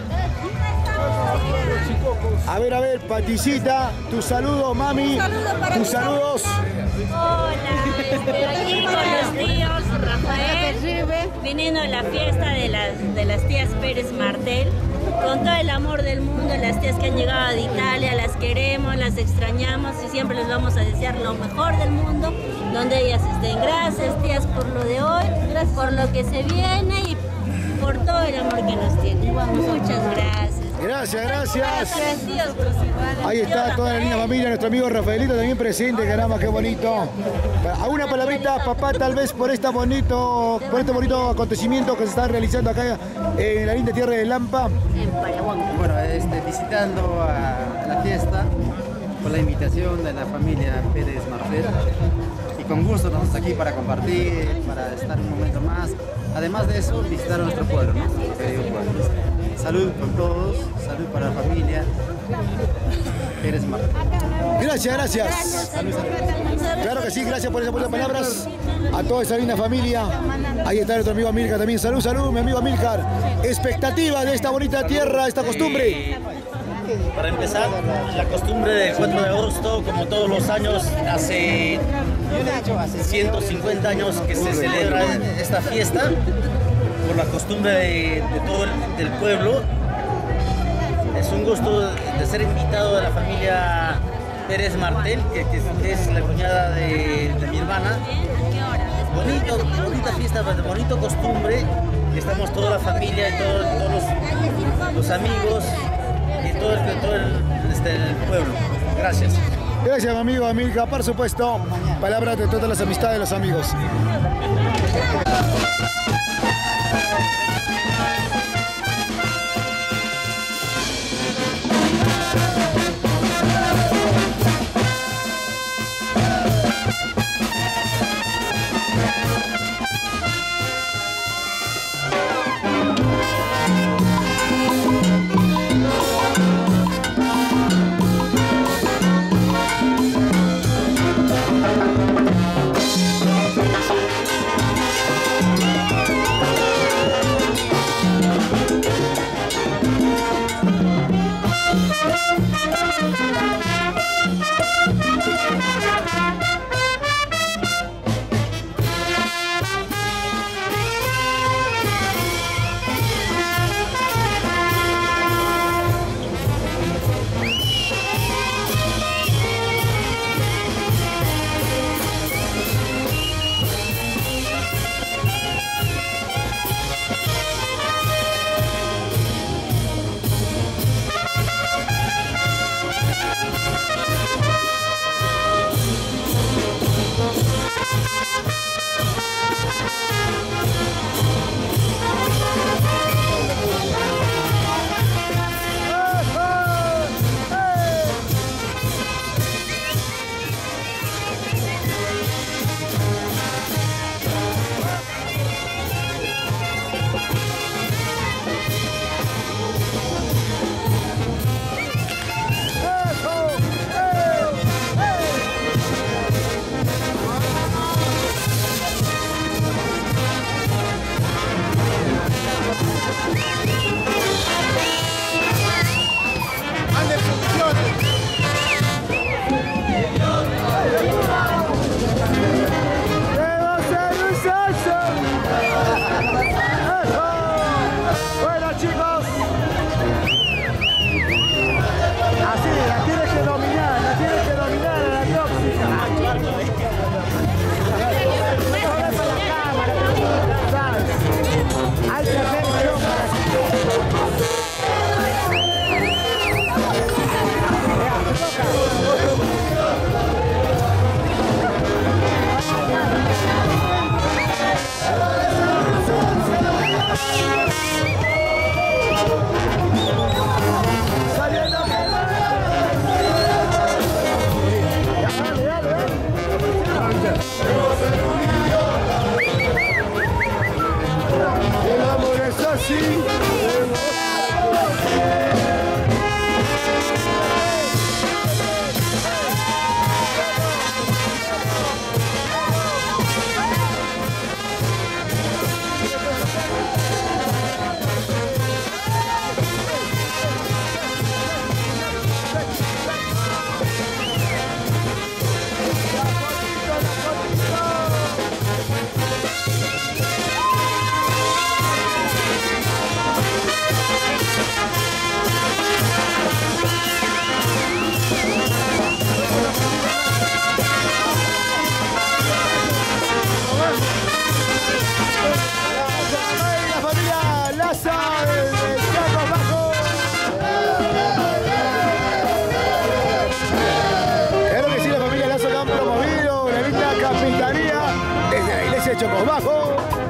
A ver, Paticita, tu saludo, mami. Tus saludos. Hola, aquí con los tíos Rafael, viniendo a la fiesta de las tías Pérez Martel, con todo el amor del mundo, las tías que han llegado de Italia, las queremos, las extrañamos y siempre les vamos a desear lo mejor del mundo, donde ellas estén. Gracias, tías, por lo de hoy, gracias por lo que se viene y por todo el amor que nos tienen. Muchas gracias. Gracias. Ahí está toda la linda familia, nuestro amigo Rafaelito también presente, caramba, qué bonito. A una palabrita, papá, tal vez por este bonito acontecimiento que se está realizando acá en la linda tierra de Lampa. Bueno, visitando a la fiesta por la invitación de la familia Pérez Martel. Y con gusto estamos aquí para compartir, para estar un momento más. Además de eso, visitar a nuestro pueblo, ¿no? Querido pueblo. Salud con todos, salud para la familia Pérez Martel. Gracias. Claro que sí, gracias por esas buenas palabras. A toda esa linda familia. Ahí está nuestro amigo Amílcar también. Salud, mi amigo Amílcar. Expectativa de esta bonita tierra, esta costumbre. Para empezar, la costumbre del 4 de agosto, como todos los años, hace 150 años que se celebra esta fiesta, por la costumbre de todo el pueblo. Es un gusto de ser invitado de la familia Pérez Martel, que es la cuñada de mi hermana. Bonita fiesta, bonito costumbre. Estamos toda la familia y todos los amigos y todo el pueblo. Gracias. Gracias, mi amigo Amílcar. Por supuesto, palabras de todas las amistades de los amigos. Chocos Bajos.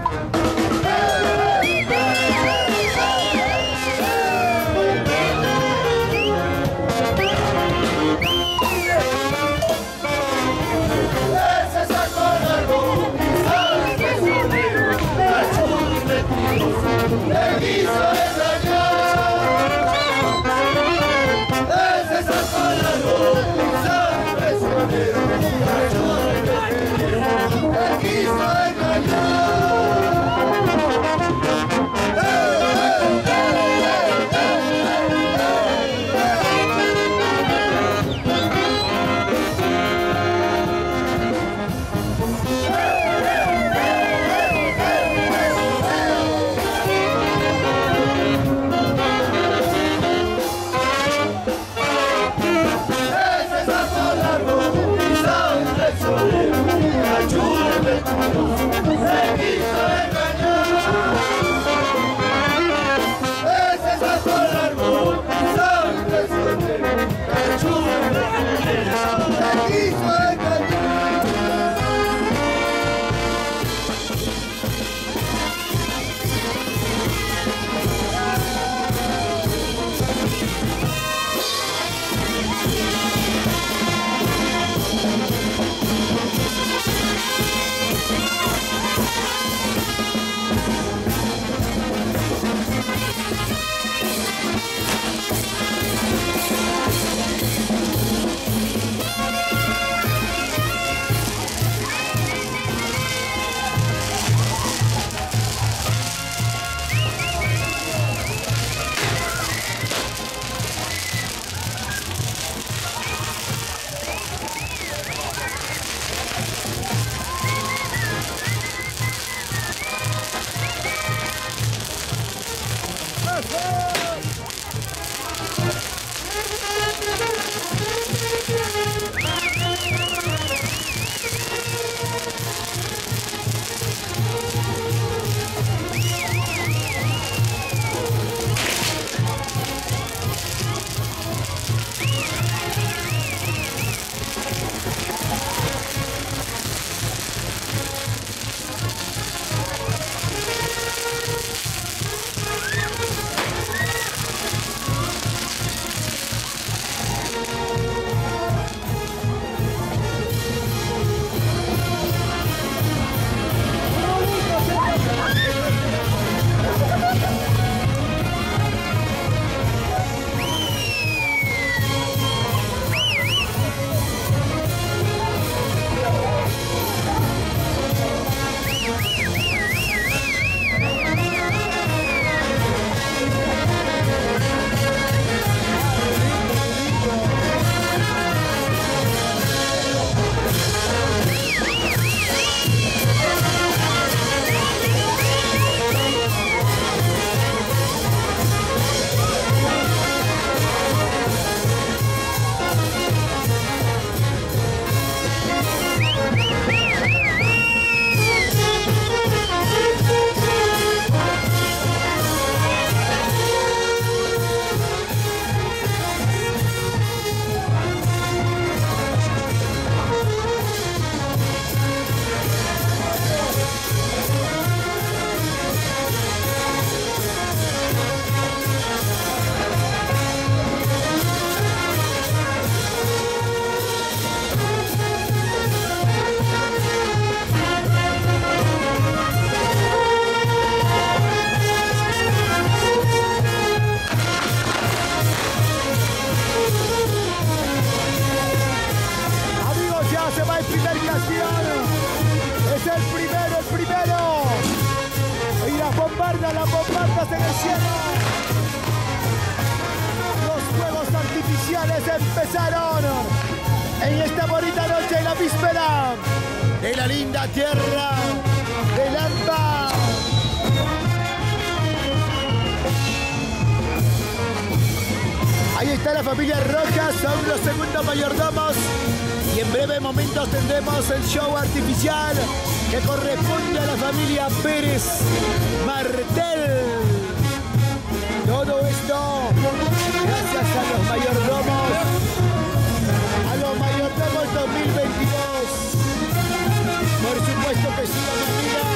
las bombardas en el cielo. Los fuegos artificiales empezaron en esta bonita noche, en la víspera de la linda tierra de Lampa. Ahí está la familia Rojas, son los segundos mayordomos. Y en breves momentos tendremos el show artificial que corresponde a la familia Pérez Martel. Todo esto gracias a los mayordomos 2022. Por supuesto que sí, familia.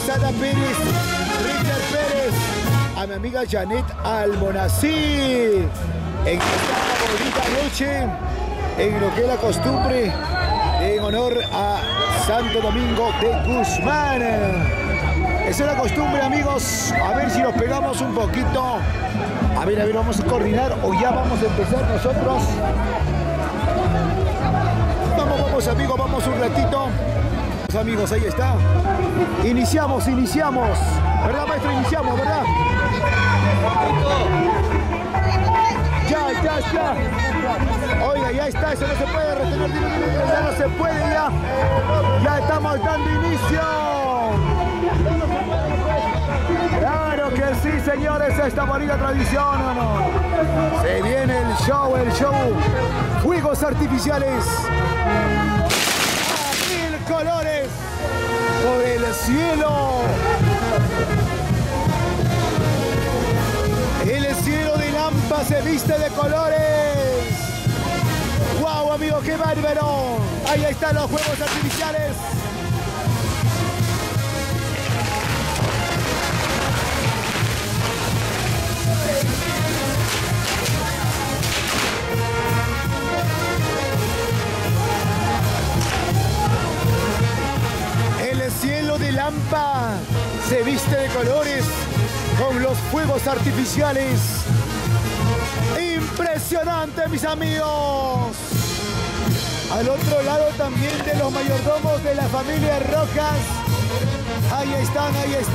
Sada Pérez, Richard Pérez, a mi amiga Janet Almonací, en esta bonita noche, en lo que es la costumbre, en honor a Santo Domingo de Guzmán. Esa es la costumbre, amigos. A ver si nos pegamos un poquito. A ver, vamos a coordinar o ya vamos a empezar nosotros. Vamos, amigos, vamos un ratito. Amigos, ahí está. Iniciamos. ¿Verdad, maestro? Iniciamos, ¿verdad? Ya. Oiga, ya está, eso no se puede retener, ya no se puede, ya estamos dando inicio. Claro que sí, señores, esta bonita tradición, ¿o no? Se viene el show, fuegos artificiales a 1000 colores por el cielo. El cielo de Lampa se viste de colores. ¡Wow, amigo, qué bárbaro! Ahí están los fuegos artificiales. El cielo de Lampa se viste de colores con los fuegos artificiales. ¡Impresionante, mis amigos! Al otro lado también de los mayordomos de la familia Rojas. Ahí están.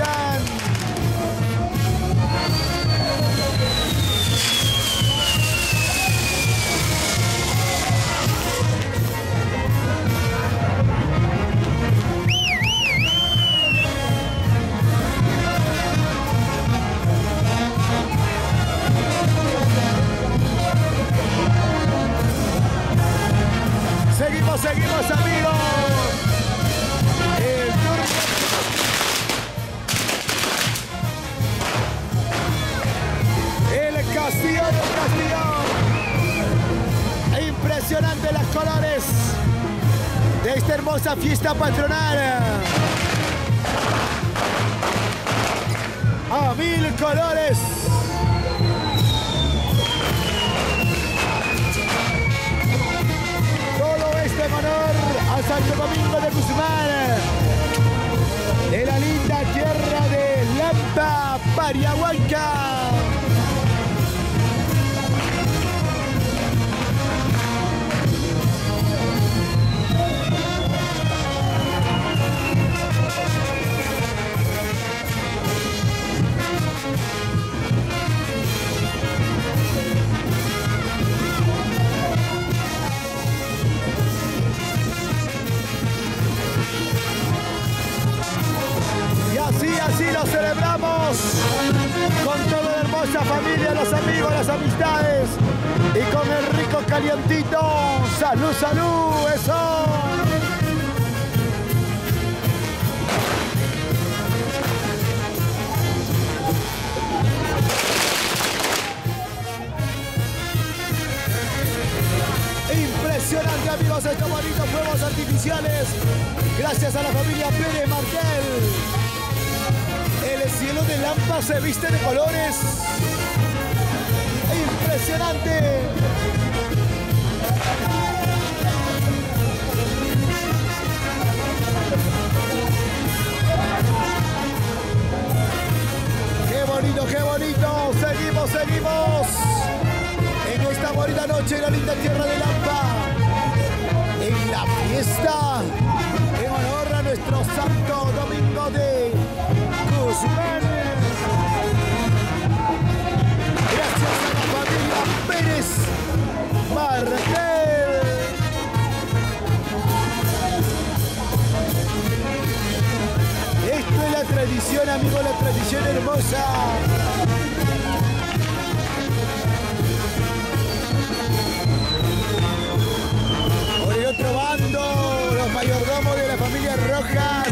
Seguimos, amigos. El Castillón. Impresionante los colores de esta hermosa fiesta patronal. A 1000 colores. En honor a Santo Domingo de Guzmán, de la linda tierra de Lampa, Pariahuanca. Así lo celebramos con toda la hermosa familia, los amigos, las amistades y con el rico calientito. ¡Salud! ¡Eso! Impresionante, amigos, estos bonitos fuegos artificiales. Gracias a la familia Pérez Martel. El cielo de Lampa se viste de colores. ¡Impresionante! ¡Qué bonito! Seguimos. En esta bonita noche en la linda tierra de Lampa. En la fiesta. En honor a nuestro Santo Domingo de Guzmán. Gracias a la familia Pérez Martel. Esto es la tradición, amigos, la tradición hermosa. Por el otro bando, los mayordomos de la familia Rojas.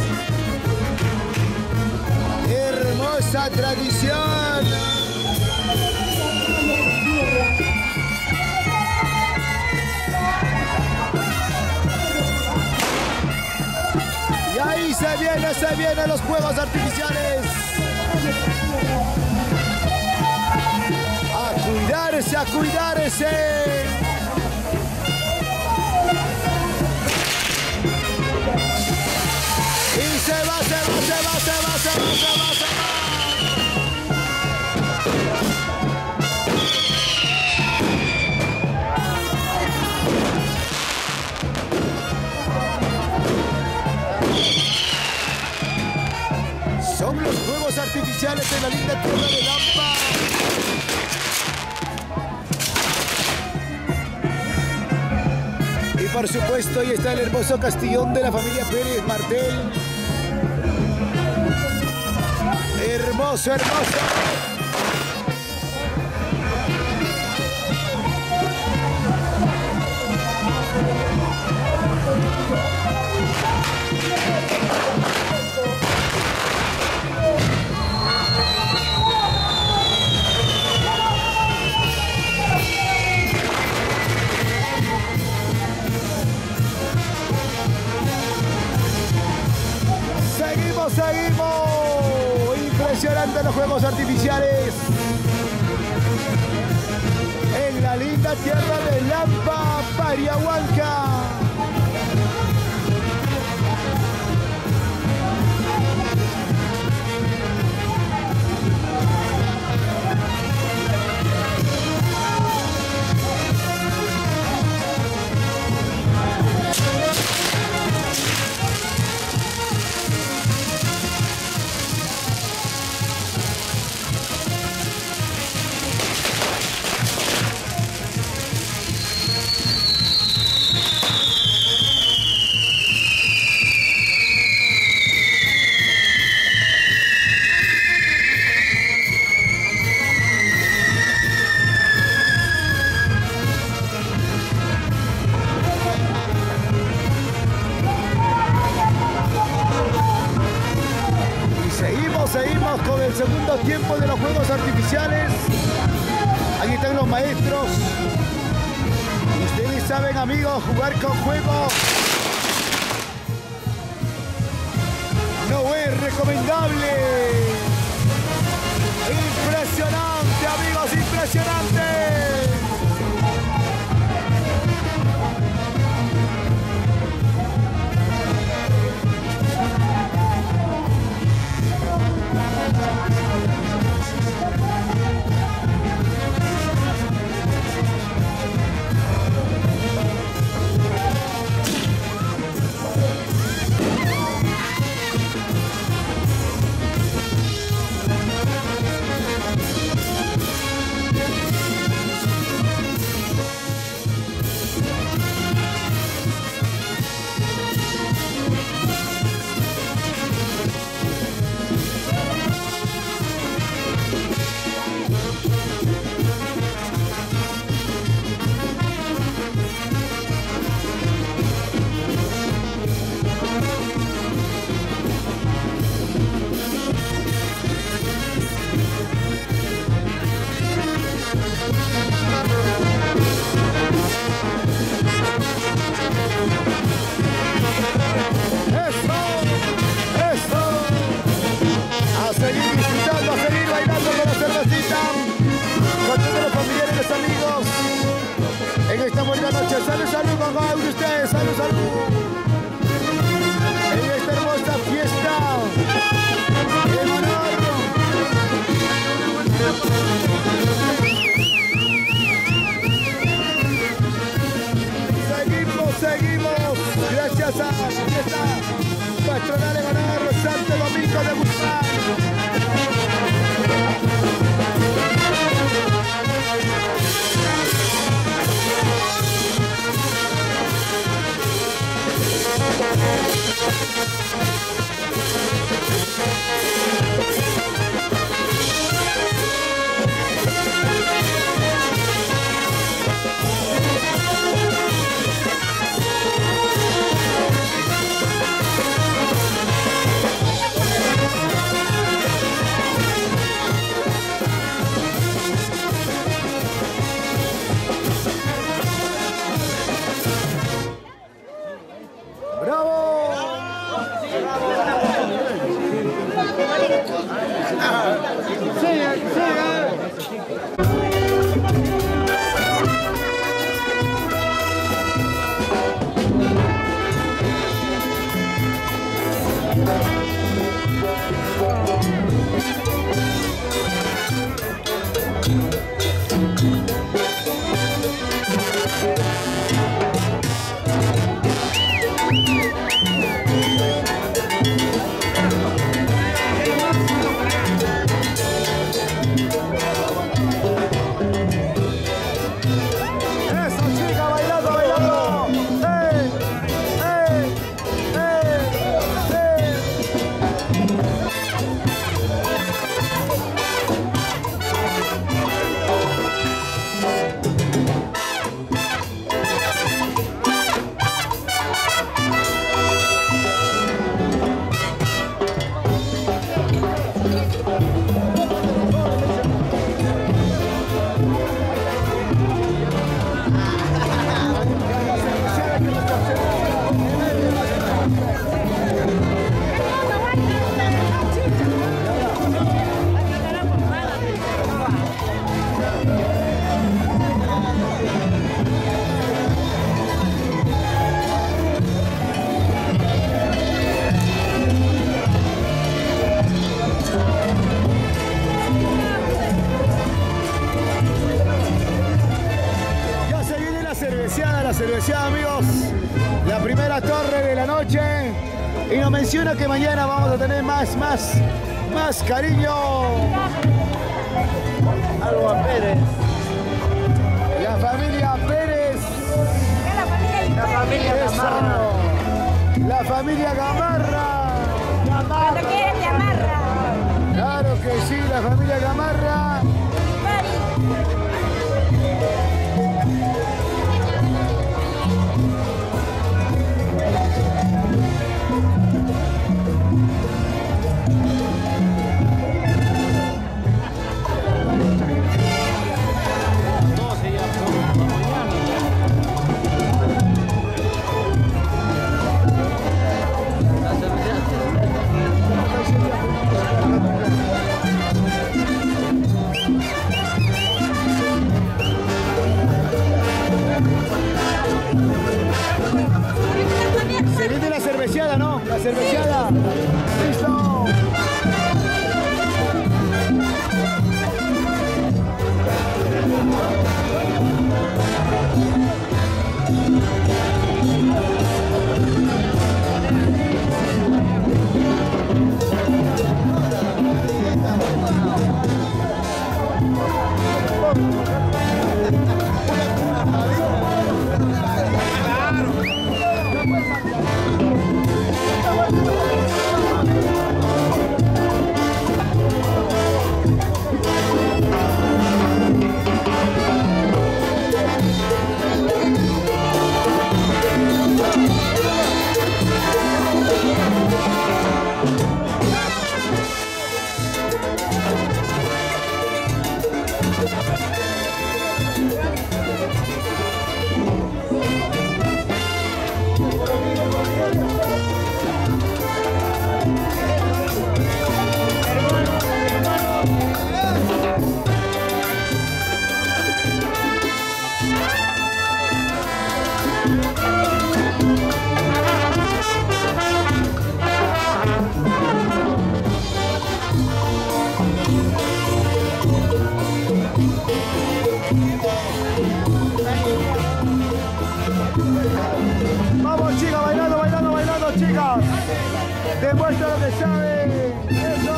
Hermosa tradición. Y ahí se vienen los juegos artificiales. A cuidarse, a cuidarse. Y se va. Son los juegos artificiales de la linda tierra de Lampa. Y por supuesto, ahí está el hermoso castillón de la familia Pérez Martel. Hermoso. Seguimos. Impresionante los juegos artificiales en la linda tierra de Lampa, Pariahuanca. Seguimos con el segundo tiempo de los juegos artificiales. Aquí están los maestros. Ustedes saben, amigos, jugar con fuego no es recomendable. Impresionante, amigos, impresionante. Salud, mamá, ustedes, salud. En esta hermosa fiesta en honor seguimos, gracias a la fiesta patronal en honor Santo Domingo de Guzmán. ya, amigos, la primera torre de la noche. Y nos menciona que mañana vamos a tener más cariño. Algo a Pérez. La familia Pérez. La familia Gamarra. La familia Gamarra. Cuando quieren Gamarra. Claro que sí, la familia Gamarra. Se viene la cerveceada, ¿no? La cerveceada. ¡Listo! Vamos, chicas, bailando, chicas. Demuestra lo que saben. Eso.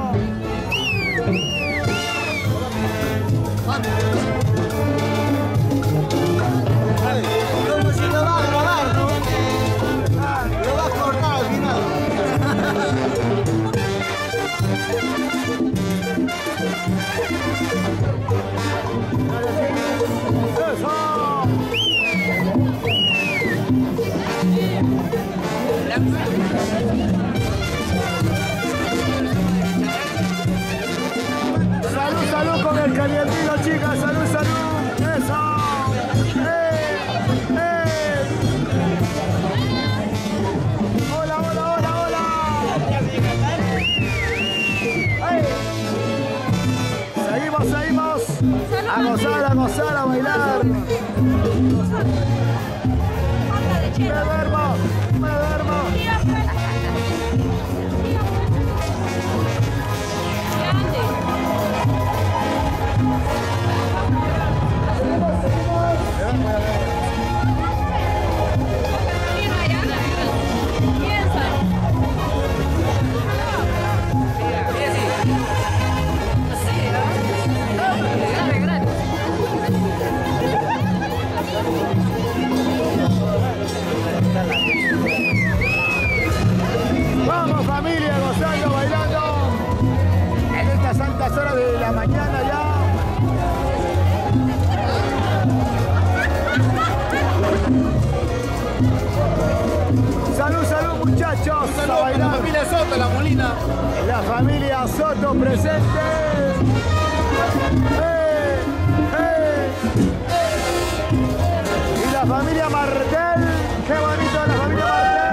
Como si lo va a grabar, ¿no? Lo va a cortar al final. Salud con el calientito, chicas. Salud. Eso. Hola. ¡Ay! Seguimos. A gozar, a bailar. Me duermo. Vamos, familia, gozando, bailando en estas santas horas de la mañana ya. Salud, muchachos. Saludos a la familia Soto, la Molina. La familia Soto presente. Y la familia Martel. Qué bonito la familia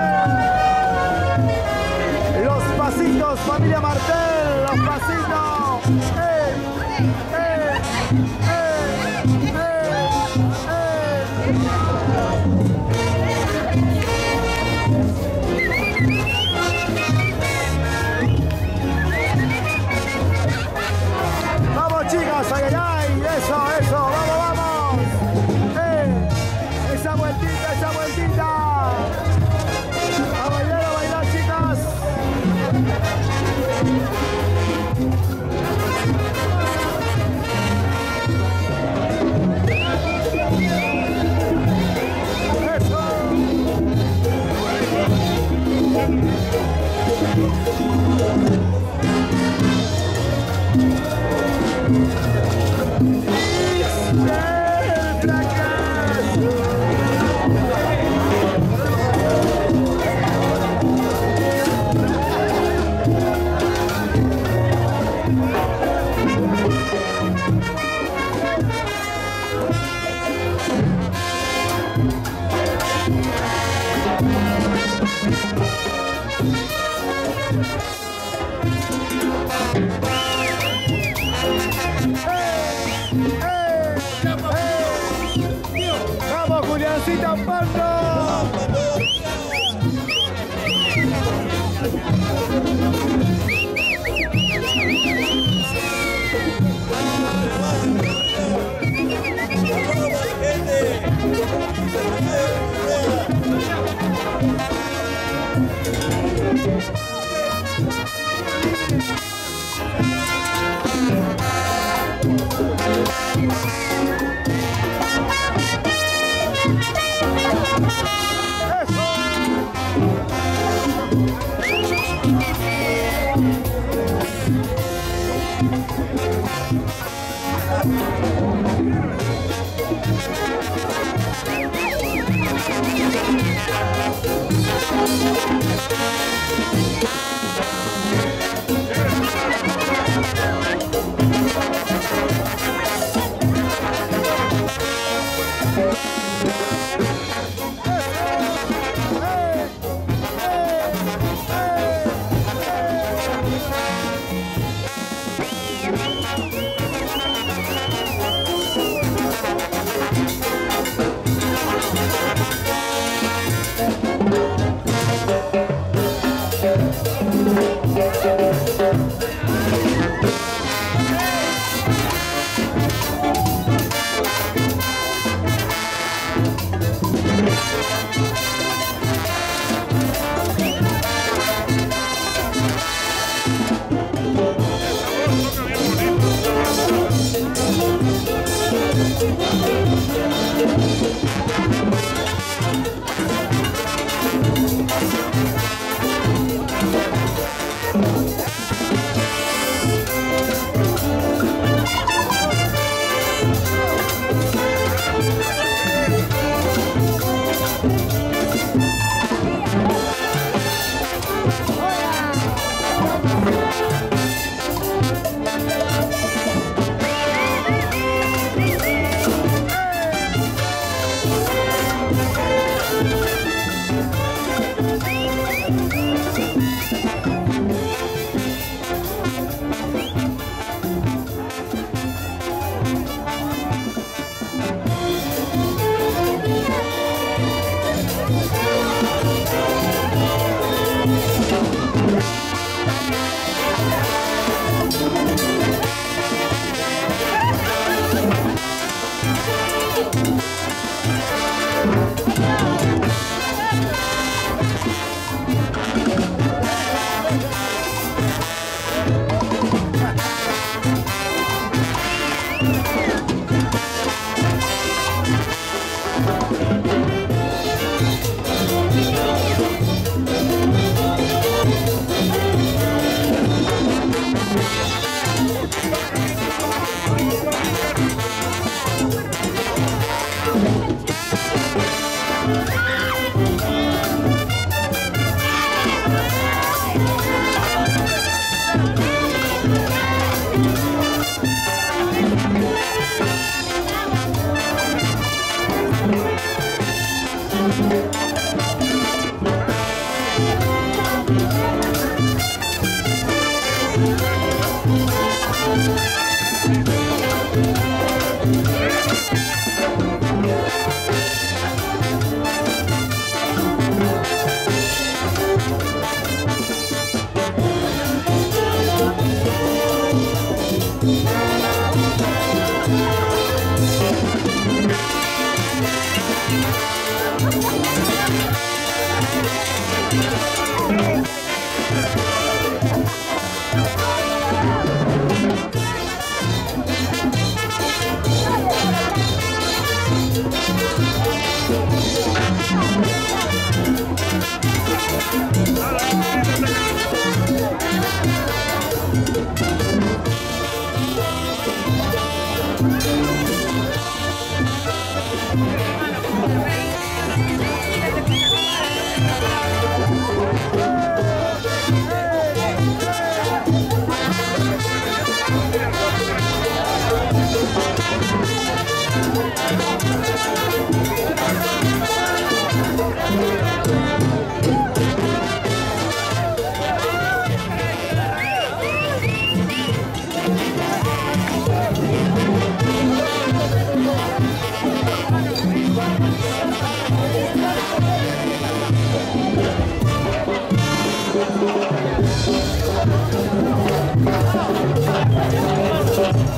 Martel. Los pasitos, familia Martel. Los pasitos. Vamos, chicas, ay, eso, vamos. Esa vueltita. ¡Vamos, Juliancita Pando!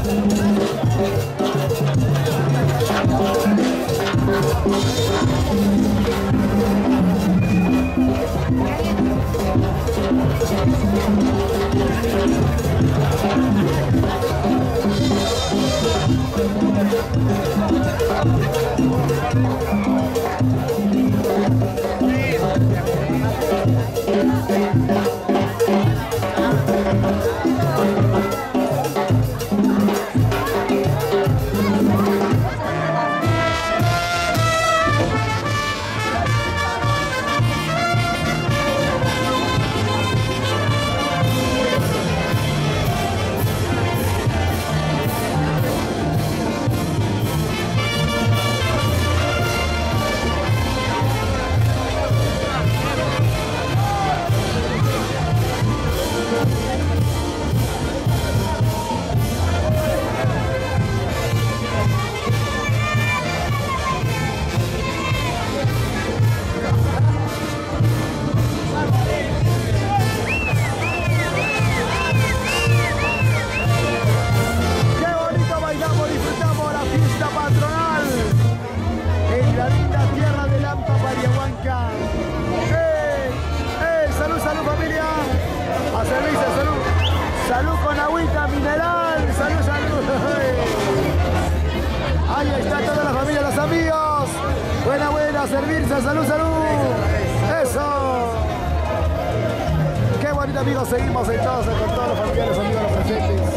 Salud con agüita mineral. Salud, salud. Ahí está toda la familia, los amigos. Buena, buena, servirse. Salud, salud. Eso. Qué bonito, amigos. Seguimos sentados con todos los familiares, amigos, los presentes.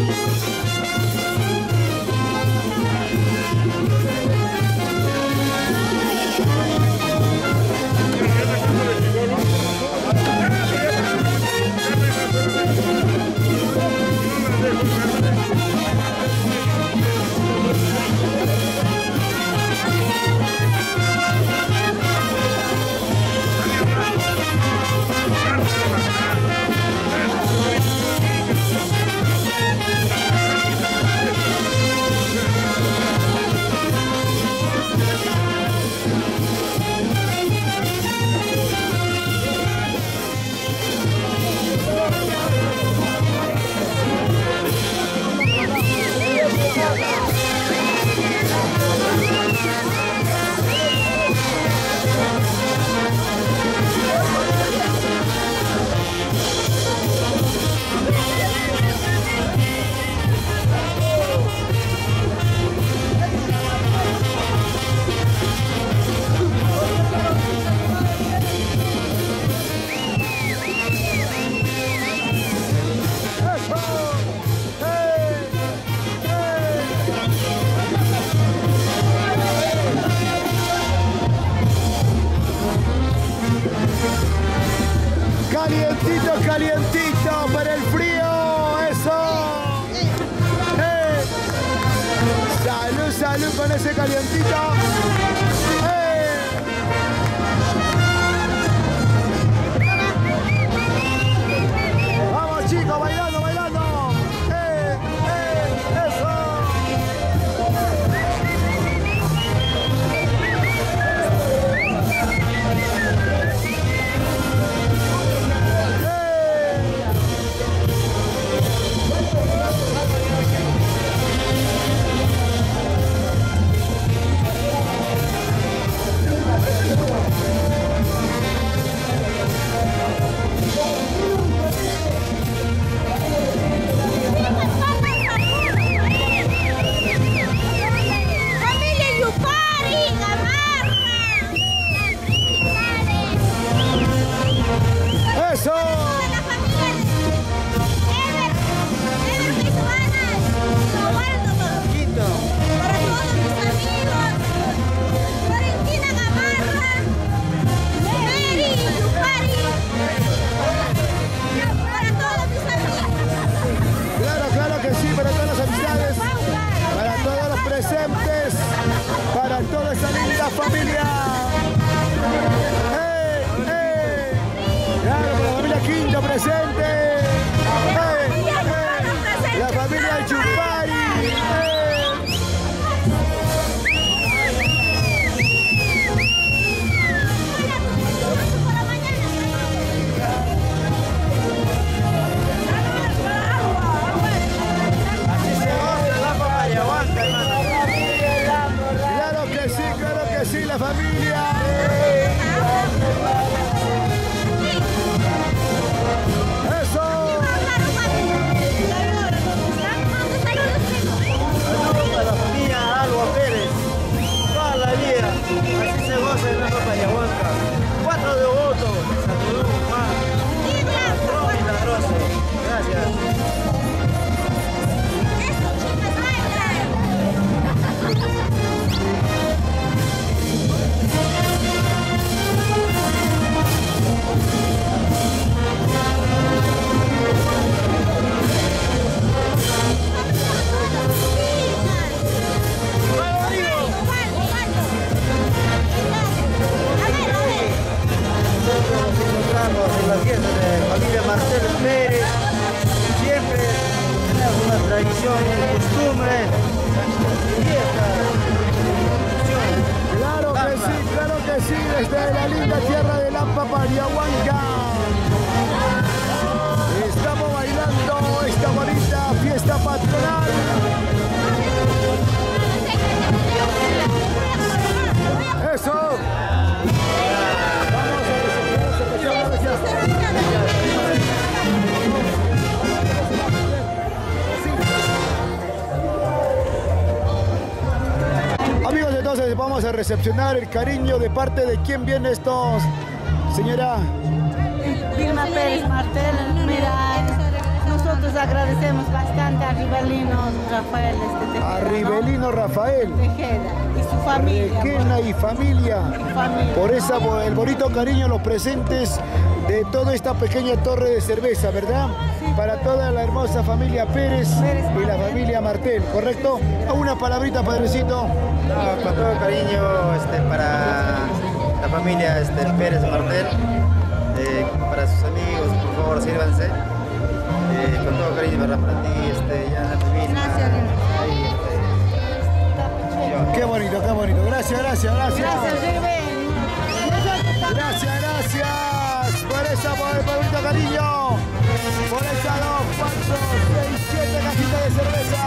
Calientito, calientito para el frío, eso. Salud, salud con ese calientito. Vamos chicos, bailando, bailando. Eso. Para toda esa linda familia. Claro, para la familia Quinto presente. La familia Chupari. Claro que sí, la familia. Eso. Saludos a la familia Alba Pérez. Toda la vida. Así se goza en Lampa Payahuanca. 4 de agosto. Saludos, más. Patrón milagroso. Gracias. Nos encontramos en la fiesta de familia Marcelo Pérez. Siempre tenemos una tradición, una costumbre, Claro que sí, desde la linda tierra de Lampa Payahuanca. Estamos bailando esta bonita fiesta patronal. Eso. Amigos, entonces vamos a recepcionar el cariño de parte de quién viene estos, señora. Vilma Pérez Martel. Mira, nosotros nosotros agradecemos bastante a Rivelino Rafael Tejeda. A Rivelino Rafael Tejeda y su familia. Requena y familia. Por el bonito cariño, los presentes de toda esta pequeña torre de cerveza, ¿verdad? Sí, para toda la hermosa familia Pérez y la familia Martel, ¿correcto? Una palabrita, padrecito. No, con todo cariño para la familia Pérez Martel, para sus amigos, por favor, sírvanse. Con todo cariño, ¿verdad? Para ti, Qué bonito, qué bonito. Gracias. Gracias, Gracias por el bonito cariño. Por esas 2, 4, 6, 7 cajitas de cerveza.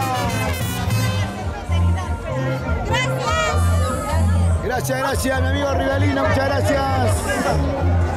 Gracias, mi amigo Rivelino, muchas gracias.